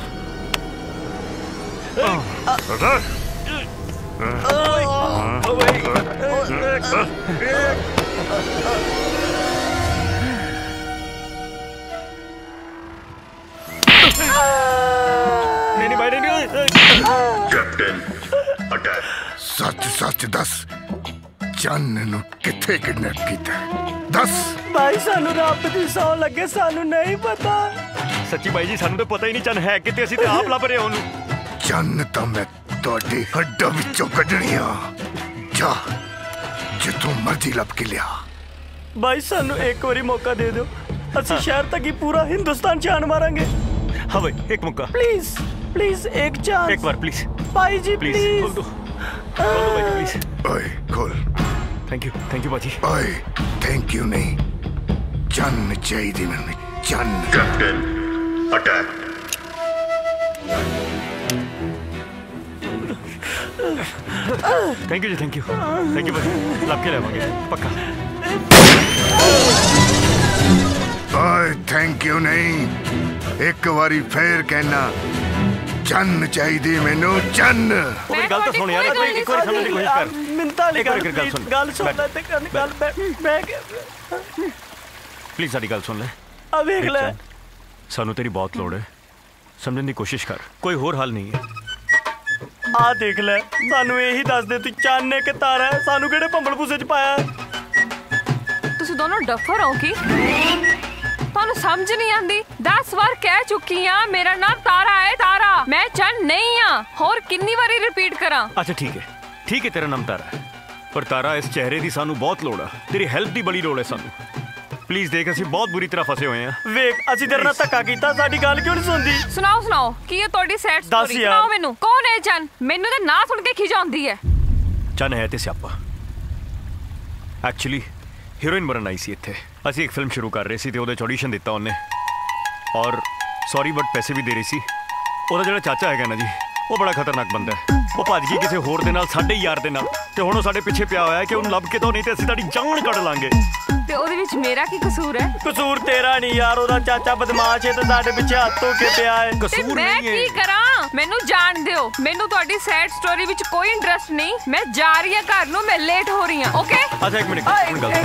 नहीं नहीं भाई नहीं। Captain attack. सच सच दस, चन्न नु किथे किडनैप कीता? दस। भाई सानू रब दी सौ लगे, सानू नहीं पता। सच्ची भाई जी सानू तो पता ही नहीं चन्न है किते, ਅਸੀਂ ਤੇ ਆਪ ਲੱਭ ਰਹੇ ਉਹਨੂੰ। चन्न ਤਾਂ मैं ਤੁਹਾਡੇ ਹੱਡਾਂ ਵਿੱਚੋਂ ਕੱਢਣੀ ਆ। ਜਾ ਜਿੱਥੋਂ ਮਰਜ਼ੀ ਲੱਭ ਕੇ ਲਿਆ। भाई सानू एक बारी मौका दे दो, ਅਸੀਂ शहर तक ही पूरा हिंदुस्तान जान मारेंगे। हाँ भाई एक मौका प्लीज प्लीज एक चांस एक बार प्लीज भाई जी प्लीज प्लीज खोल दो खोल दो भाई प्लीज। ओए खोल। थैंक यू थैंक यू बाजी। ओए थैंक यू नहीं, चन्न चाहिए मैंने, चन्न। Captain attack. थैंक यू जी थैंक यू थैंक यू भाजी, लब के लेवांगे पक्का। ओए थैंक यू नहीं, एक बारी फिर कहना, चन्न चाहिए मैनू, चन्न। मेरी गल तो सुन यार, एक बार समझने की कोशिश कर। मिंता एक बार गल सुन गल सुन ले ते गल बैठ बैठ प्लीज साडी गल सुन ले। आ देख ले, सानू तेरी बहुत लोड़ है, समझने की कोशिश कर, कोई होर हल नहीं है। आ देख ले, सानू यही दस दे तू चन्न है कि तारा है, सानू केड़े भंबल भूसे च पाया? ਤੁਸੀਂ ਦੋਨੋਂ ਡਫਰ ਹੋ ਕੀ? ਤੁਹਾਨੂੰ ਸਮਝ ਨਹੀਂ ਆਂਦੀ? ਦਸ ਵਾਰ ਕਹਿ ਚੁੱਕੀ ਆ ਮੇਰਾ ਨਾਮ ਤਾਰਾ ਹੈ, ਤਾਰਾ, ਮੈਂ ਚੰਨ ਨਹੀਂ ਆ। ਹੋਰ ਕਿੰਨੀ ਵਾਰੀ ਰਿਪੀਟ ਕਰਾਂ? अच्छा ठीक है ठीक है, तेरा नाम तारा है, पर तारा इस चेहरे की सानू बहुत लोड़ है, तेरी हेल्प की बड़ी लोड़ है सानू। प्लीज देख ਅਸੀਂ बहुत बुरी तरह फसे हुए हैं। ਵੇਖ ਅਸੀਂ ਤੇਰੇ ਨਾਲ ਧੱਕਾ ਕੀਤਾ, ਸਾਡੀ ਗੱਲ ਕਿਉਂ ਨਹੀਂ ਸੁਣਦੀ? ਸੁਣਾਓ ਸੁਣਾਓ ਕੀ ਹੈ ਤੁਹਾਡੀ ਸੈਡ ਸਟੋਰੀ? ਸੁਣਾਓ ਮੈਨੂੰ, ਕੌਣ ਹੈ ਚੰਨ? ਮੈਨੂੰ ਤਾਂ ਨਾਂ ਸੁਣ ਕੇ ਖਿਜ ਆਉਂਦੀ ਹੈ। चन्न है ते स्यापा। एक्चुअली ਹੀਰੋਇਨ ਬਣਨ ਆਈ ਸੀ ਇੱਥੇ, ਅਸੀਂ ਇੱਕ ਫਿਲਮ ਸ਼ੁਰੂ ਕਰ ਰਹੇ ਸੀ ਤੇ ਉਹਦੇ ਚ ਆਡੀਸ਼ਨ ਦਿੱਤਾ ਉਹਨੇ, ਔਰ ਸੌਰੀ ਬਟ ਪੈਸੇ ਵੀ ਦੇ ਰਹੀ ਸੀ। ਉਹਦਾ ਜਿਹੜਾ ਚਾਚਾ ਹੈਗਾ ਨਾ ਜੀ, ਉਹ ਬੜਾ ਖਤਰਨਾਕ ਬੰਦਾ ਹੈ। ਉਹ ਭੱਜ ਗਈ ਕਿਸੇ ਹੋਰ ਦੇ ਨਾਲ, ਸਾਡੇ ਯਾਰ ਦੇ ਨਾਲ, ਤੇ ਹੁਣ ਉਹ ਸਾਡੇ ਪਿੱਛੇ ਪਿਆ ਹੋਇਆ ਹੈ ਕਿ ਉਹਨੂੰ ਲੱਭ ਕੇ ਤਾਂ ਨਹੀਂ ਤੇ ਅਸੀਂ ਤੁਹਾਡੀ ਜਾਨ ਕੱਢ ਲਾਂਗੇ। ਤੇ ਉਹਦੇ ਵਿੱਚ ਮੇਰਾ ਕੀ ਕਸੂਰ ਹੈ? ਕਸੂਰ ਤੇਰਾ ਨਹੀਂ ਯਾਰ, ਉਹਦਾ ਚਾਚਾ ਬਦਮਾਸ਼ ਹੈ ਤੇ ਸਾਡੇ ਪਿੱਛੇ ਹੱਥ ਧੋ ਕੇ ਪਿਆ ਹੈ। ਕਸੂਰ ਨਹੀਂ ਹੈ। ਮੈਂ ਕੀ ਕਰਾਂ? ਮੈਨੂੰ ਜਾਣ ਦਿਓ, ਮੈਨੂੰ ਤੁਹਾਡੀ ਸੈਡ ਸਟੋਰੀ ਵਿੱਚ ਕੋਈ ਇੰਟਰਸਟ ਨਹੀਂ। ਮੈਂ ਜਾ ਰਹੀ ਹਾਂ ਘਰ ਨੂੰ, ਮੈਂ ਲੇਟ ਹੋ ਰਹੀ ਹਾਂ। ਓਕੇ ਅੱਛਾ ਇੱਕ ਮਿੰਟ ਹੁਣ ਗੱਲ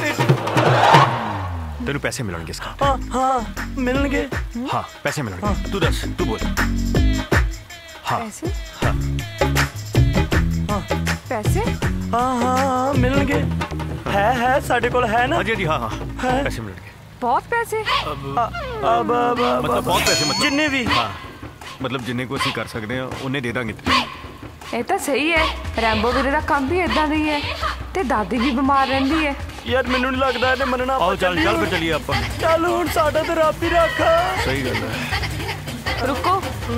ਤੈਨੂੰ ਪੈਸੇ ਮਿਲਣਗੇ ਇਸ ਹਾਂ ਹਾਂ ਮਿਲਣਗੇ। ਹਾਂ ਪੈਸੇ ਮਿਲਣਗੇ, ਤੂੰ ਦੱਸ ਤੂੰ ਬੋਲ। ਹਾਂ ਪੈਸੇ ਪੈਸੇ ਹਾਂ ਹਾਂ ਮਿਲਣਗੇ, ਹੈ ਹੈ ਸਾਡੇ ਕੋਲ ਹੈ ਨਾ। ਹਾਂਜੀ ਹਾਂਜੀ ਹਾਂ ਹਾਂ ਪੈਸੇ ਮਿਲਣਗੇ। ਬਹੁਤ ਪੈਸੇ? अब मतलब बहुत पैसे, मतलब जिन्ने भी, हाँ मतलब जिन्ने को ਅਸੀਂ ਕਰ ਸਕਦੇ ਹਾਂ ਉਹਨੇ ਦੇ ਦਾਂਗੇ। ਇਹ ਤਾਂ ਸਹੀ ਹੈ, ਰੈਂਬੋ ਵੀਰੇ ਦਾ ਕੰਮ ਵੀ ਇਦਾਂ ਦਾ ਹੀ ਹੈ ਤੇ ਦਾਦੀ ਵੀ ਬਿਮਾਰ ਰਹਿੰਦੀ ਹੈ। ਯਾਰ ਮੈਨੂੰ ਨਹੀਂ ਲੱਗਦਾ ਇਹਨੇ ਮੰਨਣਾ। ਆਓ ਚੱਲ ਚੱਲ ਫਿਰ ਚੱਲੀਏ ਆਪਾਂ। ਚੱਲ ਹੁਣ ਸਾਡਾ ਤੇ ਰੱਬ ਹੀ ਰੱਖਾ। ਸਹੀ ਗੱਲ ਹੈ। ਰੁਕੋ।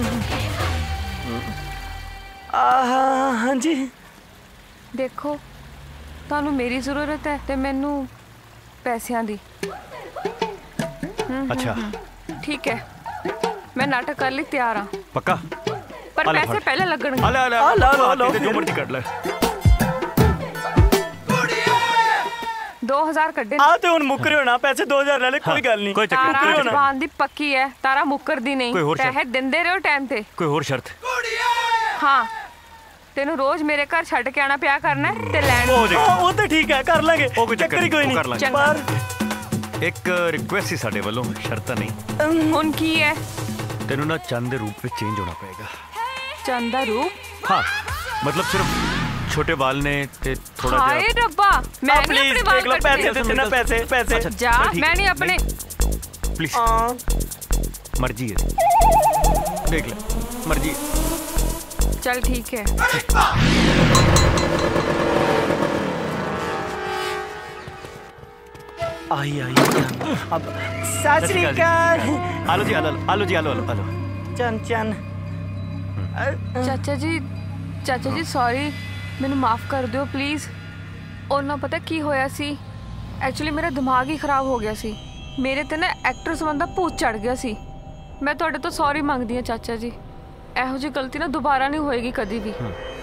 ਆਹ ਹਾਂਜੀ ਦੇਖੋ, ਤੁਹਾਨੂੰ ਮੇਰੀ ਜ਼ਰੂਰਤ ਹੈ ਤੇ ਮੈਨੂੰ ਪੈਸਿਆਂ ਦੀ। अच्छा ठीक है, मैं नाटक कर ली तैयार हाँ। पक्का? पर पैसे पहले लगणगे। आले आले आले आले जो मर्जी कर ले। दो हजार कड्डे आ ते हुन मुक्कर होना, पैसे दो हजार ले ले, कोई गल नहीं। कोई चक्कर नहीं। तारा जबान दी पक्की है, तारा मुक्कर दी नहीं। पैसे दिंदे रहो टाइम ते। कोई और शर्त? हाँ तेनू रोज मेरे घर छड़ के आना पिया करना है ते लैंड। ओ ते ठीक है, कर लांगे, चक्कर ही कोई नहीं। पर एक रिक्वेस्ट ही साडे वालों, शर्त नहीं। हुन की है? तेनू ना चंद दे रूप में चेंज होना पड़ेगा। चंद दा रूप? हाँ मतलब सिर्फ छोटे बाल ने ते थोड़ा हाय रब्बा, मैं नहीं अपने बाल देख लो, पैसे देते ना, पैसे पैसे जा, मैं नहीं अपने। प्लीज मर्जी है, देख ले मर्जी। चल ठीक है। आई आई अब सत श्री अकाल। आलो जी आलो आलो जी आलो आलो आलो। चन चन चाचा जी चाचा जी सॉरी, ਮੈਨੂੰ ਮਾਫ ਕਰ ਦਿਓ ਪਲੀਜ਼। ਉਹਨਾਂ ਪਤਾ ਕੀ ਹੋਇਆ ਸੀ, ਐਕਚੁਅਲੀ ਮੇਰਾ ਦਿਮਾਗ ਹੀ ਖਰਾਬ ਹੋ ਗਿਆ ਸੀ, ਮੇਰੇ ਤੇ ਨਾ ਐਕਟਰ ਸੰਬੰਧਾ ਭੂਤ ਚੜ ਗਿਆ ਸੀ। ਮੈਂ ਤੁਹਾਡੇ ਤੋਂ ਸੌਰੀ ਮੰਗਦੀ ਹਾਂ ਚਾਚਾ ਜੀ, ਇਹੋ ਜਿਹੀ ਗਲਤੀ ਨਾ ਦੁਬਾਰਾ ਨਹੀਂ ਹੋਏਗੀ ਕਦੀ ਵੀ।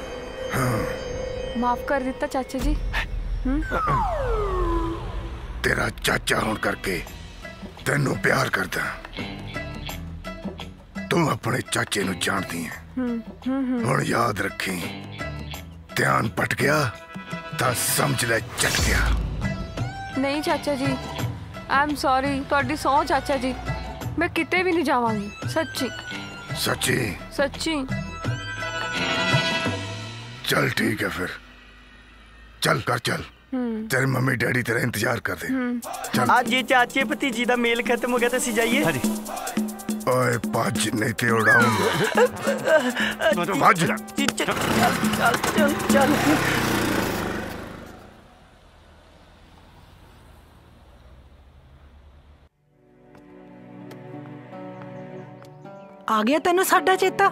ਮਾਫ ਕਰ ਦਿੱਤਾ ਚਾਚਾ ਜੀ। तेरा चाचा होने करके तेनू प्यार करदा। तू अपने चाचे नू जानदी है। हुण याद रखी, ध्यान पट गया तां समझ ले चट गया। नहीं चाचा जी, आई एम सॉरी। तुहाडी सौं चाचा जी, मैं किते भी नहीं जावांगी। सच्ची सच्ची सच्ची। चल ठीक है फिर, चल कर चल। तेरे मम्मी डैडी तेरा इंतजार कर दे। आज ये चाचे भतीजी दा मेल खत्म हो गया तो सी जाइए। हाँ जी। ओए भज नहीं ते उड़ाऊंगा। भज। चल चल चल चल। आ गया तेनू साडा चेता?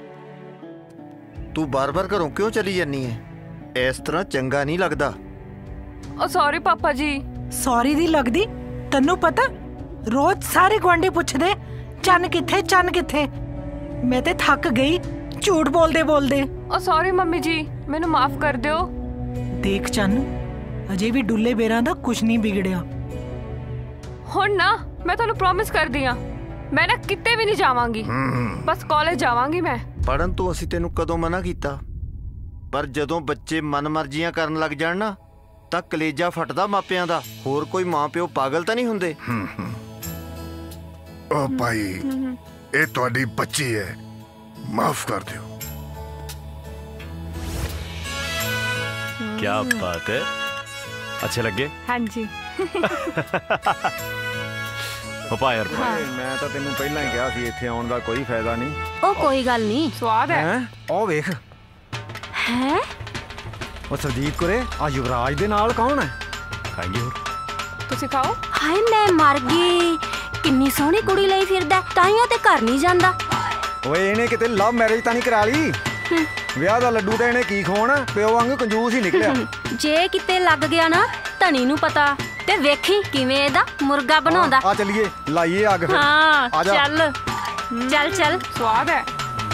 तू बार बार घरों क्यों चली जानी है? इस तरह चंगा नहीं लगदा। ओ सॉरी पापा जी। सॉरी दी लगदी? तन्नू पता रोज सारे गुआंढी पुछदे चन किथे चन किथे। मैं ते थक गई झूठ बोलदे बोलदे। ओ सॉरी मम्मी जी, मैनू माफ कर दियो। देख चन, अजे भी डुल्ले बेरां दा कुछ नहीं बिगड़िया। हुण ना मैं तुहानू प्रॉमिस कर दिया, मैं ना किते भी नहीं जावांगी, बस कॉलेज जावांगी मैं। पढ़न तो असीं तेनू कदों मना कीता, पर जदों बच्चे मन मर्जियां करन लग जाण ना तां कलेजा फटदा मापियां दा। होर कोई मां प्यो पागल तां नहीं हुंदे। ओ भाई, ये तुहाडी बच्ची है, माफ कर दियो। क्या बात है, अच्छे लगे? हाँ जी। पापा यार मैं तो तेनू पहला ही कहा सी इत्थे आउण दा कोई फायदा नहीं। ओ कोई गल नहीं, स्वाद है। ओ वेख है ओ सरदीप कुरे, आ युवराज दे नाल कौन है? खाएंगे और तुसी खाओ। हाय मैं मर गई, किन्नी सोहनी कुड़ी लई फिरदा, ताईओ ते घर नहीं जांदा। ओए इहने किते लव मैरिज तां नहीं करा ली? विआह दा लड्डू ते इहने की खवाउणा, प्यो वांग कंजूस ही निकलिया। जे किते लग गया ना धनी नू पता, ते वेखी किवें एदा मुर्गा बनाउंदा। आ चलिए लाइए अग फिर। हाँ आ जा। चल चल चल। स्वाद है।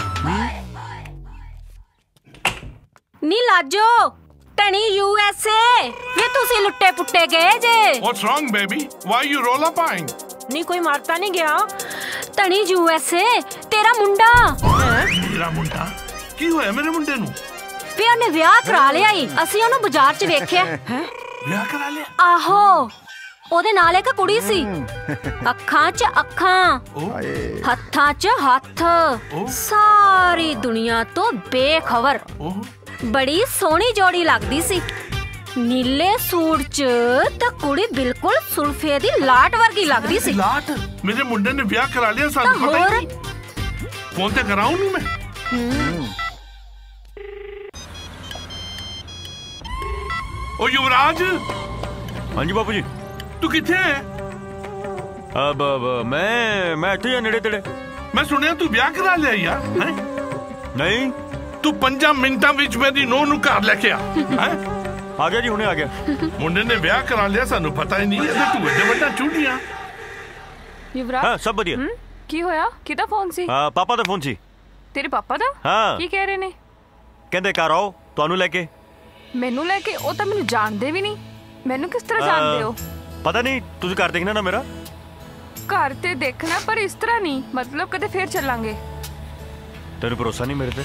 नी लाजो धनी यूएसए, वे तुसी लुट्टे पुट्टे गए जे। What's wrong baby? Why you roll up eyeing? नहीं कोई मारता नहीं गया। धनी यूएसए तेरा मुंडा। मेरा मुंडा की होया मेरे मुंडे नू? वे ਉਹਨੇ ਵਿਆਹ ਕਰਾ ਲਿਆ ਈ, ਅਸੀਂ ਉਹਨੂੰ ਬਾਜ਼ਾਰ 'ਚ ਵੇਖਿਆ। ਵਿਆਹ ਕਰਾ ਲਿਆ? ਆਹੋ, ਉਹਦੇ ਨਾਲ ਇੱਕ ਕੁੜੀ ਸੀ, ਅੱਖਾਂ 'ਚ ਅੱਖਾਂ, ਹੱਥਾਂ 'ਚ ਹੱਥ, ਸਾਰੀ ਦੁਨੀਆ ਤੋਂ ਬੇਖਬਰ। ਬੜੀ ਸੋਹਣੀ ਜੋੜੀ ਲੱਗਦੀ ਸੀ, ਨੀਲੇ ਸੂਟ 'ਚ ਤਾਂ ਕੁੜੀ ਬਿਲਕੁਲ ਸੁਲਫੇ ਦੀ ਲਾਟ ਵਰਗੀ ਲੱਗਦੀ ਸੀ। ਲਾਟ? ਮੇਰੇ ਮੁੰਡੇ ਨੇ ਵਿਆਹ ਕਰਾ ਲਿਆ, ਸਾਨੂੰ ਪਤਾ ਹੀ ਨਹੀਂ। ਫੋਨ ਤੇ ਕਰਾਉਂ ਨੂੰ ਮੈਂ। ओ युवराज। हाँ जी बापू जी। तू किथे है? अब, अब मैं मैं इत्थे नेड़े तेड़े। मैं सुनिया तू ब्याह करा लिया यार। हैं? नहीं। तू पंजा मिनटां विच मेरी नूह नूं घर लेके आ। हैं? आ गया जी, हुणे आ गया। मुंडे ने ब्याह करा लिया, सानू पता ही नहीं। ਇਹਦੇ ਤੂੰ ਏਡੇ ਵੱਡਾ ਚੂੜੀਆਂ। युवराज हाँ सब बढ़िया। ਕੀ ਹੋਇਆ? ਕਿਹਦਾ ਫੋਨ ਸੀ? हाँ पापा ਦਾ ਫੋਨ ਸੀ। ਤੇਰੇ ਪਾਪਾ ਦਾ? हाँ। ਕੀ ਕਹਿ ਰਹੇ ਨੇ? ਕਹਿੰਦੇ ਘਰ ਆਓ ਤੁਹਾਨੂੰ ਲੈ ਕੇ। ਮੈਨੂੰ ਲੈ ਕੇ? ਉਹ ਤਾਂ ਮੈਨੂੰ ਜਾਣਦੇ ਵੀ ਨਹੀਂ। ਮੈਨੂੰ ਕਿਸ ਤਰ੍ਹਾਂ ਜਾਣਦੇ ਹੋ? ਪਤਾ ਨਹੀਂ, ਤੁਸੀਂ ਘਰ ਦੇਖਣਾ ਨਾ ਮੇਰਾ। ਘਰ ਤੇ ਦੇਖਣਾ, ਪਰ ਇਸ ਤਰ੍ਹਾਂ ਨਹੀਂ। ਮਤਲਬ ਕਦੇ ਫੇਰ ਚੱਲਾਂਗੇ। ਤੈਨੂੰ ਭਰੋਸਾ ਨਹੀਂ ਮੇਰੇ ਤੇ?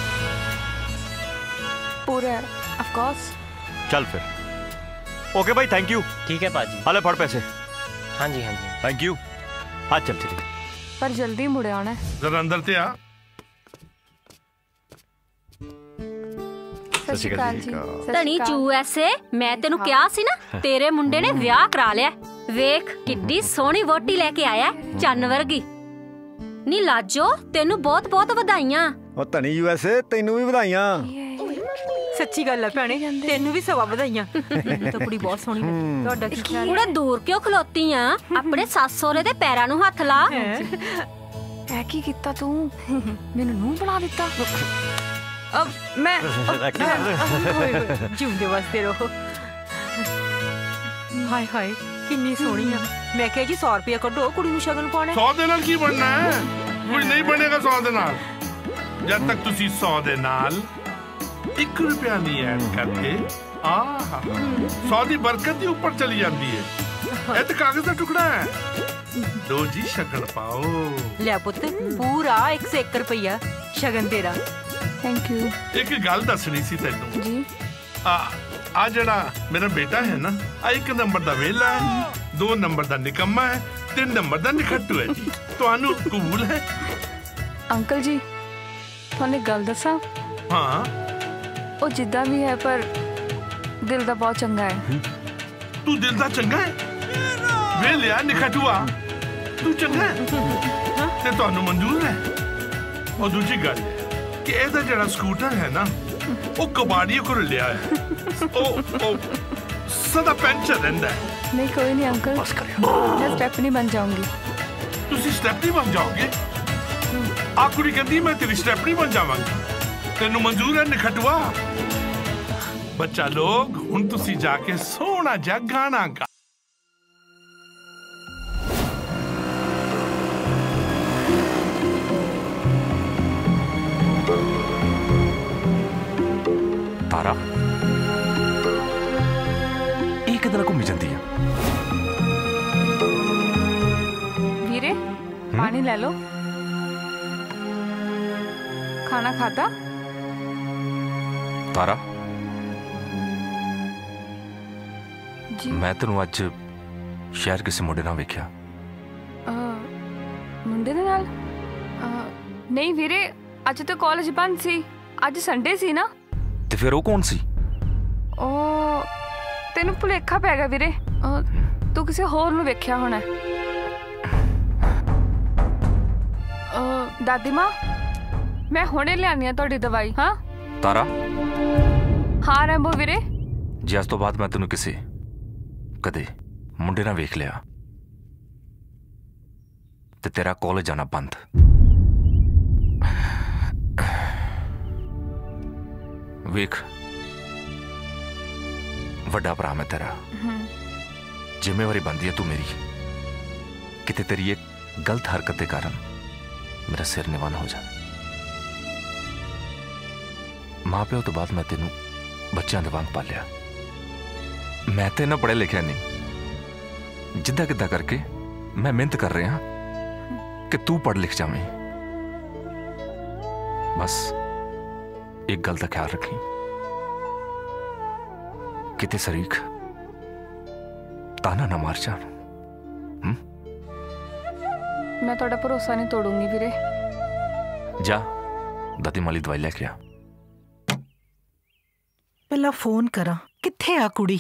ਪੂਰਾ ਆਫ ਕੋਰਸ। ਚੱਲ ਫਿਰ। ओके भाई, थैंक यू। ठीक है पाजी। हाले फड़ पैसे। हाँ जी हाँ जी। Thank you. हाँ चल ठीक है। पर जल्दी मुड़े आना है। जरा अंदर ते आ। ਧਨੀ ਯੂਐਸਏ, ਮੈਂ ਤੈਨੂੰ ਕਿਹਾ ਸੀ ਨਾ ਤੇਰੇ ਮੁੰਡੇ ਨੇ ਵਿਆਹ ਕਰਾ ਲਿਆ। ਵੇਖ ਕਿੱਡੀ ਸੋਹਣੀ ਵੋਟੀ ਲੈ ਕੇ ਆਇਆ, ਚੰਨ ਵਰਗੀ। ਨੀ ਲਾਜੋ ਤੈਨੂੰ ਬਹੁਤ ਬਹੁਤ ਵਧਾਈਆਂ। ਉਹ ਧਨੀ ਯੂਐਸਏ ਤੈਨੂੰ ਵੀ ਵਧਾਈਆਂ। ਸੱਚੀ ਗੱਲ ਹੈ ਭੈਣੇ, ਤੈਨੂੰ ਵੀ ਸਵਾ ਵਧਾਈਆਂ। ਤਾਂ ਕੁੜੀ ਬਹੁਤ ਸੋਹਣੀ ਹੈ। ਤੁਹਾਡਾ ਕੀ ਖਿਆਲ ਹੈ? ਕੁੜੇ ਦੂਰ ਕਿਉਂ ਖਲੋਤੀ ਆ? ਆਪਣੇ ਸੱਸ ਸਹੁਰੇ ਦੇ ਪੈਰਾਂ ਨੂੰ ਹੱਥ ਲਾ। ਐ ਕੀ ਕੀਤਾ ਤੂੰ? ਮੈਨੂੰ ਨੂੰਹ ਬਣਾ ਦਿੱਤਾ। अब मैं ਜਿਉਂਦੇ ਵਸਦੇ ਰਹੋ। ਹਾਏ ਹਾਏ ਕਿੰਨੀ ਸੋਹਣੀ ਆ। ਮੈਂ ਕਿਹਾ ਜੀ सौ ਰੁਪਏ ਕੱਢੋ, ਕੁੜੀ ਨੂੰ ਸ਼ਗਨ ਪਾਉਣਾ। सौ ਦੇ ਨਾਲ ਕੀ ਬਣਨਾ ਹੈ? ਕੁਝ ਨਹੀਂ ਬਣੇਗਾ सौ ਦੇ ਨਾਲ। ਜਦ ਤੱਕ ਤੁਸੀਂ सौ ਦੇ ਨਾਲ ਇੱਕ ਰੁਪਿਆ ਨਹੀਂ ਐਡ ਕਰਦੇ, ਆਹ सौ ਦੀ ਬਰਕਤ ਹੀ ਉੱਪਰ ਚਲੀ ਜਾਂਦੀ ਹੈ। ਇਹ ਤਾਂ ਕਾਗਜ਼ ਦਾ ਟੁਕੜਾ ਹੈ। लो जी शगन पाओ। लिया पुत पूरा एक सौ एक रुपया शगन तेरा। Thank you. एक गल दसनी सी तेनू जी। आ आ जड़ा मेरा बेटा है ना, आ एक नंबर दा वेला है, दो नंबर दा निकम्मा है, तीन नंबर दा निखट्टू है जी। तुहानू कबूल है? अंकल जी थोने गल दसा। हाँ वो जिद्दा भी है पर दिल दा बहुत चंगा है। तू दिल दा चंगा है? वेलिया निखटुआ तू चंगा है ते तुहानू मंजूर है? और दूसरी गल कि एदा जड़ा स्कूटर है ना वो कबाड़ियों को लिया है, ओ ओ सदा पेंचर रहंदा है। नहीं कोई नहीं अंकल, मैं स्टेपनी बन जाऊंगी। तुसी स्टेपनी बन जाओगे? आ कुड़ी कहंदी मैं तेरी स्टेपनी बन जावांगी। तेनू मंजूर है निखटुआ? बच्चा लोग हुण तुसी जाके सोना जा गाना गा। तारा एक दिन घूमी जाती है। वीरे पानी ले लो। खाना खाता? तारा जी। मैं तेनू अज शहर किसी मुंडे नाल वेख्या। मुंडे दे नाल? नहीं वीरे अज तो कॉलेज बंद सी, अज संडे सी ना। ते फिर वो कौन सी? ओ तेनू भुलेखा पै गया वीरे, तू किसी होर नू वेख्या होना। दादी माँ मैं हुणे लियानी आ तुहाडी दवाई। हाँ तारा। हाँ रैंबो वीरे। जे अज तो बाद मैं तेनू किसी कदे मुंडे नाल वेख लिया ते तेरा कॉलेज जाना बंद। वेख वड्डा भरा मैं तेरा, जिम्मेवारी बनती है तू मेरी। किते तेरी एक गलत हरकत के कारण मेरा सिर निवान हो जाए। मां प्यो तो बाद मैं तेनू बच्चों के वांग पालिया। मैं तो इन्ना पढ़िया लिखिया नहीं, जिद्दा किद्दा करके मैं मेहनत कर रहा कि तू पढ़ लिख जावे। बस एक गल का ख्याल रखी, किते शरीक ताना ना मार जान। मैं थोड़ा भरोसा नहीं तोड़ूंगी वीरे। जा दादी माली दवाई लेके आ। पहला फोन करा, किथे आ कुड़ी?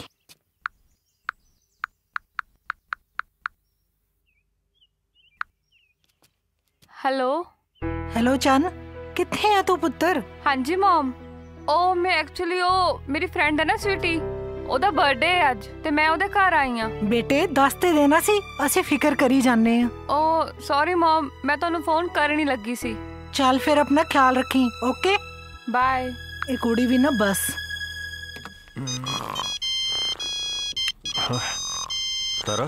हेलो हेलो चन, किथे आ तू पुत्तर? हाँ जी मॉम, ओ मैं एक्चुअली ओ मेरी फ्रेंड है ना स्वीटी, ओदा बर्थडे है अज ते मैं ओदे घर आई हां। बेटे दस ते देना सी, ਅਸੀਂ ਫਿਕਰ ਕਰੀ ਜਾਂਦੇ ਆ। ओ सॉरी मॉम, मैं ਤੁਹਾਨੂੰ फोन करन ही लगी सी। चल फिर अपना ख्याल रखी, ओके बाय। ए कुड़ी भी ना बस। तारा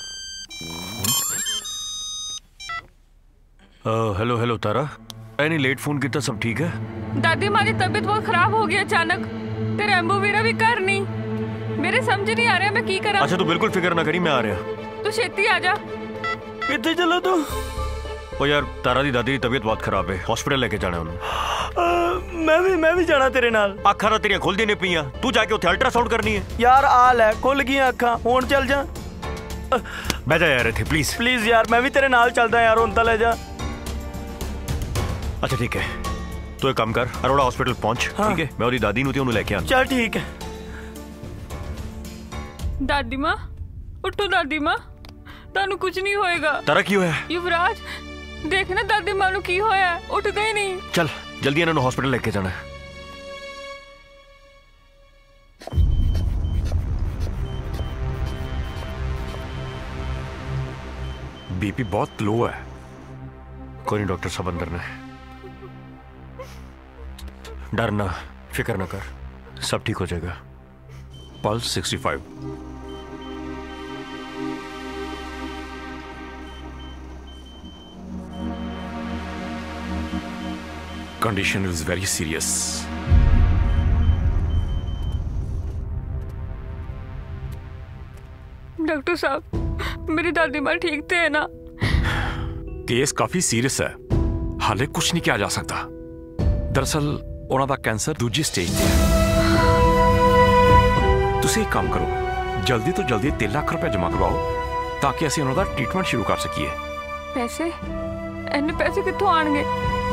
हेलो हेलो तारा, एनी लेट फोन किया, सब ठीक है? दादी माँ की तबीयत बहुत खराब हो गई अचानक, ते रैम्बो वीरा भी घर नहीं। मेरे समझ नहीं आ रहा मैं की करा। अच्छा तू बिल्कुल फिक्र ना करी, मैं आ रहा। तू छेती आ जा। कितने चलो तू? ओ यार तारा दी दादी की तबीयत बहुत खराब है, हॉस्पिटल लेके जाना उन्होंने। मैं भी मैं भी जाना तेरे नाल। अखा ना तेरियां खुलदी नहीं पियां, तू जाके उत्थे अल्ट्रासाउंड करनी है। यार आ ले, खुल गई अखा, हुण चल जा। बैठ जा यार इत्थे प्लीज। प्लीज यार मैं भी तेरे नाल चलदा यार, हुण तां ले जा। अच्छा ठीक है, तू एक काम कर, अरोड़ा हॉस्पिटल पहुंच। हाँ। ठीक है, मैं ओदी दादी नूं ते ओनू लेके आना। चल ठीक है। दादी माँ उठो, दादी माँ तानू कुछ नहीं होएगा। तारा की होया? युवराज देखना दादी माँ नू की होया, उठदा ही नहीं। चल जल्दी इन्हां नूं हॉस्पिटल लेके जाना है। बीपी बहुत लो है। कोई नहीं, डॉक्टर साहब अंदर ने। डरना, फिक्र ना कर, सब ठीक हो जाएगा। Pulse sixty five. Condition is very serious. Doctor साहब मेरी दादी माँ ठीक थे ना? केस काफी सीरियस है, हाले कुछ नहीं किया जा सकता। दरअसल उन्हों का कैंसर दूजी स्टेज ते है। तुसी एक काम करो, जल्दी तो जल्दी तीन लाख रुपए जमा करवाओ ताकि असं उन्हों का ट्रीटमेंट शुरू कर सकीए। पैसे? इन्ने पैसे कित्थों आएंगे?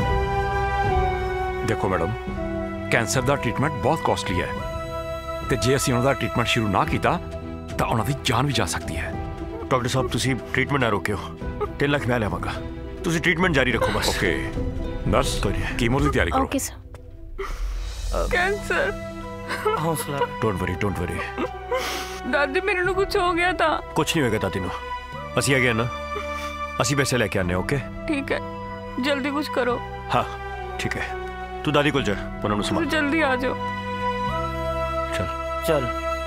देखो मैडम, कैंसर का ट्रीटमेंट बहुत कॉस्टली है, तो जे असं उन्हों का ट्रीटमेंट शुरू ना किया तो उन्होंने जान भी जा सकती है। डॉक्टर साहब तुसी ट्रीटमेंट ना रोकियो, तीन लाख मैं लेवांगा, तुसी ट्रीटमेंट जारी रखो बस। ओके नर्स, कीमो की तैयारी करो। Okay sir. कैंसर? हौसला, डोंट वरी डोंट वरी। दादी मेरे को कुछ हो गया था। कुछ नहीं होगा दादी नो, असी आ गए ना, असी पैसे लेके आने। ओके ठीक है, जल्दी कुछ करो। हाँ ठीक है, तू दादी को जा, उन्होंने संभाल। जल्दी आ जाओ। चल चल।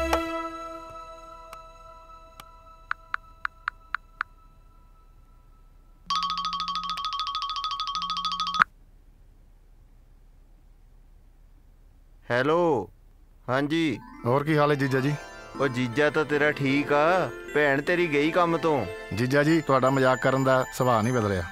ਹੈਲੋ, ਹਾਂਜੀ। ਹੋਰ ਕੀ ਹਾਲ ਹੈ ਜੀਜਾ ਜੀ? ਉਹ ਜੀਜਾ ਤਾਂ ਤੇਰਾ ਠੀਕ ਆ, ਭੈਣ ਤੇਰੀ ਗਈ ਕੰਮ ਤੋਂ। ਜੀਜਾ ਜੀ ਤੁਹਾਡਾ ਮਜ਼ਾਕ ਕਰਨ ਦਾ ਸੁਭਾਅ ਨਹੀਂ ਬਦਲਿਆ।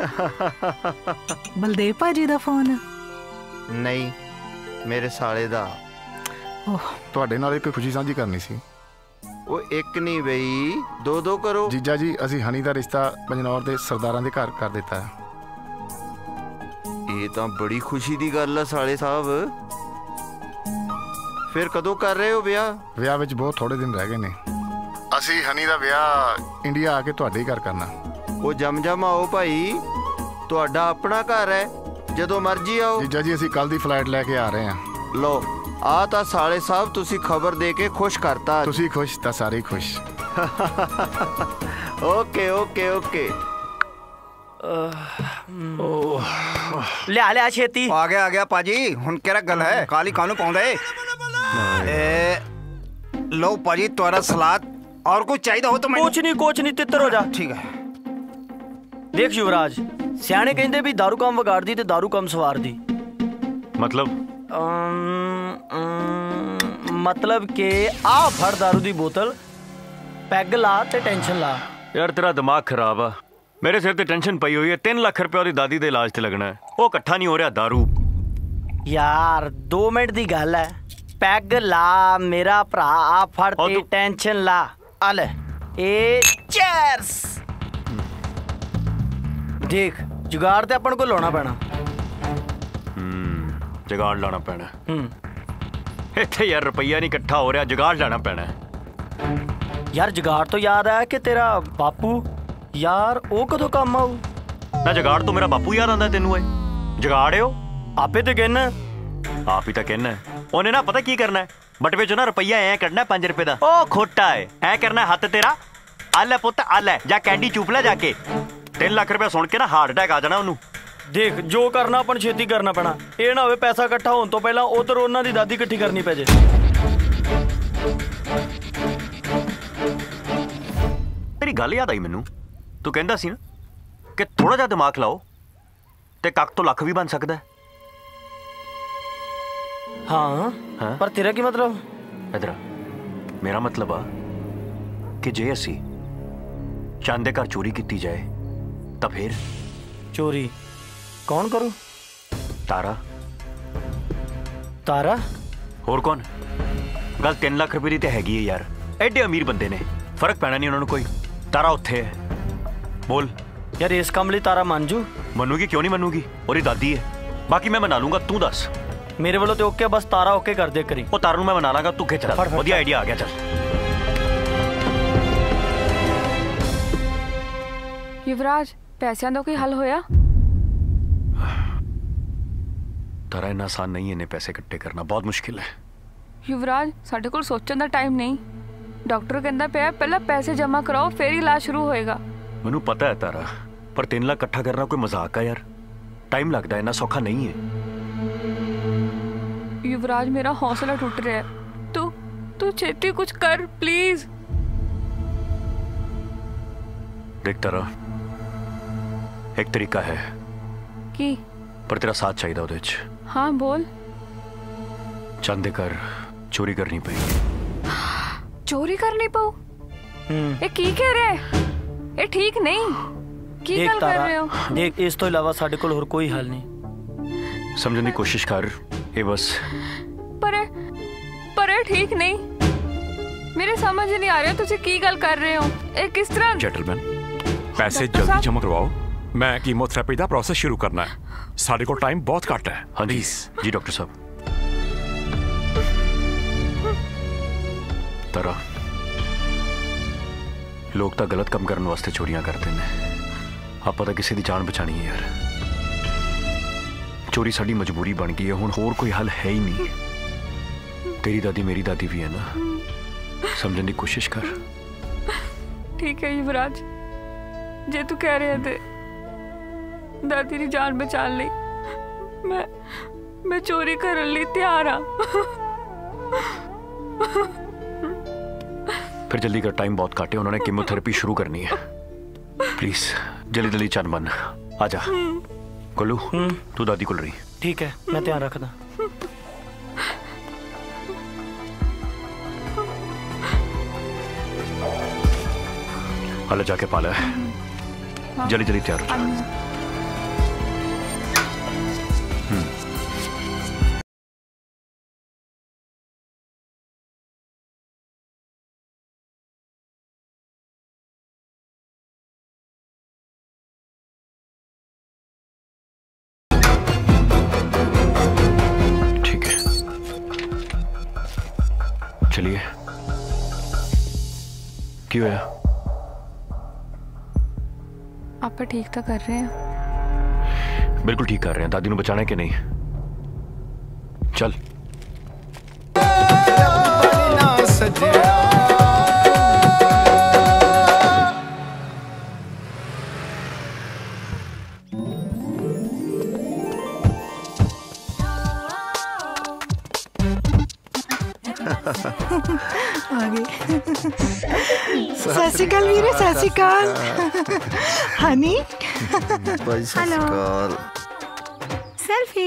ਬਲਦੇਵ ਭਾਜੀ ਦਾ ਫੋਨ? ਨਹੀਂ, ਮੇਰੇ ਸਾਲੇ ਦਾ। ਤੁਹਾਡੇ ਨਾਲ ਇੱਕ ਖੁਸ਼ੀ ਸਾਂਝੀ ਕਰਨੀ ਸੀ। ਉਹ ਇੱਕ ਨਹੀਂ ਬਈ, ਦੋ ਦੋ ਕਰੋ। ਜੀਜਾ ਜੀ ਅਸੀਂ ਹਨੀ ਦਾ ਰਿਸ਼ਤਾ ਬਜਨੌਰ ਦੇ ਸਰਦਾਰਾਂ ਦੇ ਘਰ ਕਰ ਦਿੱਤਾ ਹੈ। ਇਹ ਤਾਂ ਬੜੀ ਖੁਸ਼ੀ ਦੀ ਗੱਲ ਆ ਸਾਲੇ ਸਾਹਿਬ। ਫਿਰ ਕਦੋਂ ਕਰ ਰਹੇ ਹੋ ਵਿਆਹ? ਵਿਆਹ ਵਿੱਚ ਬਹੁਤ ਥੋੜੇ ਦਿਨ ਰਹਿ ਗਏ ਨੇ। ਅਸੀਂ ਹਨੀ ਦਾ ਵਿਆਹ ਇੰਡੀਆ ਆ ਕੇ ਤੁਹਾਡੇ ਹੀ ਘਰ ਕਰਨਾ। ਉਹ ਜਮ ਜਮ ਆਓ ਭਾਈ, ਤੁਹਾਡਾ ਆਪਣਾ ਘਰ ਹੈ, ਜਦੋਂ ਮਰਜ਼ੀ ਆਓ। ਜੀਜਾ ਜੀ ਅਸੀਂ ਕੱਲ ਦੀ ਫਲਾਈਟ ਲੈ ਕੇ ਆ ਰਹੇ ਹਾਂ। ਲੋ ਆ ਤਾਂ ਸਾਲੇ ਸਾਹਿਬ ਤੁਸੀਂ ਖਬਰ ਦੇ ਕੇ ਖੁਸ਼ ਕਰਤਾ। ਤੁਸੀਂ ਖੁਸ਼ ਤਾਂ ਸਾਰੇ ਖੁਸ਼। Okay okay okay. ਲਿਆ ਲਿਆ ਛੇਤੀ। ਆ ਗਿਆ ਆ ਗਿਆ ਭਾਜੀ, ਹੁਣ ਕਿਹੜਾ ਗੱਲ ਹੈ, ਕਾਲੀ ਕਾਨੂੰ ਪਾਉਂਦੇ। लो पाजी तुम्हारा सलाद, और कुछ चाहिए हो तो मैं। कुछ नहीं कुछ नहीं, तितर हो जा। ठीक है। देख युवराज, सियाने कहते भी दारू काम वगाड़ दी ते दारू काम सवार दी। मतलब? अम, अम, मतलब के आ फड़ दारू दी बोतल, पैग ला ते टेंशन ला। यार तेरा दिमाग खराब आ, मेरे सिर ते टेंशन पई हुई है। तीन लाख रुपया ओदी दादी दे इलाज ते लगना है, वो इकट्ठा नहीं हो रहा दारू। यार दो मिनट दी गल है, पैग ला मेरा भरा, आ फड़ ते टेंशन ला। आ ले ए चीयर्स। देख जुगाड़ ते अपन को लाना पैना। हम्म जुगाड़ लाना पैना। इत्थे यार रुपया नहीं इकट्ठा हो रहा, जुगाड़ लाना पैना। यार जुगाड़ तो याद है कि तेरा बापू यार वो कदों काम आऊ ना। जुगाड़ तो मेरा बापू याद आंदा तेनू है। जुगाड़ है आपे तो कहना, आप ही तो कहना। ਉਹਨੇ ਨਾ ਪਤਾ ਕੀ ਕਰਨਾ, ਬਟਵੇ ਚੋਂ ਨਾ ਰੁਪਈਆ ਐ ਕੱਢਣਾ ਪੰਜ ਰੁਪਏ ਦਾ। ਉਹ ਖੋਟਾ ਹੈ, ਐ ਕਰਨਾ ਹੱਥ ਤੇਰਾ, ਆ ਲੈ ਪੁੱਤ ਆ ਲੈ, ਜਾਂ ਕੈਂਡੀ ਚੂਪ ਲੈ ਜਾ ਕੇ। ਤਿੰਨ ਲੱਖ ਰੁਪਇਆ ਸੁਣ ਕੇ ਨਾ ਹਾਰਟ ਅਟੈਕ ਆ ਜਾਣਾ ਉਹਨੂੰ। ਦੇਖ ਜੋ ਕਰਨਾ ਆਪਾਂ ਛੇਤੀ ਕਰਨਾ ਪੈਣਾ, ਇਹ ਨਾ ਹੋਵੇ ਪੈਸਾ ਇਕੱਠਾ ਹੋਣ ਤੋਂ ਪਹਿਲਾਂ ਉਧਰ ਉਹਨਾਂ ਦੀ ਦਾਦੀ ਇਕੱਠੀ ਕਰਨੀ ਪੈ ਜੇ। ਤੇਰੀ ਗੱਲ ਯਾਦ ਆਈ ਮੈਨੂੰ, ਤੂੰ ਕਹਿੰਦਾ ਸੀ ਨਾ ਕਿ ਥੋੜਾ ਜਿਹਾ ਦਿਮਾਗ ਲਾਓ ਤੇ ਕੱਖ ਤੋਂ ਲੱਖ ਵੀ ਬਣ ਸਕਦਾ। हाँ, हाँ? पर तेरा की मतलब? इधर मेरा मतलब आ कि जे असी चंद दे घर चोरी की जाए तो फिर चोरी कौन करू? तारा। तारा? होर कौन? गल तीन लाख रुपए की तो हैगी है यार, एडे अमीर बंदे ने, फर्क पैना नहीं उन्होंने कोई। तारा उत्थे है। बोल यार इस काम लिए तारा मान जू? मनूगी क्यों नहीं मनूगी, और दादी है, बाकी मैं मना लूंगा। तू दस। मेरे वालों तो ओके, बस तारा ओके कर दे करी। वो तारा मैं मना लांगा, तू खिंच। बढ़िया आइडिया आ गया। चल युवराज पैसों का कोई हल होया? तारा इन्ना आसान नहीं है, इन्ने पैसे इकट्ठे करना बहुत मुश्किल है। युवराज साडे कोल सोचण दा टाइम नहीं, डॉक्टर कहंदा पिया पहला पैसे जमा कराओ फिर इलाज शुरू होएगा। मैनू पता है तारा, पर तीन लाख इकट्ठा करना कोई मजाक है यार, टाइम लगता है, इन्ना सौखा नहीं है। युवराज मेरा हौसला टूट रहा है, तू तू छेती कुछ कर प्लीज। देख तारा, एक तरीका है की, पर तेरा साथ चाहिए उहदे च। हाँ बोल। चंद दे घर चोरी करनी पई। चोरी करनी पाऊ? ਇਹ ਕੀ ਕਹਿ ਰਹੇ? ਇਹ ਠੀਕ ਨਹੀਂ। ਕੀ देख ਗੱਲ ਕਰ तारा, ਰਹੇ ਹੋ? देख इस तो इलावा साडे कोल होर कोई हल नहीं। समझने की कोशिश कर, ये बस ਪਰ ਪਰ ਇਹ ਠੀਕ ਨਹੀਂ। ਮੇਰੇ ਸਮਝ ਨਹੀਂ ਆ ਰਿਹਾ ਤੁਸੀਂ ਕੀ ਗੱਲ ਕਰ ਰਹੇ ਹੋ। ਇਹ ਕਿਸ ਤਰ੍ਹਾਂ? जेंटलमैन पैसे डॉक्टर जल्दी साहब। जमा करवाओ, मैं कीमोथेरेपी का प्रोसेस शुरू करना है। साढ़े को टाइम बहुत घट है। हाँ जी जी डॉक्टर साहब। तारा, लोग तो गलत काम करने वास्ते चोरियां करते हैं, ਆਪਾਂ ਤਾਂ ਕਿਸੇ ਦੀ ਜਾਨ ਬਚਾਣੀ ਹੈ ਯਾਰ। चोरी साड़ी मजबूरी बन गई है, हुण होर कोई हल है ही नहीं। तेरी दादी मेरी दादी भी है ना, समझने की कोशिश कर। ठीक है युवराज, जे तू कह रहे थे दादी की जान बचाने ਲਈ मैं मैं चोरी करने ਲਈ तैयार हाँ। फिर जल्दी कर, टाइम बहुत घट है, उन्होंने कीमोथेरेपी शुरू करनी है। प्लीज जल्दी जल्दी चन बन, आजा। गोलू तू दादी को रही। ठीक है, मैं ध्यान रखदा। हाले जाके पाला है, जल्दी जल्दी तैयार हो जा। चलिए, क्यों है? आप ठीक तो कर रहे हैं? बिल्कुल ठीक कर रहे हैं। दादी ने बचाना है कि नहीं? चल। सत श्री अकाल वीरे, सत श्री अकाल। हनी भाई सत श्री अकाल। सेल्फी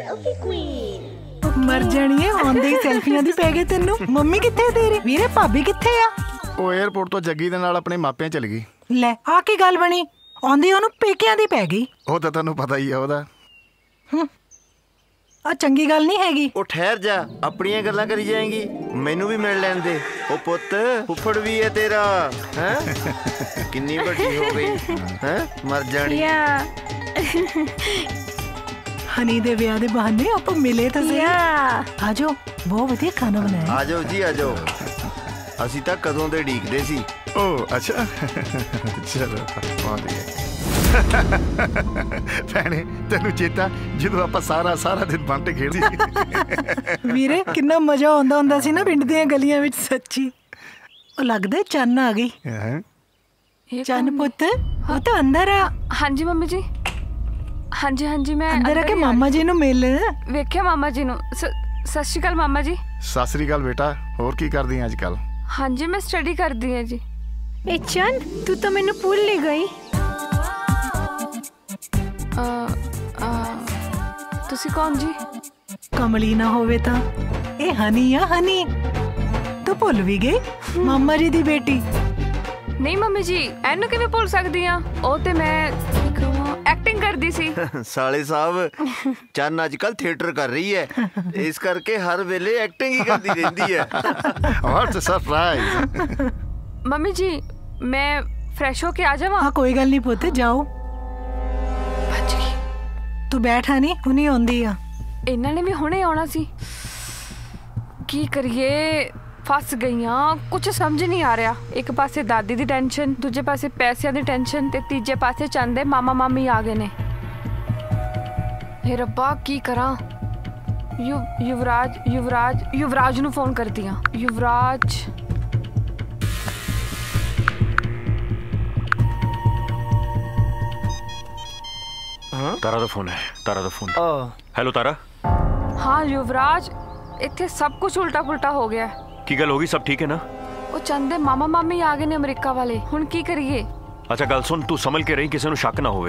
मर जानी है, आंदे ही सेल्फियां दी पै गए तेनू। मम्मी किथे तेरी? वीरे भाभी किथे आ? ਉਹ 에어ਪੋਰਟ ਤੋਂ ਜੱਗੀ ਦੇ ਨਾਲ ਆਪਣੇ ਮਾਪਿਆਂ ਚਲ ਗਈ। ਲੈ ਆ ਕੀ ਗੱਲ ਬਣੀ? ਆਂਦੀ ਉਹਨੂੰ ਪੇਕਿਆਂ ਦੀ ਪੈ ਗਈ। ਉਹ ਤਾਂ ਤੁਹਾਨੂੰ ਪਤਾ ਹੀ ਆ ਉਹਦਾ। ਆ ਚੰਗੀ ਗੱਲ ਨਹੀਂ ਹੈਗੀ। ਉਹ ਠਹਿਰ ਜਾ, ਆਪਣੀਆਂ ਗੱਲਾਂ ਕਰੀ ਜਾਏਂਗੀ, ਮੈਨੂੰ ਵੀ ਮਿਲ ਲੈਣ ਦੇ। ਉਹ ਪੁੱਤ ਫੁੱਫੜ ਵੀ ਹੈ ਤੇਰਾ, ਹੈ ਕਿੰਨੀ ਵੱਡੀ ਹੋ ਗਈ, ਹੈ ਮਰ ਜਾਣੀ। ਹਨੀ ਦੇ ਵਿਆਹ ਦੇ ਬਹਾਨੇ ਆਪਾਂ ਮਿਲੇ ਤਾਂ ਸਹੀ। ਆਜੋ, ਬਹੁਤ ਵਧੀਆ ਖਾਣਾ ਬਣਾਇਆ। ਆਜੋ ਜੀ ਆਜੋ, ਅਸੀਂ ਤਾਂ ਕਦੋਂ ਦੇ ਢੀਕਦੇ ਸੀ। ਓ ਅੱਛਾ, ਚਲੋ ਆਉਂਦੀ ਹੈ। ਭੈਣੇ ਤੈਨੂੰ ਚੇਤਾ ਜਦੋਂ ਆਪਾਂ ਸਾਰਾ ਸਾਰਾ ਦਿਨ ਬੰਟੇ ਖੇਡਦੇ ਸੀ? ਵੀਰੇ ਕਿੰਨਾ ਮਜ਼ਾ ਆਉਂਦਾ ਹੁੰਦਾ ਸੀ ਨਾ ਪਿੰਡ ਦੀਆਂ ਗਲੀਆਂ ਵਿੱਚ। ਸੱਚੀ ਉਹ ਲੱਗਦਾ ਚੰਨ ਆ ਗਈ। ਚੰਨ ਪੁੱਤ ਉਹ ਤਾਂ ਅੰਦਰ ਆ। ਹਾਂਜੀ ਮੰਮੀ ਜੀ। ਹਾਂਜੀ ਹਾਂਜੀ ਮੈਂ ਅੰਦਰ ਆ ਕੇ ਮਾਮਾ ਜੀ ਨੂੰ ਮਿਲ। ਵੇਖਿਆ ਮਾਮਾ ਜੀ ਨੂੰ। ਸਤਿ ਸ਼੍ਰੀ ਅਕਾਲ ਮਾਮਾ ਜੀ। ਸਤਿ ਸ਼੍ਰੀ ਅਕਾਲ ਬੇਟਾ, ਹੋਰ ਕੀ ਕਰਦੀ ਆਂ ਅੱਜ ਕੱਲ? ਹਾਂਜੀ ਮੈਂ ਸਟੱਡੀ ਕਰਦੀ ਹਾਂ ਜੀ। ए चंद तू तो मैनू भूल ही गई। ਤੁਸੀਂ ਕੌਣ ਜੀ? ਕਮਲੀ ਨਾ ਹੋਵੇ ਤਾਂ ਇਹ ਹਨੀ ਆ। ਹਨੀ ਤੂੰ ਭੁੱਲ ਵੀ ਗਈ, ਮਾਮਾ ਜੀ ਦੀ ਬੇਟੀ। ਨਹੀਂ ਮੰਮੀ ਜੀ, ਇਹਨੂੰ ਕਿਵੇਂ ਭੁੱਲ ਸਕਦੀ ਆ? ਉਹ ਤੇ ਮੈਂ ਐਕਟਿੰਗ ਕਰਦੀ ਸੀ। ਸਾਲੇ ਸਾਹਿਬ, ਚੰਨ ਅੱਜ ਕੱਲ ਥੀਏਟਰ ਕਰ ਰਹੀ ਹੈ, ਇਸ ਕਰਕੇ ਹਰ ਵੇਲੇ ਐਕਟਿੰਗ ਹੀ ਕਰਦੀ ਰਹਿੰਦੀ ਹੈ। ਵਾਟ ਅ ਸਰਪ੍ਰਾਈਜ਼। ਮੰਮੀ ਜੀ मैं फ्रेश होके आ जावा? हाँ कोई गल नहीं पुत, जाओ। तू बैठ हनी, हुनी आउंदी आ। इन्हां ने भी हुणे आउणा सी। की करिए, फस गईयां, कुछ समझ नहीं आ रहा। एक पासे दादी दी टेंशन, दूजे पासे पैसों दी टेंशन, ते तीजे पासे चंद दे मामा मामी आ गए ने। हे रब्बा की करा? यु युवराज युवराज युवराज नू फोन कर दिया। युवराज तारा दा फोन है। तारा दा फोन। हेलो तारा। हाँ युवराज, इत्थे सब कुछ उल्टा पुल्टा हो गया। की गल होगी? सब ठीक है ना? वो चंदे मामा मामी आ गए ने अमेरिका वाले, हुण की करिए? अच्छा गल सुन, तू संभल के रही, किसी नू शक ना होवे।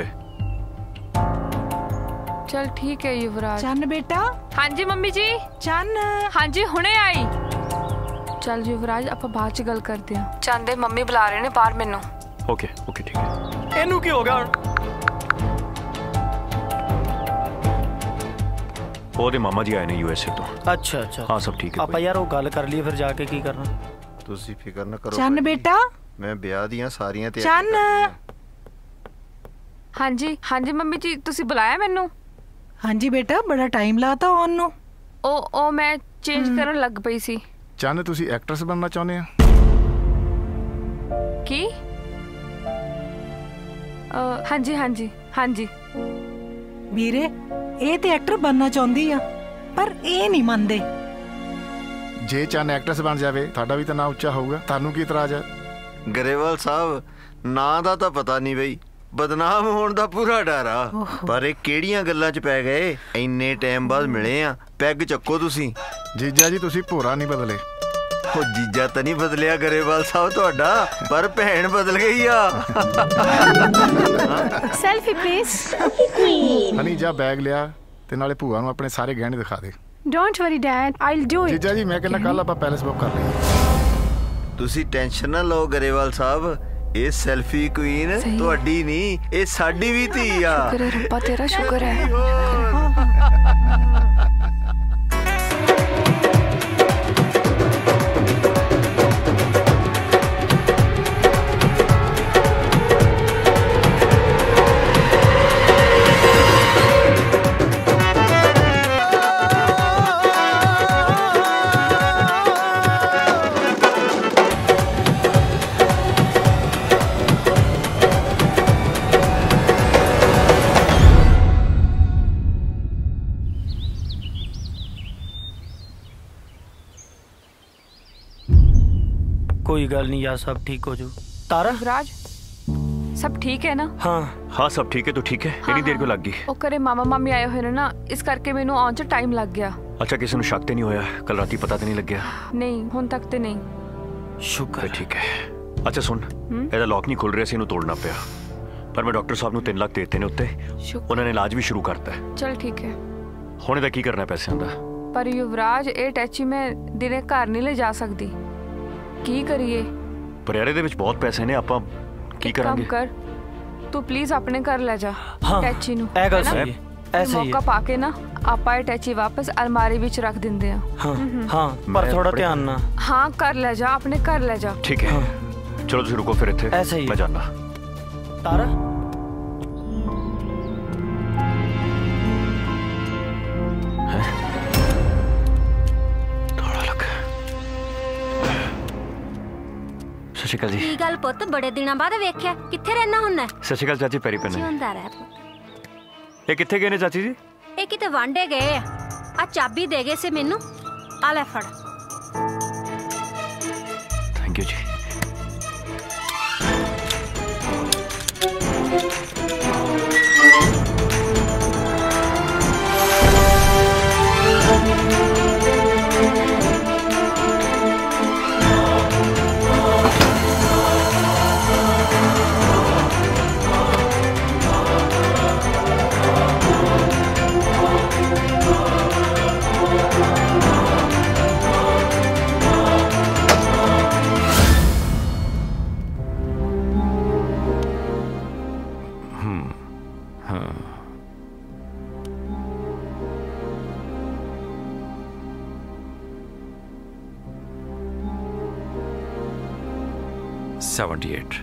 चल ठीक है युवराज। चन्न बेटा। हाँ जी मम्मी जी। चन्न। हाँ जी हुणे आई। ਚੱਲ ਯੁਵਰਾਜ ਆਪਾਂ ਬਾਅਦ ਚ ਗੱਲ ਕਰਦੇ ਹਾਂ। ਚੰਦੇ ਮੰਮੀ ਬੁਲਾ ਰਹੇ ਨੇ ਬਾਹਰ ਮੈਨੂੰ। ਓਕੇ ਓਕੇ ਠੀਕ ਹੈ। ਇਹਨੂੰ ਕੀ ਹੋ ਗਿਆ ਹੁਣ? ਉਹਦੇ ਮਾਮਾ ਜੀ ਆਏ ਨੇ ਯੂਐਸਏ ਤੋਂ। ਅੱਛਾ ਅੱਛਾ ਹਾਂ ਸਭ ਠੀਕ ਹੈ। ਆਪਾਂ ਯਾਰ ਉਹ ਗੱਲ ਕਰ ਲਈਏ ਫਿਰ ਜਾ ਕੇ ਕੀ ਕਰਨਾ। ਤੁਸੀਂ ਫਿਕਰ ਨਾ ਕਰੋ ਚੰਨ ਬੇਟਾ, ਮੈਂ ਵਿਆਹ ਦੀਆਂ ਸਾਰੀਆਂ ਚੰਨ। ਤਿਆਰੀਆਂ ਹਾਂਜੀ ਹਾਂਜੀ ਮੰਮੀ ਜੀ ਤੁਸੀਂ ਬੁਲਾਇਆ ਮੈਨੂੰ? ਹਾਂਜੀ ਬੇਟਾ, ਬੜਾ ਟਾਈਮ ਲਾਤਾ ਆਉਣ ਨੂੰ। ਉਹ ਉਹ ਮੈਂ ਚੇਂਜ ਕਰਨ ਲੱਗ ਪਈ ਸੀ। ਚੰਨ ਤੁਸੀਂ ਐਕਟਰਸ ਬਣਨਾ ਚਾਹੁੰਦੇ ਆ? ਕੀ? ਹਾਂਜੀ ਹਾਂਜੀ ਹਾਂਜੀ ਵੀਰੇ, ਇਹ ਤੇ ਐਕਟਰ ਬਣਨਾ ਚਾਹੁੰਦੀ ਆ ਪਰ ਇਹ ਨਹੀਂ ਮੰਨਦੇ। ਜੇ ਚੰਨ ਐਕਟਰਸ ਬਣ ਜਾਵੇ ਤੁਹਾਡਾ ਵੀ ਤਾਂ ਨਾਂ ਉੱਚਾ ਹੋਊਗਾ, ਤੁਹਾਨੂੰ ਕੀ ਇਤਰਾਜ਼ ਹੈ? ਗਰੇਵਾਲ ਸਾਹਿਬ, ਨਾਂ ਦਾ ਤਾਂ ਪਤਾ ਨਹੀਂ ਬਈ, ਬਦਨਾਮ ਹੋਣ ਦਾ ਪੂਰਾ ਡਰ ਆ। ਪਰ ਇਹ ਕਿਹੜੀਆਂ ਗੱਲਾਂ 'ਚ ਪੈ ਗਏ? ਇੰਨੇ ਟਾਈਮ ਬਾਅਦ ਮਿਲੇ ਆ, ਪੈਗ ਚੱਕੋ ਤੁਸੀਂ। ਜੀਜਾ ਜੀ ਤੁਸੀਂ ਭੋਰਾ ਨਹੀਂ ਬਦਲੇ। ਉਹ ਜੀਜਾ ਤਾਂ ਨਹੀਂ ਬਦਲਿਆ ਗਰੇਵਾਲ ਸਾਹਿਬ ਤੁਹਾਡਾ, ਪਰ ਭੈਣ ਬਦਲ ਗਈ ਆ। Selfie please. ਹਨੀ ਜਾ ਬੈਗ ਲਿਆ ਤੇ ਨਾਲੇ ਭੂਆ ਨੂੰ ਆਪਣੇ ਸਾਰੇ ਗਹਿਣੇ ਦਿਖਾ ਦੇ। Don't worry dad, I'll do it. ਜੀਜਾ ਜੀ ਮੈਂ ਕਹਿੰਦਾ ਕੱਲ ਆਪਾਂ ਪੈਲਸ ਬੁੱਕ ਕਰ ਲਈਏ। ਤੁਸੀਂ ਟੈਨਸ਼ਨ ਨਾ ਲਓ ਗਰੇਵਾਲ ਸਾਹਿਬ, ਇਹ ਸੈਲਫੀ ਕੁਈਨ ਤੁਹਾਡੀ ਨਹੀਂ, ਇਹ ਸਾਡੀ ਵੀ ਧੀ ਆ। ਸ਼ੁਕਰ ਹੈ ਰੱਬਾ ਤੇਰਾ, ਸ਼ੁਕਰ ਹੈ। कोई गल नहीं यार, सब ठीक हो जू। तारा राज सब ठीक है ना? हाँ हाँ सब ठीक है। तो ठीक है, इतनी देर क्यों लग गई? ਉਹ ਘਰੇ ਮਾਮਾ ਮਾਮੀ ਆਏ ਹੋਏ ਨੇ ਨਾ, ਇਸ ਕਰਕੇ ਮੈਨੂੰ ਆਉਣ 'ਚ ਟਾਈਮ ਲੱਗ ਗਿਆ। अच्छा किसी ਨੂੰ ਸ਼ੱਕ ਤੇ ਨਹੀਂ ਹੋਇਆ? ਕੱਲ ਰਾਤੀ ਪਤਾ ਤੇ ਨਹੀਂ ਲੱਗਿਆ? ਨਹੀਂ ਹੁਣ ਤੱਕ ਤੇ ਨਹੀਂ। ਸ਼ੁਕਰ ਠੀਕ ਹੈ। ਅੱਛਾ ਸੁਣ, ਇਹਦਾ ਲੌਕ ਨਹੀਂ ਖੁੱਲ ਰਿਹਾ ਸੀ, ਇਹਨੂੰ ਤੋੜਨਾ ਪਿਆ, ਪਰ ਮੈਂ ਡਾਕਟਰ ਸਾਹਿਬ ਨੂੰ ਤਿੰਨ ਲੱਖ ਦੇ ਦਿੱਤੇ ਨੇ ਉੱਤੇ, ਉਹਨਾਂ ਨੇ ਇਲਾਜ ਵੀ ਸ਼ੁਰੂ ਕਰਤਾ ਹੈ। ਚਲ ਠੀਕ ਹੈ। ਹੁਣ ਇਹਦਾ ਕੀ ਕਰਨਾ ਪੈਸਿਆਂ ਦਾ? ਪਰ ਯੁਵਰਾਜ ਇਹ ਟੈਚੀ ਮੈਂ ਦਿਨੇ ਘਰ ਨਹੀਂ ਲੈ ਜਾ ਸਕਦੀ, ਕੀ ਕਰੀਏ? ਪਰ ਯਾਰ ਇਹਦੇ ਵਿੱਚ ਬਹੁਤ ਪੈਸੇ ਨੇ, ਆਪਾਂ ਕੀ ਕਰਾਂਗੇ? ਕੰਮ ਕਰ ਤੂੰ ਪਲੀਜ਼ ਆਪਣੇ ਘਰ ਲੈ ਜਾ ਟੈਚੀ ਨੂੰ। ਇਹ ਗੱਲ ਸਹੀ ਹੈ, ਐਸੇ ਹੀ ਮੌਕਾ ਪਾ ਕੇ ਨਾ ਆਪਾਂ ਇਹ ਟੈਚੀ ਵਾਪਸ ਅਲਮਾਰੀ ਵਿੱਚ ਰੱਖ ਦਿੰਦੇ ਆ। ਹਾਂ ਹਾਂ ਪਰ ਥੋੜਾ ਧਿਆਨ ਨਾਲ। ਹਾਂ ਕਰ ਲੈ ਜਾ, ਆਪਣੇ ਘਰ ਲੈ ਜਾ। ठीक है चलो तुम रुको फिर इत्थे, ऐसे ही मैं जाना। तारा सत श्री अकाल जी। ਕੀ ਗੱਲ ਪੁੱਤ, ਬੜੇ ਦਿਨਾਂ ਬਾਅਦ ਵੇਖਿਆ, ਕਿੱਥੇ ਰਹਿਣਾ ਹੁੰਨਾ? सत श्री अकाल चाची, पैरी पैने। ਜਿਉਂਦਾ ਰਹਿ ਪੁੱਤ। ये कित्थे गए ने चाची जी? ਇਹ ਕਿਤੇ ਵਾਂਡੇ ਗਏ ਆ, ਆ ਚਾਬੀ ਦੇ ਗਏ ਸੀ ਮੈਨੂੰ, ਆ ਲੈ ਫੜ। थैंक यू जी। अठहत्तर।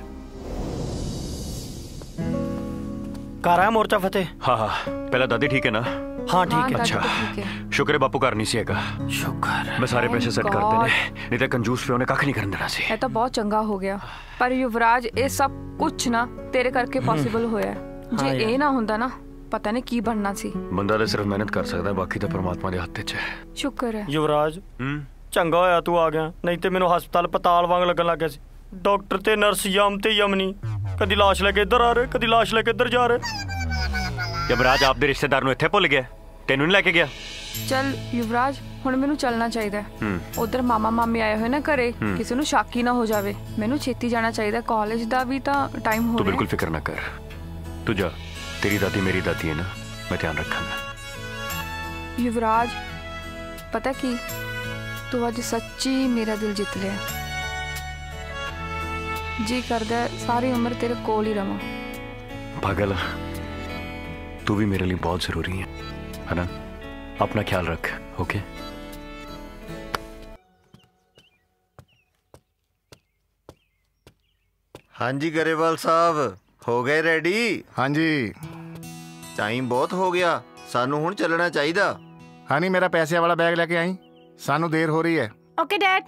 कर आया मोर्चा फतेह? हाँ हाँ, पहला दादी ठीक है ना? हाँ ठीक है। अच्छा शुक्र है बापू घर नहीं सी हैगा। शुक्र मैं सारे पैसे सेट कर देने, नहीं तो कंजूस प्यो ने कख नहीं करन देना सी। ਇਹ ਤਾਂ ਬਹੁਤ ਚੰਗਾ ਹੋ ਗਿਆ, ਪਰ ਯੁਵਰਾਜ ਇਹ ਸਭ ਕੁਝ ਨਾ ਤੇਰੇ ਕਰਕੇ ਪੋਸੀਬਲ ਹੋਇਆ। ਜੇ ਇਹ ਨਾ ਹੁੰਦਾ ਨਾ ਪਤਾ ਨਹੀਂ ਕੀ ਬਣਨਾ ਸੀ। ਬੰਦਾ ਤਾਂ ਸਿਰਫ ਮਿਹਨਤ ਕਰ ਸਕਦਾ, ਬਾਕੀ ਤਾਂ ਪਰਮਾਤਮਾ ਦੇ ਹੱਥ 'ਚ ਹੈ। ਸ਼ੁਕਰ ਹੈ युवराज, ਚੰਗਾ ਹੋਇਆ ਤੂੰ ਆ ਗਿਆ, ਨਹੀਂ ਤੇ ਮੈਨੂੰ ਹਸਪਤਾਲ ਪਤਾਲ ਵਾਂਗ ਲੱਗਣ ਲੱਗ ਗਿਆ ਸੀ। ਡਾਕਟਰ ਤੇ ਨਰਸ ਯਮ ਤੇ ਯਮਨੀ, ਕਦੀ ਲਾਸ਼ ਲੈ ਕੇ ਇੱਧਰ ਆ ਰਹੇ, ਕਦੀ ਲਾਸ਼ ਲੈ ਕੇ ਇੱਧਰ ਜਾ ਰਹੇ। ਯਮਰਾਜ ਆਪਦੇ ਰਿਸ਼ਤੇਦਾਰ ਨੂੰ ਇੱਥੇ ਭੁੱਲ ਗਿਆ, ਤੈਨੂੰ ਨਹੀਂ ਲੈ ਕੇ ਗਿਆ। ਚਲ ਯੁਵਰਾਜ, ਹੁਣ ਮੈਨੂੰ ਚੱਲਣਾ ਚਾਹੀਦਾ ਹੈ। ਉਧਰ ਮਾਮਾ ਮਾਮੀ ਆਏ ਹੋਏ ਨਾ ਘਰੇ, ਕਿਸੇ ਨੂੰ ਸ਼ੱਕ ਹੀ ਨਾ ਹੋ ਜਾਵੇ। ਮੈਨੂੰ ਛੇਤੀ ਜਾਣਾ ਚਾਹੀਦਾ, ਕਾਲਜ ਦਾ ਵੀ ਤਾਂ ਟਾਈਮ ਹੋ ਰਿਹਾ। ਤੂੰ ਬਿਲਕੁਲ ਫਿਕਰ ਨਾ ਕਰ, ਤੂੰ ਜਾ, तेरी दादी मेरी दादी है ना, मैं ध्यान रखूंगा। युवराज पता की तू अज सच्ची मेरा दिल जित लिया। जी करदा है सारी उम्र तेरे कोल ही रवां। पागल, तू भी मेरे लिए बहुत जरूरी है, है ना? अपना ख्याल रख, ओके? हाँ जी गरेवाल साहब, हो गए रेडी? हाँ जी। टाइम बहुत हो गया, सानू हुण चलना चाहिदा। हाँ नहीं, मेरा पैसे वाला बैग लेके आई, सानू देर हो रही है। Okay dad.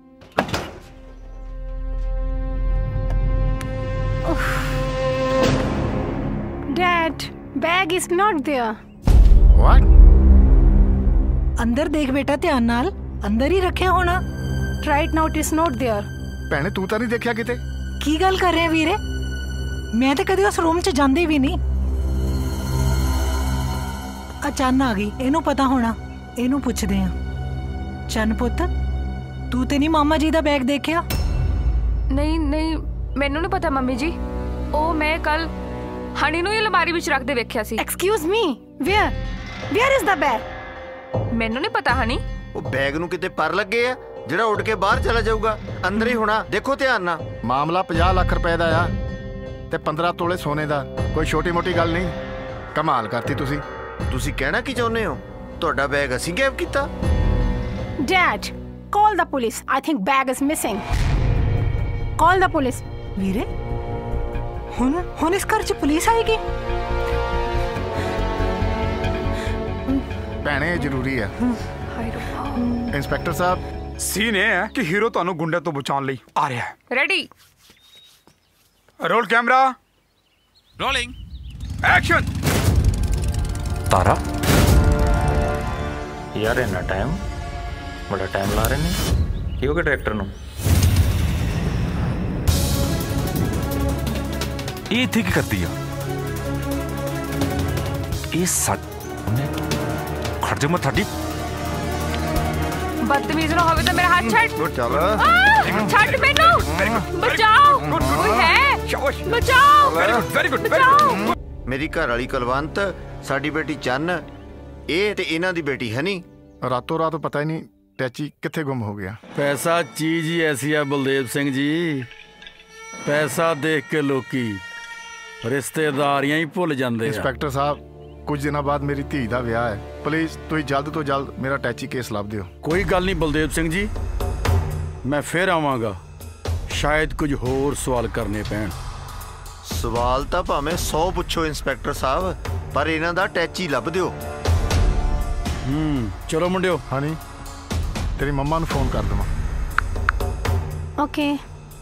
Dad, bag is not there. What? अंदर देख बेटा ध्यान नाल, अंदर ही रखिया होना। Right now it is not there. भैने तू तो नहीं देखा किते? की गल कर रहे हैं वीरे? मैं तो कभी उस रूम च जांदी भी नहीं। अचानक आ गई, इनू पता होना, इनू पुछदे हैं। चन पुत, तू ते नहीं मामा जी दा बैग देखिया? नहीं नहीं, मैनू नहीं पता मम्मी जी। ओ मैं कल हनी नू ही अलमारी विच रख दे वेख्या सी। Excuse me, where where is the bag? मैनू नहीं पता हनी। ओ बैग नू किते पर लगे आ ਜਿਹੜਾ ਉੱਡ ਕੇ ਬਾਹਰ ਚਲਾ ਜਾਊਗਾ, ਅੰਦਰ ਹੀ ਹੋਣਾ। ਦੇਖੋ ਧਿਆਨ ਨਾਲ। ਮਾਮਲਾ ਪੰਜਾਹ ਲੱਖ ਰੁਪਏ ਦਾ ਆ ਤੇ ਪੰਦਰਾਂ ਤੋਲੇ ਸੋਨੇ ਦਾ, ਕੋਈ ਛੋਟੀ ਮੋਟੀ ਗੱਲ ਨਹੀਂ। ਕਮਾਲ ਕਰਤੀ ਤੁਸੀਂ। ਤੁਸੀਂ ਕਹਿਣਾ ਕੀ ਚਾਹੁੰਦੇ ਹੋ? ਤੁਹਾਡਾ ਬੈਗ ਅਸੀਂ ਗਾਇਬ ਕੀਤਾ? Dad, call the police. I think bag is missing. Call the police. ਵੀਰੇ, ਹੁਣ ਹੁਣ ਇਸ ਘਰ 'ਚ ਪੁਲਿਸ ਆਏਗੀ? ਭੈਣੇ ਜ਼ਰੂਰੀ ਆ। ਇੰਸਪੈਕਟਰ ਸਾਹਿਬ, सीन ये है कि हीरो ਤੁਹਾਨੂੰ ਗੁੰਡੇ ਤੋਂ ਬਚਾਉਣ ਲਈ ਆ ਰਿਹਾ ਹੈ। Ready, roll camera, rolling, action. Tara यार इन्ना टाइम, बड़ा टाइम ला रहे ने की हो गया डायरेक्टर ਨੂੰ? ਇਹ ਇੱਥੇ ਕੀ ਕਰਦੀ ਆ? ਇਹ ਸੱਚ ਨੇ ਖੜ ਜਾ, ਮੈਂ ਤੁਹਾਡੀ बदतमीज ना होवे तो मेरा हाथ छड़। चल छड़ मैनू, बचाओ, कोई है, बचाओ, वेरी गुड, वेरी गुड। मेरी घर वाली कुलवंत, साडी बेटी चन, ए ते इन्हां दी बेटी हनी। रातों रात पता ही नहीं टैची किथे गुम हो गया। पैसा चीज ही ऐसी है बलदेव सिंह जी, पैसा देख के लोकी रिश्तेदारियां ही भुल जाते। इंस्पैक्टर साहब, कुछ दिनों बाद मेरी धी का विआह है, प्लीज तुम जल्द तो जल्द मेरा टैची केस लभ दियो। कोई गल नहीं बलदेव सिंह जी, मैं फिर आवांगा, शायद कुछ होर सवाल करने पैण। सवाल तो भावें सौ पुछो इंस्पैक्टर साहब, पर इन्हां दा टैची लभ दियो। हम्म चलो मुंडियो। हाँ नहीं, तेरी मम्मा नूं फोन कर देवां। ओके।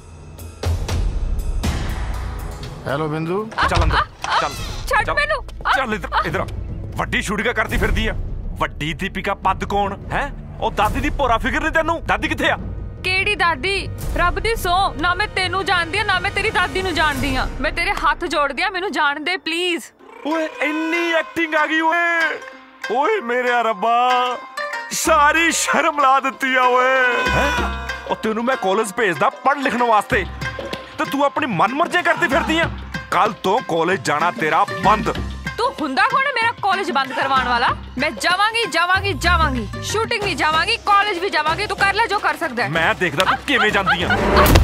हेलो बिंदु, चल अंदर, चल छड़ मैनू। ਚੱਲ ਇਧਰ ਇਧਰ। ਵੱਡੀ ਸ਼ੂਟਿੰਗ ਕਰਦੀ ਫਿਰਦੀ ਆ, ਵੱਡੀ ਦੀਪਿਕਾ ਪਦਕੋਣ ਹੈ? ਉਹ ਦਾਦੀ ਦੀ ਭੋਰਾ ਫਿਕਰ ਨਹੀਂ ਤੈਨੂੰ? ਦਾਦੀ ਕਿੱਥੇ ਆ? ਕਿਹੜੀ ਦਾਦੀ? ਰੱਬ ਦੀ ਸੌ, ਨਾ ਮੈਂ ਤੈਨੂੰ ਜਾਣਦੀ ਆ ਨਾ ਮੈਂ ਤੇਰੀ ਦਾਦੀ ਨੂੰ ਜਾਣਦੀ ਆ। ਮੈਂ ਤੇਰੇ ਹੱਥ ਜੋੜਦੀ ਆ, ਮੈਨੂੰ ਜਾਣ ਦੇ ਪਲੀਜ਼। ਓਏ ਇੰਨੀ ਐਕਟਿੰਗ ਆ ਗਈ ਓਏ। ਓਏ ਮੇਰੇ ਰੱਬਾ, ਸਾਰੀ ਸ਼ਰਮ ਲਾ ਦਿੱਤੀ ਆ ਓਏ। ਹੈ ਉਹ ਤੈਨੂੰ ਮੈਂ ਕਾਲਜ ਭੇਜਦਾ ਪੜ੍ਹਨ ਲਿਖਣ ਵਾਸਤੇ, ਤੇ ਤੂੰ ਆਪਣੀ ਮਨਮਰਜ਼ੀ ਕਰਦੀ ਫਿਰਦੀ ਆ। ਕੱਲ ਤੋਂ ਕਾਲਜ ਜਾਣਾ ਤੇਰਾ ਬੰਦ। तू हुंदा कौन है मेरा कॉलेज बंद करवाने वाला? मैं जावांगी जावांगी जावांगी, शूटिंग भी जावांगी, कॉलेज भी जावांगी। तू कर ले जो कर सकदा है। मैं देखदा तू किवें जांदी आ।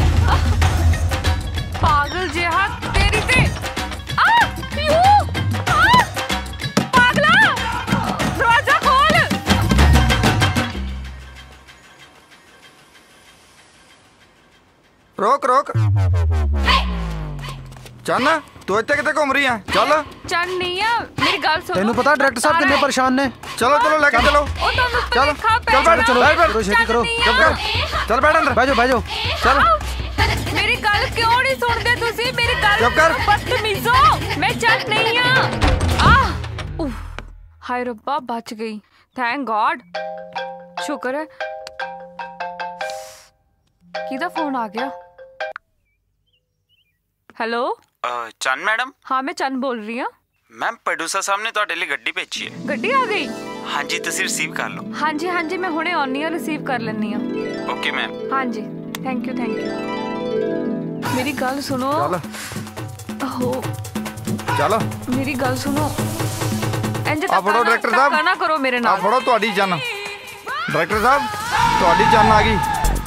पागल जेहा तेरी ते आ यू आ पागला, दरवाजा खोल। रोक रोक। चल तू इतने कितने घूम रही है? चल चल नहीं है, मेरी गल सुनो। तेनू पता डायरेक्टर साहब कितने परेशान ने। चलो चलो लेके चलो। चल चल बैठ, चलो करो छेती करो। चल कर, चल बैठ अंदर। बैठो बैठो। चल मेरी गल क्यों नहीं सुनते तुसी? मेरी गल चुप कर। बदतमीजो, मैं चल नहीं हां। आ हाय रब्बा, बच गई, थैंक गॉड, शुक्र है। किदा फोन आ गया? हेलो चन मैडम? हाँ मैं चन बोल रही हूँ। मैम प्रोड्यूसर साहब ने ਤੁਹਾਡੇ ਲਈ ਗੱਡੀ ਭੇਜੀ ਹੈ। ਗੱਡੀ ਆ ਗਈ? ਹਾਂਜੀ ਤੁਸੀਂ ਰਿਸੀਵ ਕਰ ਲਓ। ਹਾਂਜੀ ਹਾਂਜੀ ਮੈਂ ਹੁਣੇ ਆਉਣੀ ਆ, ਰਿਸੀਵ ਕਰ ਲੈਣੀ ਆ। Okay ma'am. ਹਾਂਜੀ ਥੈਂਕ ਯੂ ਥੈਂਕ ਯੂ। ਮੇਰੀ ਗੱਲ ਸੁਣੋ। चल हो चल मेरी गल सुनो। आ फड़ो डायरेक्टर साहब, ना करो मेरे नाल। आ फड़ो ਤੁਹਾਡੀ ਜਨ। डायरेक्टर साहब ਤੁਹਾਡੀ ਚੰਨ ਆ ਗਈ।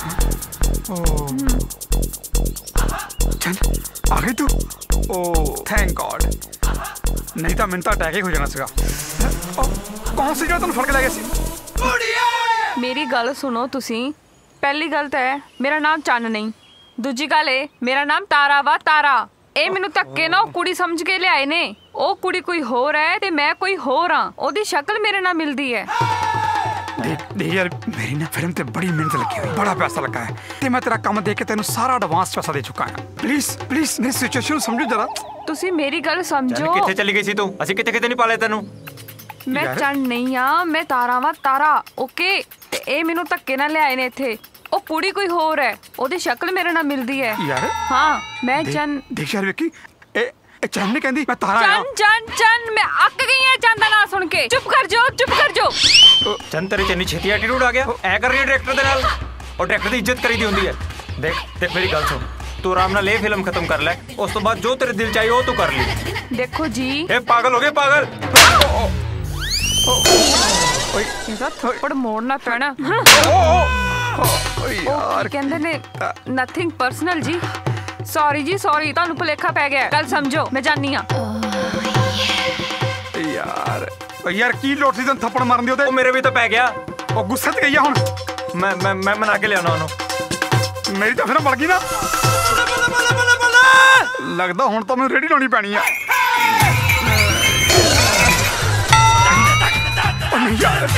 चल आ गई तू? ओ थैंक गॉड, नहीं तो मैंने तो अटैक ही हो जाना सीगा। कौन सी जो तुम फड़ के ले गए सी? मेरी गल सुनो तुसी। पहली गल तो है मेरा नाम चन्न नहीं, दूजी गल है मेरा नाम तारा वा तारा। ए मैनू धक्के ना कुड़ी समझ के लियाए ने। ओ कुड़ी कोई होर है ते मैं कोई होर हाँ। ओदी शक्ल मेरे नाल मिलदी है। देख देख यार, मेरी ना फिल्म ते बड़ी मेहनत लगी हुई, बड़ा पैसा लगा है ते मैं तेरा काम देख के तेनू सारा एडवांस पैसा दे चुका है। प्लीज प्लीज मेरी सिचुएशन समझो जरा। तुसी मेरी गल समझो। किथे चली गई सी तू? असि किथे किथे नहीं पाले तेनू। मैं चन्न नहीं हाँ, मैं तारा वा तारा। ओके ते ए मैनू धक्के ना लियाए ने इत्थे। ओ कुड़ी कोई होर है, ओदी शक्ल मेरे नाल मिलदी है। यार हाँ मैं चन्न। देख यार विक्की, ए ए चन्न नहीं कहंदी, मैं तारा चन्न चन्न चन्न। मैं अक गई है चन्न दा नाम सुन के। चुप कर जाओ, चुप कर जाओ। चंद तेरे चन्नी छेती एटीट्यूड आ गया। ऐ कर रही है डायरेक्टर दे नाल, और डायरेक्टर दी इज्जत करी दी हुंदी है। देख देख मेरी गल सुन, तू आराम नाल ये फिल्म खत्म कर ले, उस तो बाद जो तेरे दिल चाहिए वो तू कर ली। देखो जी, ए पागल हो गए पागल। इनका थप्पड़ मोड़ना पैना। यार कहंदे ने नथिंग पर्सनल जी। सॉरी जी सॉरी, तानू भुलेखा पै गया। कल समझो मैं जानी हां। यार यार की लोट सी तन थप्पड़ मारन दी ओते? ओ मेरे भी तो पै गया। ओ गुस्से ते गई है हुन। मैं मैं मैं मना के लियाना ओनु। मेरी तो फिल्म बन गई ना। लगदा हुन तो मैं रेडी लानी पैनी है। ओ नहीं यार,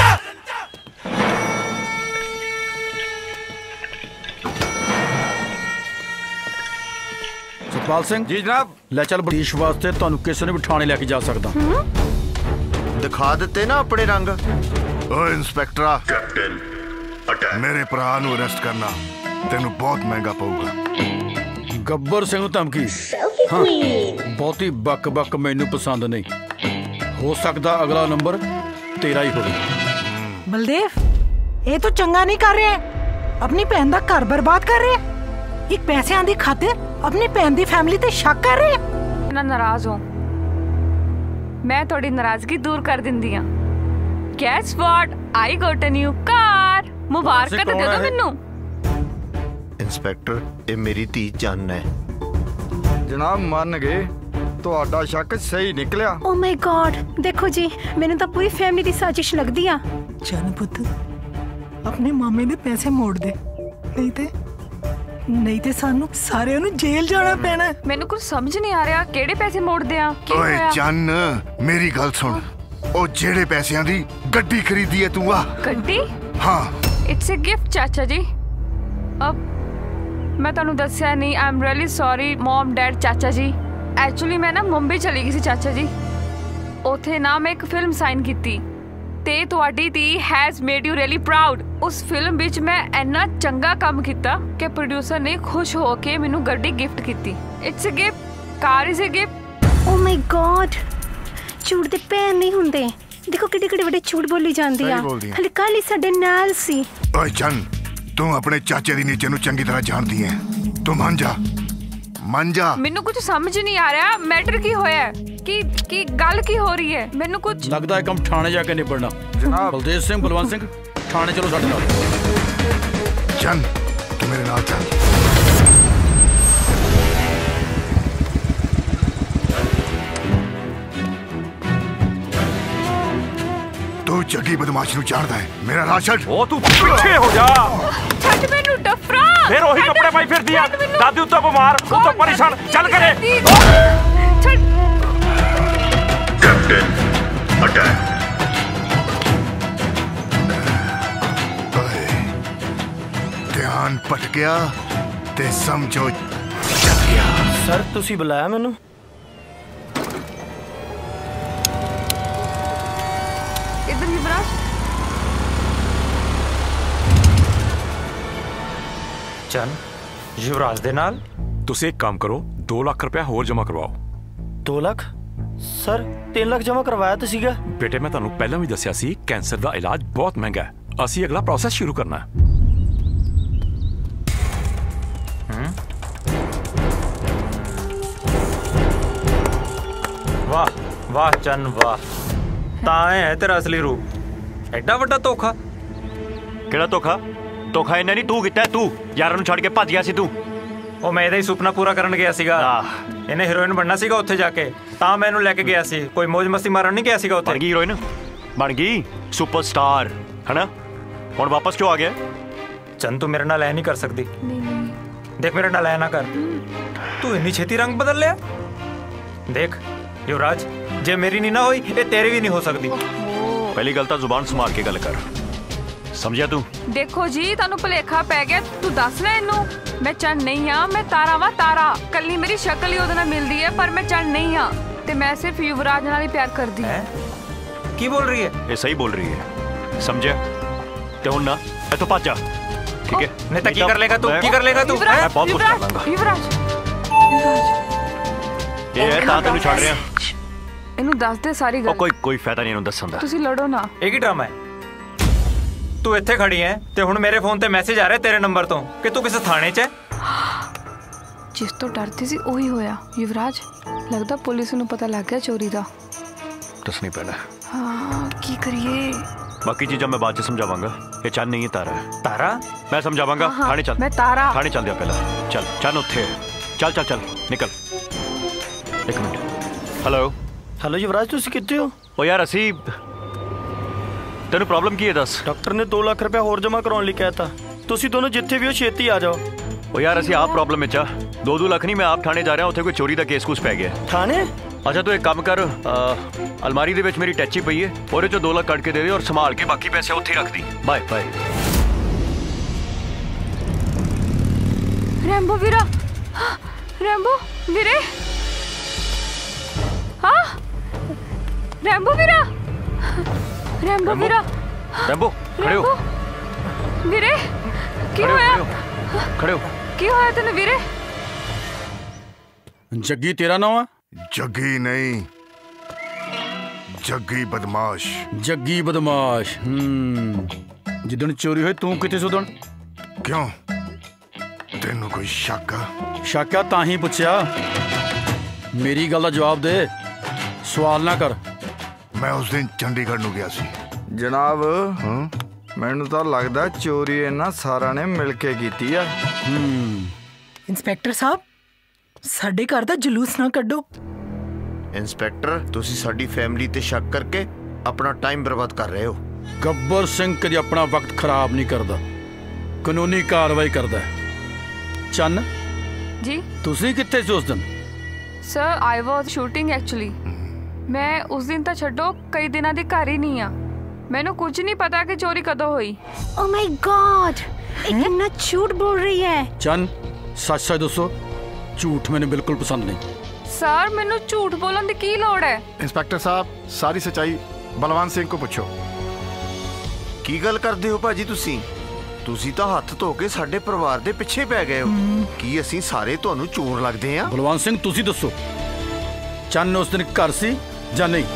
सतपाल सिंह जी जनाब। ले चल बरीश वास्ते ਤੁਹਾਨੂੰ ਕਿਸੇ ਨੇ ਵੀ ਥਾਣੇ ਲੈ ਕੇ ਜਾ ਸਕਦਾ। ਦਿਖਾ ਦਿੱਤੇ ਨਾ ਆਪਣੇ ਰੰਗ। ਓਏ ਇੰਸਪੈਕਟਰਾ, ਕੈਪਟਨ ਅਟੈਕ ਮੇਰੇ ਭਰਾ ਨੂੰ ਅਰੈਸਟ ਕਰਨਾ ਤੈਨੂੰ ਬਹੁਤ ਮਹਿੰਗਾ ਪਊਗਾ। ਗੱਬਰ ਸਿੰਘ ਨੂੰ ਧਮਕੀ? ਹਾਂ, ਬਹੁਤੀ ਬੱਕ ਬੱਕ ਮੈਨੂੰ ਪਸੰਦ ਨਹੀਂ। ਹੋ ਸਕਦਾ ਅਗਲਾ ਨੰਬਰ ਤੇਰਾ ਹੀ ਹੋਵੇ। ਬਲਦੇਵ, ਇਹ ਤੂੰ ਚੰਗਾ ਨਹੀਂ ਕਰ ਰਿਹਾ। ਆਪਣੀ ਭੈਣ ਦਾ ਘਰ ਬਰਬਾਦ ਕਰ ਰਿਹਾ। ਇੱਕ ਪੈਸਿਆਂ ਦੀ ਖਾਤਰ अपनी भैन दी फैमिली ते शक कर रहे हैं। ना नाराज हो, मैं थोड़ी नाराजगी दूर कर दिंदी हां। Guess what? I got a new car। मुबारक दे दो मैनू। इंस्पेक्टर, ये मेरी धी चन्न है। जनाब मान गए, ਤੁਹਾਡਾ ਸ਼ੱਕ ਸਹੀ ਨਿਕਲਿਆ। ਓ ਮਾਈ ਗॉड, ਦੇਖੋ ਜੀ ਮੈਨੂੰ ਤਾਂ ਪੂਰੀ ਫੈਮਿਲੀ ਦੀ ਸਾਜ਼ਿਸ਼ ਲੱਗਦੀ ਆ। ਚੰਨ ਪੁੱਤ, ਆਪਣੇ ਮਾਮੇ ਦੇ ਪੈਸੇ ਮੋੜ ਦੇ, ਨਹੀਂ ਤੇ ਨਹੀਂ ਤੇ ਸਾਨੂੰ ਸਾਰਿਆਂ ਨੂੰ ਜੇਲ੍ਹ ਜਾਣਾ ਪੈਣਾ। ਮੈਨੂੰ ਕੁਝ ਸਮਝ ਨਹੀਂ ਆ ਰਿਹਾ, ਕਿਹੜੇ ਪੈਸੇ ਮੋੜਦੇ ਆ? ਓਏ ਚੰਨ, ਮੇਰੀ ਗੱਲ ਸੁਣ। ਉਹ ਜਿਹੜੇ ਪੈਸਿਆਂ ਦੀ ਗੱਡੀ ਖਰੀਦੀ ਹੈ ਤੂੰ ਆ ਗੱਡੀ? ਹਾਂ, ਇਟਸ ਅ ਗਿਫਟ ਚਾਚਾ ਜੀ। ਅਬ ਮੈਂ ਤੁਹਾਨੂੰ ਦੱਸਿਆ ਨਹੀਂ। I am really sorry mum dad ਚਾਚਾ ਜੀ। ਐਕਚੁਅਲੀ ਮੈਂ ਨਾ ਮੁੰਬਈ ਚਲੀ ਗਈ ਸੀ ਚਾਚਾ ਜੀ। ਉੱਥੇ ਨਾ ਮੈਂ ਇੱਕ ਫਿਲਮ ਸਾਈਨ ਕੀਤੀ ਤੇ ਤੁਹਾਡੀ ਧੀ has made you really proud. ਉਸ ਫਿਲਮ ਵਿੱਚ ਮੈਂ ਇੰਨਾ ਚੰਗਾ ਕੰਮ ਕੀਤਾ ਕਿ ਪ੍ਰੋਡਿਊਸਰ ਨੇ ਖੁਸ਼ ਹੋ ਕੇ ਮੈਨੂੰ ਗੱਡੀ ਗਿਫਟ ਕੀਤੀ। It's a gift, car is a gift. Oh my god, ਝੂਠ ਦੇ ਭੈਣ ਨਹੀਂ ਹੁੰਦੇ। ਦੇਖੋ ਕਿੱਡੇ ਕਿੱਡੇ ਵੱਡੇ ਝੂਠ ਬੋਲੀ ਜਾਂਦੀ ਆ। ਹਲੇ ਕੱਲ ਹੀ ਸਾਡੇ ਨਾਲ ਸੀ। ਓਏ ਚੰਨ, ਤੂੰ ਆਪਣੇ ਚਾਚੇ ਦੀ ਨੀਚੇ ਨੂੰ ਚੰਗੀ ਤਰ੍ਹਾਂ ਜਾਣਦੀ ਹੈ। ਤੂੰ ਮੰਨ ਜਾ, ਮੰਨ ਜਾ। ਮੈਨੂੰ ਕੁਝ ਸਮਝ ਨਹੀਂ ਆ ਰਿਹਾ, ਮੈਟਰ ਕੀ ਹੋਇਆ? ਕੀ ਕੀ ਗੱਲ ਕੀ ਹੋ ਰਹੀ ਹੈ? ਮੈਨੂੰ ਕੁਝ ਲੱਗਦਾ ਹੈ ਕੰਮ ਥਾਣੇ ਜਾ ਕੇ ਨਿਬੜਨਾ। ਜਨਾਬ ਬਲਦੇਵ ਸਿੰਘ, ਬਲਵੰਤ ਸਿੰਘ, ਥਾਣੇ ਚਲੋ ਸਾਡੇ ਨਾਲ। ਚੰਨ, ਤੂੰ ਮੇਰੇ ਨਾਲ ਚੱਲ। ਤੂੰ ਚੱਗੀ ਬਦਮਾਸ਼ ਨੂੰ ਜਾਣਦਾ ਹੈ। ਮੇਰਾ ਰਾਹ ਛੱਡ। ਉਹ ਤੂੰ ਪਿੱਛੇ ਹੋ ਜਾ। ਛੱਡ ਮੈਨੂੰ ਡਫਰਾ। ਫਿਰ ਉਹੀ ਕੱਪੜੇ ਪਾਈ ਫਿਰਦੀ ਆ। ਦਾਦੀ ਉੱਤੋਂ ਬਿਮਾਰ, ਉੱਤੋਂ ਪਰੇਸ਼ਾਨ। ਚੱਲ ਕਰੇ ਛੱਡ। Captain attack. ਧਿਆਨ ਭਟਕਿਆ ਤੇ ਸਮਝੋ ਚੱਲ ਗਿਆ। ਸਰ ਤੁਸੀਂ ਬੁਲਾਇਆ ਮੈਨੂੰ? ਇਧਰ ਯੁਵਰਾਜ। ਚੰਨ, ਯੁਵਰਾਜ ਦੇ ਨਾਲ ਤੁਸੀਂ ਇੱਕ ਕੰਮ ਕਰੋ, दो लाख रुपया होर जमा करवाओ। दो लाख? सर तीन लाख जमा करवाया तो सीगा। बेटे मैं ਤੁਹਾਨੂੰ ਪਹਿਲਾਂ ਵੀ ਦੱਸਿਆ ਸੀ ਕੈਂਸਰ ਦਾ ਇਲਾਜ ਬਹੁਤ ਮਹਿੰਗਾ ਹੈ। ਅਸੀਂ ਅਗਲਾ ਪ੍ਰੋਸੈਸ ਸ਼ੁਰੂ ਕਰਨਾ ਹੈ। वाह वाह चन्न वाह, तां है तेरा असली रूप। एडा वड्डा धोखा। केड़ा धोखा? ਧੋਖਾ ਇਹਨੇ ਨਹੀਂ ਤੂੰ ਕੀਤਾ, ਤੂੰ ਯਾਰਾਂ ਨੂੰ ਛੱਡ ਕੇ ਭੱਜ ਗਿਆ ਸੀ ਤੂੰ। ਉਹ ਮੈਂ ਇਹਦਾ ਹੀ ਸੁਪਨਾ ਪੂਰਾ ਕਰਨ ਗਿਆ ਸੀਗਾ। ਇਹਨੇ ਹੀਰੋਇਨ ਬਣਨਾ ਸੀਗਾ ਉੱਥੇ ਜਾ ਕੇ, ਤਾਂ ਮੈਂ ਇਹਨੂੰ ਲੈ ਕੇ ਗਿਆ ਸੀ। ਕੋਈ ਮौज ਮਸਤੀ ਮਾਰਨ ਨਹੀਂ ਗਿਆ ਸੀਗਾ ਉੱਥੇ। ਬਣ ਗਈ ਹੀਰੋਇਨ, ਬਣ ਗਈ ਸੁਪਰਸਟਾਰ, ਹੈਨਾ? ਹੁਣ ਵਾਪਸ ਕਿਉਂ ਆ ਗਿਆ? ਚੰਦ ਤੂੰ ਮੇਰੇ ਨਾਲ ਐ ਨਹੀਂ ਕਰ ਸਕਦੀ। ਦੇਖ ਮੇਰੇ ਨਾਲ ਐ ਨਾ ਕਰ, ਤੂੰ ਇੰਨੀ ਛੇਤੀ ਰੰਗ ਬਦਲ ਲਿਆ। ਦੇਖ युवराज, ਜੇ ਮੇਰੀ ਨਹੀਂ ਨਾ ਹੋਈ ਇਹ ਤੇਰੀ ਵੀ ਨਹੀਂ ਹੋ ਸਕਦੀ। ਪਹਿਲੀ ਗੱਲ ਤਾਂ ਜ਼ੁਬਾਨ ਸੰਭਾਲ ਕੇ ਗੱਲ ਕਰ, ਸਮਝਿਆ ਤੂੰ? ਦੇਖੋ ਜੀ ਤੁਹਾਨੂੰ ਭੁਲੇਖਾ ਪੈ ਗਿਆ, ਤੂੰ ਦੱਸ ਲੈ ਇਹਨੂੰ ਮੈਂ ਚੰਨ ਨਹੀਂ ਆ, ਮੈਂ ਤਾਰਾ ਵਾ ਤਾਰਾ। ਕੱਲੀ ਮੇਰੀ ਸ਼ਕਲ ਹੀ ਉਹਦੇ ਨਾਲ ਮਿਲਦੀ ਹੈ, ਪਰ ਮੈਂ ਚੰਨ ਨਹੀਂ ਆ ਤੇ ਮੈਂ ਸਿਰਫ युवराज ਨਾਲ ਹੀ ਪਿਆਰ ਕਰਦੀ ਹਾਂ। ਕੀ ਬੋਲ ਰਹੀ ਹੈ? ਇਹ ਸਹੀ ਬੋਲ ਰਹੀ ਹੈ, ਸਮਝਿਆ? ਤੇ ਹੁਣ ਨਾ ਇੱਥੋਂ ਭੱਜ ਜਾ, ਠੀਕ ਹੈ? ਨਹੀਂ ਤਾਂ ਕੀ ਕਰ ਲੇਗਾ ਤੂੰ? ਕੀ ਕਰ ਲੇਗਾ ਤੂੰ? ਮੈਂ ਬਹੁਤ ਕੁਝ ਕਰ ਲਾਂਗਾ। युवराज ਇਹ ਹੈ ਤਾਂ ਤੈਨੂੰ ਛੱਡ ਰਿਹਾ। ਇਹਨੂੰ ਦੱਸ ਦੇ ਸਾਰੀ ਗੱਲ। ਕੋਈ ਕੋਈ ਫਾਇਦਾ ਨਹੀਂ ਇਹਨੂੰ ਦੱਸਣ ਦਾ। ਤੁਸੀਂ ਲੜੋ ਨਾ। ਇਹ ਕੀ ਡਰਾਮਾ ਹੈ? ਤੂੰ ਇੱਥੇ ਖੜੀ ਹੈ ਤੇ ਹੁਣ ਮੇਰੇ ਫੋਨ ਤੇ ਮੈਸੇਜ ਆ ਰਿਹਾ ਤੇਰੇ ਨੰਬਰ ਤੋਂ ਕਿ ਤੂੰ ਕਿਸੇ ਥਾਣੇ 'ਚ ਹੈ। ਜਿਸ ਤੋਂ ਡਰਦੀ ਸੀ ਉਹੀ ਹੋਇਆ। युवराज ਲੱਗਦਾ ਪੁਲਿਸ ਨੂੰ ਪਤਾ ਲੱਗ ਗਿਆ ਚੋਰੀ ਦਾ। ਦੱਸਣੀ ਪੈਣਾ। ਹਾਂ ਕੀ ਕਰੀਏ? ਬਾਕੀ ਚੀਜ਼ਾਂ ਮੈਂ ਬਾਅਦ 'ਚ ਸਮਝਾਵਾਂਗਾ। ਇਹ ਚੰਨ ਨਹੀਂ ਹੈ, ਤਾਰਾ ਹੈ। ਤਾਰਾ? ਮੈਂ ਸਮਝਾਵਾਂਗਾ। ਥਾਣੇ ਚੱਲ। ਮੈਂ ਤਾਰਾ। ਥਾਣੇ ਚੱਲ ਜਾ ਪਹਿਲਾਂ। ਚੱਲ ਚੰਨ ਉੱਥੇ ਹੈ। ਚੱਲ ਚੱਲ ਚੱਲ ਨਿਕਲ। ਇੱਕ ਮਿੰਟ। ਹੈਲੋ ਹੈਲੋ युवराज, ਤੁਸੀਂ ਕਿੱਥੇ ਹੋ? ਉਹ ਯਾਰ ਅਸੀਂ, ਤੈਨੂੰ ਪ੍ਰੋਬਲਮ ਕੀ ਹੈ ਦੱਸ? ਡਾਕਟਰ ਨੇ ਦੋ ਲੱਖ ਰੁਪਏ ਹੋਰ ਜਮ੍ਹਾਂ ਕਰਾਉਣ ਲਈ ਕਹਿਤਾ। ਤੁਸੀਂ ਦੋਨੋਂ ਜਿੱਥੇ ਵੀ ਹੋ ਛੇਤੀ ਆ ਜਾਓ। ਉਹ ਯਾਰ ਅਸੀਂ ਆਪ ਪ੍ਰੋਬਲਮ ਵਿੱਚ ਆ। ਦੋ ਦੋ ਲੱਖ ਨਹੀਂ, ਮੈਂ ਆਪ ਥਾਣੇ ਜਾ ਰਿਹਾ। ਉੱਥੇ ਕੋਈ ਚੋਰੀ ਦਾ ਕੇਸ ਕੁਛ ਪੈ ਗਿਆ। ਥਾਣੇ? ਅੱਛਾ ਤੂੰ ਇੱਕ ਕੰਮ ਕਰ, ਅਲਮਾਰੀ ਦੇ ਵਿੱਚ ਮੇਰੀ ਟੈਚੀ ਪਈ ਹੈ, ਉਹਦੇ ਚੋਂ ਦੋ ਲੱਖ ਕੱਢ ਕੇ ਦੇ ਦੇ ਔਰ ਸੰਭਾਲ ਕੇ ਬਾਕੀ ਪੈਸੇ ਉੱਥੇ ਰੱਖ ਦੀ। Bye bye. ਰੈਂਬੋ ਵੀਰਾ, ਰੈਂਬੋ ਵੀਰੇ, ਹਾਂ ਰੈਂਬੋ ਵੀਰਾ, ਰੈਂਬੋ ਵੀਰਾ, ਰੈਂਬੋ ਖੜੇ ਹੋ ਵੀਰੇ। ਕੀ ਹੋਇਆ? ਖੜੇ ਹੋ। ਕੀ ਹੋਇਆ ਤੈਨੂੰ ਵੀਰੇ? ਜੱਗੀ ਤੇਰਾ ਨਾਮ ਆ? ਜੱਗੀ ਨਹੀਂ, ਜੱਗੀ ਬਦਮਾਸ਼। ਜੱਗੀ ਬਦਮਾਸ਼। ਹੂੰ, ਜਿੱਦਣ ਚੋਰੀ ਹੋਈ ਤੂੰ ਕਿੱਥੇ ਸੁਦਣ? ਕਿਉਂ, ਤੈਨੂੰ ਕੋਈ ਸ਼ੱਕ ਆ? ਸ਼ੱਕ ਆ ਤਾਂ ਹੀ ਪੁੱਛਿਆ। ਮੇਰੀ ਗੱਲ ਦਾ ਜਵਾਬ ਦੇ, ਸਵਾਲ ਨਾ ਕਰ। ਮੈਂ ਉਸ ਦਿਨ ਚੰਡੀਗੜ੍ਹ ਨੂੰ ਗਿਆ ਸੀ ਜਨਾਬ। ਹਾਂ, ਮੈਨੂੰ ਤਾਂ ਲੱਗਦਾ ਚੋਰੀ ਇਹਨਾਂ ਸਾਰਿਆਂ ਨੇ ਮਿਲ ਕੇ ਕੀਤੀ ਆ। ਹੂੰ, ਇੰਸਪੈਕਟਰ ਸਾਹਿਬ ਸਾਡੇ ਘਰ ਦਾ ਜਲੂਸ ਨਾ ਕੱਢੋ। ਇੰਸਪੈਕਟਰ ਤੁਸੀਂ ਸਾਡੀ ਫੈਮਿਲੀ ਤੇ ਸ਼ੱਕ ਕਰਕੇ ਆਪਣਾ ਟਾਈਮ ਬਰਬਾਦ ਕਰ ਰਹੇ ਹੋ। ਗੱਬਰ ਸਿੰਘ ਕਦੇ ਆਪਣਾ ਵਕਤ ਖਰਾਬ ਨਹੀਂ ਕਰਦਾ, ਕਾਨੂੰਨੀ ਕਾਰਵਾਈ ਕਰਦਾ ਹੈ। ਚੰਨ ਜੀ ਤੁਸੀਂ ਕਿੱਥੇ ਸੀ ਉਸ ਦਿਨ? Sir I was shooting actually. ਮੈਂ ਉਸ ਦਿਨ ਤਾਂ ਛੱਡੋ, ਕਈ ਦਿਨਾਂ ਦੀ ਘਰ ਹੀ ਨਹੀਂ ਆ। ਮੈਨੂੰ ਕੁਝ ਨਹੀਂ ਪਤਾ ਕਿ ਚੋਰੀ ਕਦੋਂ ਹੋਈ। ਓ ਮਾय गॉड, ਇਹ ਕਿੰਨਾ ਝੂਠ ਬੋਲ ਰਹੀ ਹੈ। ਚੰਨ ਸੱਚ ਸੱਚ ਦੱਸੋ, ਝੂਠ ਮੈਨੂੰ ਬਿਲਕੁਲ ਪਸੰਦ ਨਹੀਂ। ਸਰ ਮੈਨੂੰ ਝੂਠ ਬੋਲਣ ਦੀ ਕੀ ਲੋੜ ਹੈ? इंस्पेक्टर साहब सारी सच्चाई बलवान सिंह को पूछो। ਕੀ ਗੱਲ ਕਰਦੇ ਹੋ ਭਾਜੀ ਤੁਸੀਂ? ਤੁਸੀਂ ਤਾਂ ਹੱਥ ਧੋ ਕੇ ਸਾਡੇ ਪਰਿਵਾਰ ਦੇ ਪਿੱਛੇ ਪੈ ਗਏ ਹੋ। ਕੀ ਅਸੀਂ ਸਾਰੇ ਤੁਹਾਨੂੰ ਚੋਰ ਲੱਗਦੇ ਹਾਂ? ਬਲਵਾਨ ਸਿੰਘ ਤੁਸੀਂ ਦੱਸੋ, ਚੰਨ ਉਸ ਦਿਨ ਘਰ ਸੀ ਜਾਂ ਨਹੀਂ?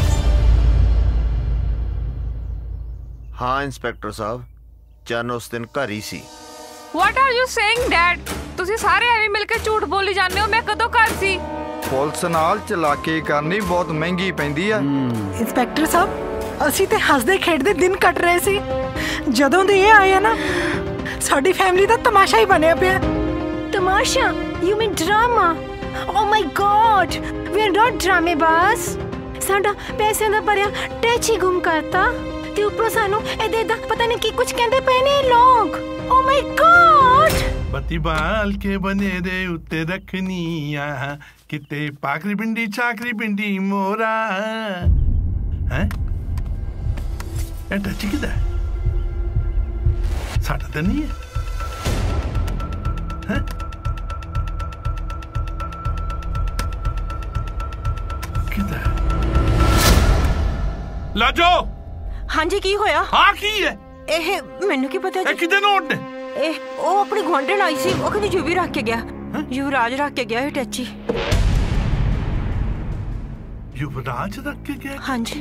ਹਾਂ ਇੰਸਪੈਕਟਰ ਸਾਹਿਬ, ਚੰਨ ਉਸ ਦਿਨ ਘਰ ਹੀ ਸੀ। What are you saying, Dad? ਤੁਸੀਂ ਸਾਰੇ ਐਵੇਂ ਮਿਲ ਕੇ ਝੂਠ ਬੋਲੀ ਜਾਂਦੇ ਹੋ। ਮੈਂ ਕਦੋਂ ਘਰ ਸੀ? ਪੁਲਿਸ ਨਾਲ ਚਲਾਕੀ ਕਰਨੀ ਬਹੁਤ ਮਹਿੰਗੀ ਪੈਂਦੀ ਆ। ਇੰਸਪੈਕਟਰ ਸਾਹਿਬ ਅਸੀਂ ਤੇ ਹੱਸਦੇ ਖੇਡਦੇ ਦਿਨ ਕੱਟ ਰਹੇ ਸੀ, ਜਦੋਂ ਦੇ ਇਹ ਆਏ ਨਾ ਸਾਡੀ ਫੈਮਿਲੀ ਦਾ ਤਮਾਸ਼ਾ ਹੀ ਬਣਿਆ ਪਿਆ। ਤਮਾਸ਼ਾ? You mean drama? Oh my god, we are not ਡਰਾਮੇਬਾਜ਼। ਸਾਡਾ ਪੈਸਿਆਂ ਦਾ ਭਰਿਆ ਟੈਚੀ ਗੁੰਮ ਕਰਤਾ ਤੇ ਉੱਪਰੋਂ ਸਾਨੂੰ ਇਹਦੇ ਦਾ ਪਤਾ ਨਹੀਂ ਕੀ ਕੁਝ ਕਹਿੰਦੇ ਪਏ ਨੇ ਲੋਕ। Oh my god. ਬੱਤੀ ਬਾਲ ਕੇ ਬਨੇ ਦੇ ਉੱਤੇ ਰੱਖਨੀ ਆ, ਕਿਤੇ ਪਾਕਰੀ ਬਿੰਡੀ ਚਾਕਰੀ ਬਿੰਡੀ ਮੋਰਾ। ਹੈ ਇਹ ਟੱਚੀ ਕਿਦਾ? ਸਾਡਾ ਤਾਂ ਨਹੀਂ ਹੈ। ਹੈ ਕਿਦਾ? ਲਾਜੋ। ਹਾਂਜੀ ਕੀ ਹੋਇਆ? ਹਾਂ ਕੀ ਹੈ ਇਹ? ਮੈਨੂੰ ਕੀ ਪਤਾ ਜੀ। ਇਹ ਕਿਦੇ ਨੋਟ ਨੇ? ਇਹ ਉਹ ਆਪਣੀ ਗੁਆਂਢਣ ਆਈ ਸੀ, ਉਹ ਕਹਿੰਦੀ ਜੁਬੀ ਰੱਖ ਕੇ ਗਿਆ। युवराज ਰੱਖ ਕੇ ਗਿਆ ਇਹ ਟੈਚੀ। युवराज ਰੱਖ ਕੇ ਗਿਆ? ਹਾਂਜੀ।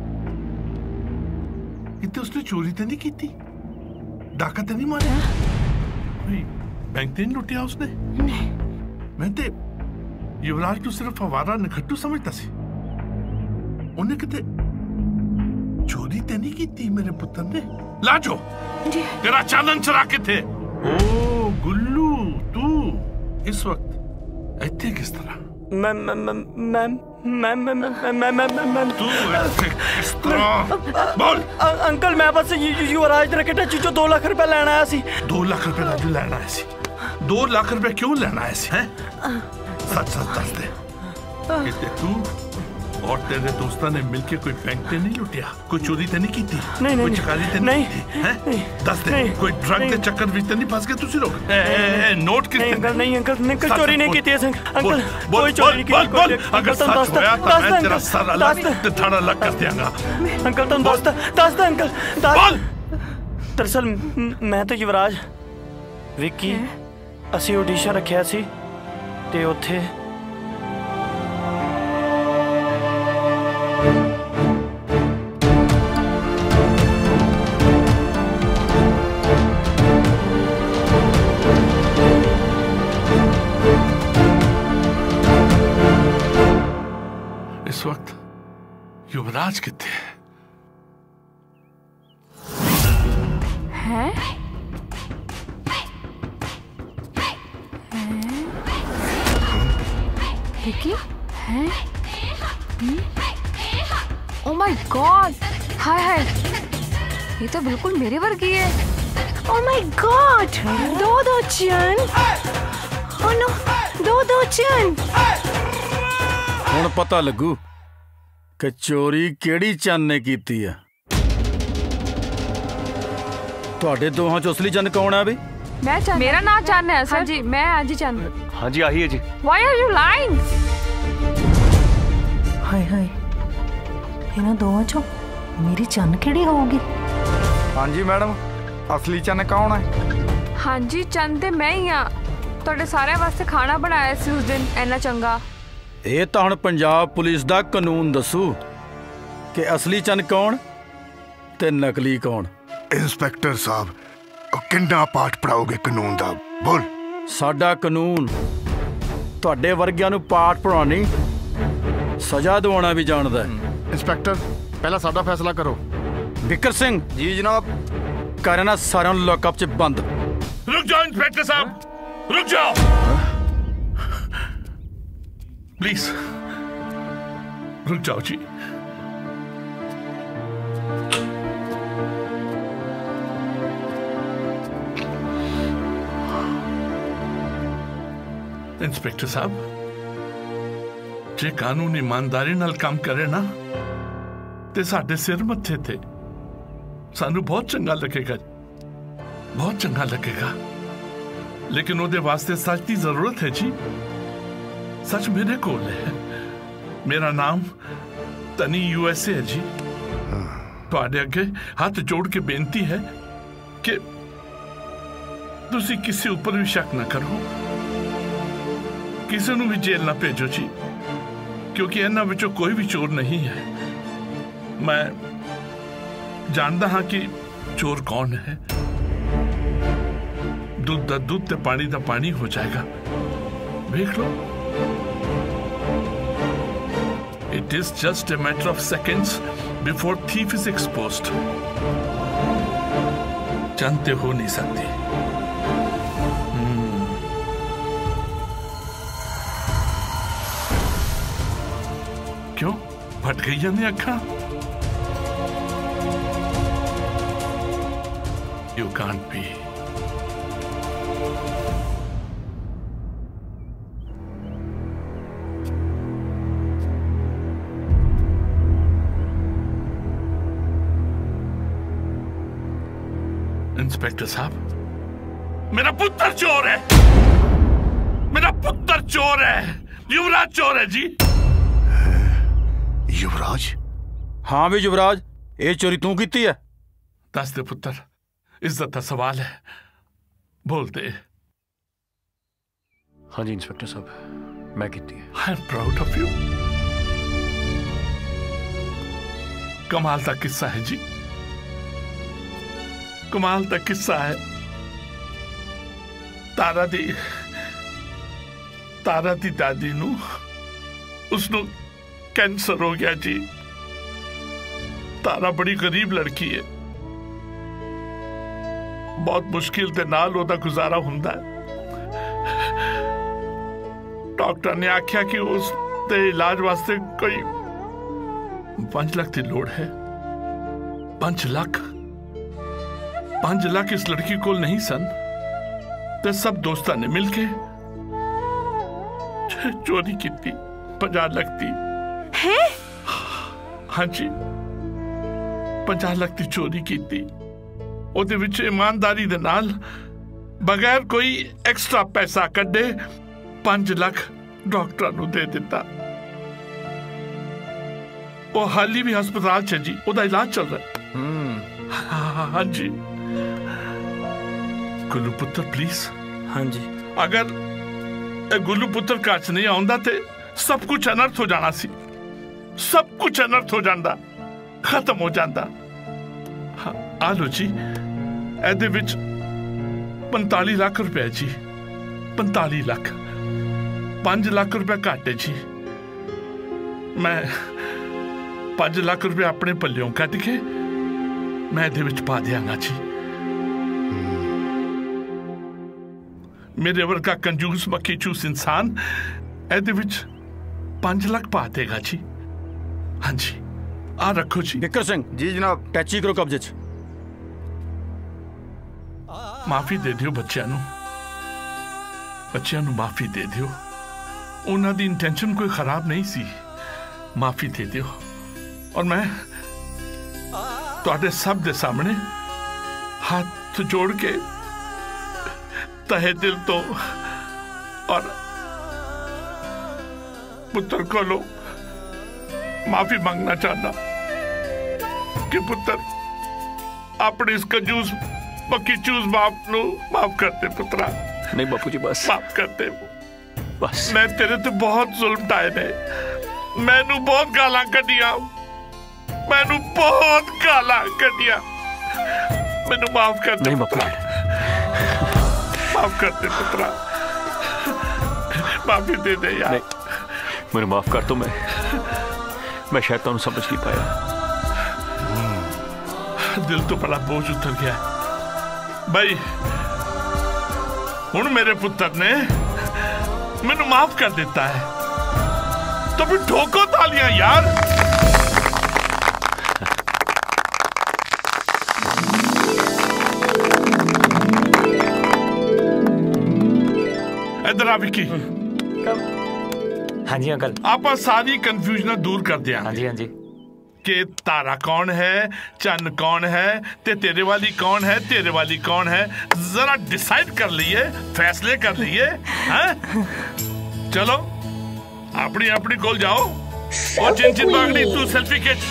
इतने उसने चोरी तो नहीं की थी, डाका तो नहीं मारा, बैंक तो नहीं लुटिया उसने? नहीं। मैं तो युवराज को सिर्फ हवारा निखट्टू समझता सी। उन्हें किते चोरी ते नहीं की थी मेरे पुत्र ने। लाजो तेरा चांदन चरा के थे। ओ गुल्लू तू इस वक्त इतने किस तरह? Ma'am ma'am ma'am ma'am ma'am ma'am ma'am ma'am तू इतने किस तरह? बोल। अंकल मैं बस युवराज ने कहता चीजो दो लाख रुपए लेना आया सी। दो लाख रुपए राजू लेना आया सी? दो लाख रुपए क्यों लेना आया सी? हैं? सच सच दस दे कि तू और तेरे दोस्तों ने मिलके कोई बैंक ते नहीं लुटिया, कोई चोरी ते नहीं की थी, नहीं, कोई नहीं, चकारी ते नहीं की थी, हैं? दस दे कोई ड्रग के चक्कर विच ते नहीं फंस गए तुसी लोग? ए, ए, ए, नोट कितने? नहीं अंकल नहीं अंकल अंकल चोरी नहीं की थी अंकल, कोई चोरी नहीं की थी। बोल अगर सच होया तो मैं तेरा सर अलग ते थाना अलग कर दियांगा। अंकल तुम दस दस दे अंकल बोल। दरअसल मैं तो युवराज विक्की ਅਸੀਂ ਆਡੀਸ਼ਨ ਰੱਖਿਆ ਸੀ ਤੇ ਉੱਥੇ इस वक्त युवराज कितने हैं? विक्की हैं? ओह माय गॉड, हाय हाय, ये तो बिल्कुल मेरे वर्गी है। ओह माय गॉड, दो दो चन। ओह नो, दो दो चन। ਹੁਣ ਪਤਾ ਲੱਗੂ ਕਿ ਚੋਰੀ ਕਿਹੜੀ ਚੰਨ ਨੇ ਕੀਤੀ ਆ। ਤੁਹਾਡੇ ਦੋਹਾਂ ਚੋਂ ਅਸਲੀ ਚੰਨ ਕੌਣ ਆ ਬਈ? मैं चंद। मेरा नाम चंद है सर। हाँ जी मैं हाँ जी चंद। हाँ जी आही है जी। Why are you lying? हाय हाय, इन्हां दोवां चों मेरी चन्न किहड़ी होगी? हाँ जी मैडम, असली चन्न कौन है? हाँ जी चंद ते मैं ही हाँ। तुहाडे सारे वास्ते खाना बनाया सी उस दिन, इन्ना चंगा। ਇਹ ਤਾਂ ਹੁਣ ਪੰਜਾਬ ਪੁਲਿਸ ਦਾ ਕਾਨੂੰਨ ਦੱਸੂ ਕਿ ਅਸਲੀ ਚੰਨ ਕੌਣ ਤੇ ਨਕਲੀ ਕੌਣ। ਇੰਸਪੈਕਟਰ ਸਾਹਿਬ ਕਿੰਨਾ ਪਾਠ ਪੜਾਓਗੇ ਕਾਨੂੰਨ ਦਾ? ਬੋਲ। ਸਾਡਾ ਕਾਨੂੰਨ ਤੁਹਾਡੇ ਵਰਗਿਆਂ ਨੂੰ ਪਾਠ ਪੜਾਉਣੀ ਸਜ਼ਾ ਦਿਵਾਉਣਾ ਵੀ ਜਾਣਦਾ ਹੈ। ਇੰਸਪੈਕਟਰ ਪਹਿਲਾਂ ਸਾਡਾ ਫੈਸਲਾ ਕਰੋ। ਵਿਕਰ ਸਿੰਘ ਜੀ ਜਨਾਬ। ਕਰਨਾ ਸਾਰਿਆਂ ਨੂੰ ਲੌਕਅਪ 'ਚ ਬੰਦ। रुक जाओ इंस्पेक्टर साहब, रुक जाओ प्लीज, रुक जाओ जी। इंस्पेक्टर साहब जे कानून ईमानदारी नाल काम करे ना ते साडे सिर मत्थे ते सानू बहुत चंगा लगेगा, बहुत चंगा लगेगा। लेकिन उहदे वास्ते सच की जरूरत है जी। सच मेरे कोल है। मेरा नाम तनी यूएसए है जी। तुहाडे अगे हाथ जोड़ के बेनती है कि तुसी किसी ऊपर भी शक ना करो, किसी नूं भी जेल ना भेजो जी, क्योंकि इन्हां विचों कोई भी चोर नहीं है। मैं जानदा हाँ कि चोर कौन है। दूध दा दूध ते पानी दा पानी हो जाएगा, देख लो। It is just a matter of seconds before thief is exposed. जानते हो नहीं सकती। क्यों फट गई जाने अखा? You can't be. इंस्पेक्टर साहब मेरा पुत्र चोर है, मेरा पुत्र चोर है, युवराज चोर है जी। युवराज? हाँ भी युवराज, ये चोरी तू की है? दस दे पुत्र, इज्जत का सवाल है, बोल दे। हाँ जी इंस्पेक्टर साहब मैं की है। I am proud of you. कमाल का किस्सा है जी, कमाल का किस्सा है। तारा दी तारा दी दादी नू उसनू कैंसर हो गया जी। तारा बड़ी गरीब लड़की है, बहुत मुश्किल दे नाल ओदा गुजारा हुंदा है। डॉक्टर ने आख्या कि उस दे इलाज वास्ते कोई पांच लाख की लोड़ है। पांच लाख पांच लाख इस लड़की को नहीं सन, ते सब दोस्तां ने मिलके चोरी की थी। पंजाह लाख दी है? हाँ जी, पंजाह लाख दी चोरी की थी। ओदे विच ईमानदारी दे नाल बगैर कोई एक्स्ट्रा पैसा कड्डे पांच लाख डॉक्टर नू दे दिता। वो हाली भी हस्पताल च जी, ओदा इलाज चल रहा है। हाँ जी गुल्लू पुत्र प्लीज। हाँ जी। अगर गुल्लू पुत्र घर च नहीं आउंदा ते सब कुछ अनर्थ हो जाना सी, सब कुछ अनर्थ हो जाता, खत्म हो जाता। हाँ आ लो जी, ਇਹਦੇ ਵਿੱਚ पैंतालीस लाख रुपए जी, पैंतालीस लाख, पांच लाख रुपए घट है जी। मैं पांच लाख रुपए अपने पल्लियों कट के मैं ਇਹਦੇ ਵਿੱਚ पा दियांगा जी। मेरे वर्गा कंजूस मक्खी चूस इंसान ਇਹਦੇ ਵਿੱਚ पांच लाख पा देगा जी। हाँ जी आ रखो जी। बिक्कर सिंह जी जनाब। टैची करो कब्जे च। माफी दे दियो बच्चों नू, बच्चों नू माफी दे दियो। उन्हां दी इंटेंशन कोई खराब नहीं सी, माफी दे दियो। और मैं तुहाडे सब दे सामने हाथ जोड़ के तहे दिल तो और पुत्र को लो माफी मांगना चाहता कि पुत्र अपने इस कंजूस पक्की चूस बाप नु माफ करते पुत्रा। नहीं बापू जी बस माफ करते बस। मैं तेरे ते बहुत जुल्म ढाए ने, मैनू बहुत गालां कढ़िया, मैनू बहुत गालां कढ़िया, मैनू माफ कर दे। नहीं बापू माफ कर दे पुत्रा, माफी दे दे यार। मेरे माफ कर दो, मैं मैं शायद तुम समझ नहीं पाया। दिल तो बड़ा बोझ उतर गया भाई। हुण मेरे पुत्र ने मैनू माफ कर देता है, तो फिर ठोको तालियां यार। इधर आ विक्की। हाँ जी अंकल। आप सारी कंफ्यूजन दूर कर दिया। हाँ जी हाँ जी। कि तारा कौन है, चन्न कौन है, ते तेरे वाली कौन है, तेरे वाली कौन है, जरा डिसाइड कर लिए, फैसले कर लिए। हैं? चलो अपनी अपनी कोल जाओ और चिन चिन बागड़ी तू सेल्फी खींच।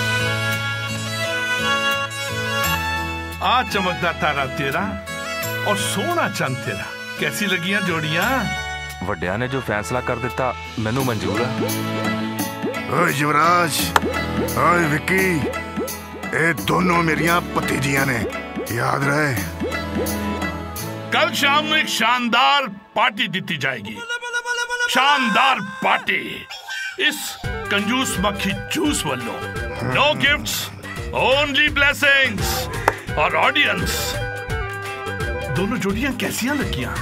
आ चमकदा तारा तेरा और सोना चंद तेरा, कैसी लगियां जोड़ियां? ਵੱਡਿਆਂ ने जो फैसला कर दिता मैनू मंजूर है। ओए युवराज, ओए विक्की, ये दोनों मेरियां भतीजियां ने, याद रहे। कल शाम में एक शानदार पार्टी दी जाएगी, शानदार पार्टी इस कंजूस मक्खी चूस वालों। नो गिफ्ट्स, ओनली ब्लेसिंग्स और ऑडियंस। दोनों जोड़ियां कैसियां लगियां?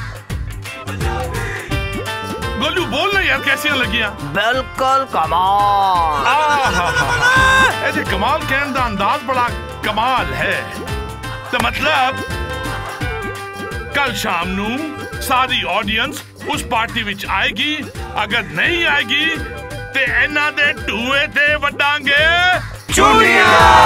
गोलू बोल ना यार, कैसियां लगियां? बिल्कुल कमाल। ऐसे कमाल कहने का अंदाज बड़ा कमाल है। तो मतलब कल शाम नू सारी ऑडियंस उस पार्टी विच आएगी। अगर नहीं आएगी ते इन्हां दे टूए ते वड्डांगे चूड़ियां।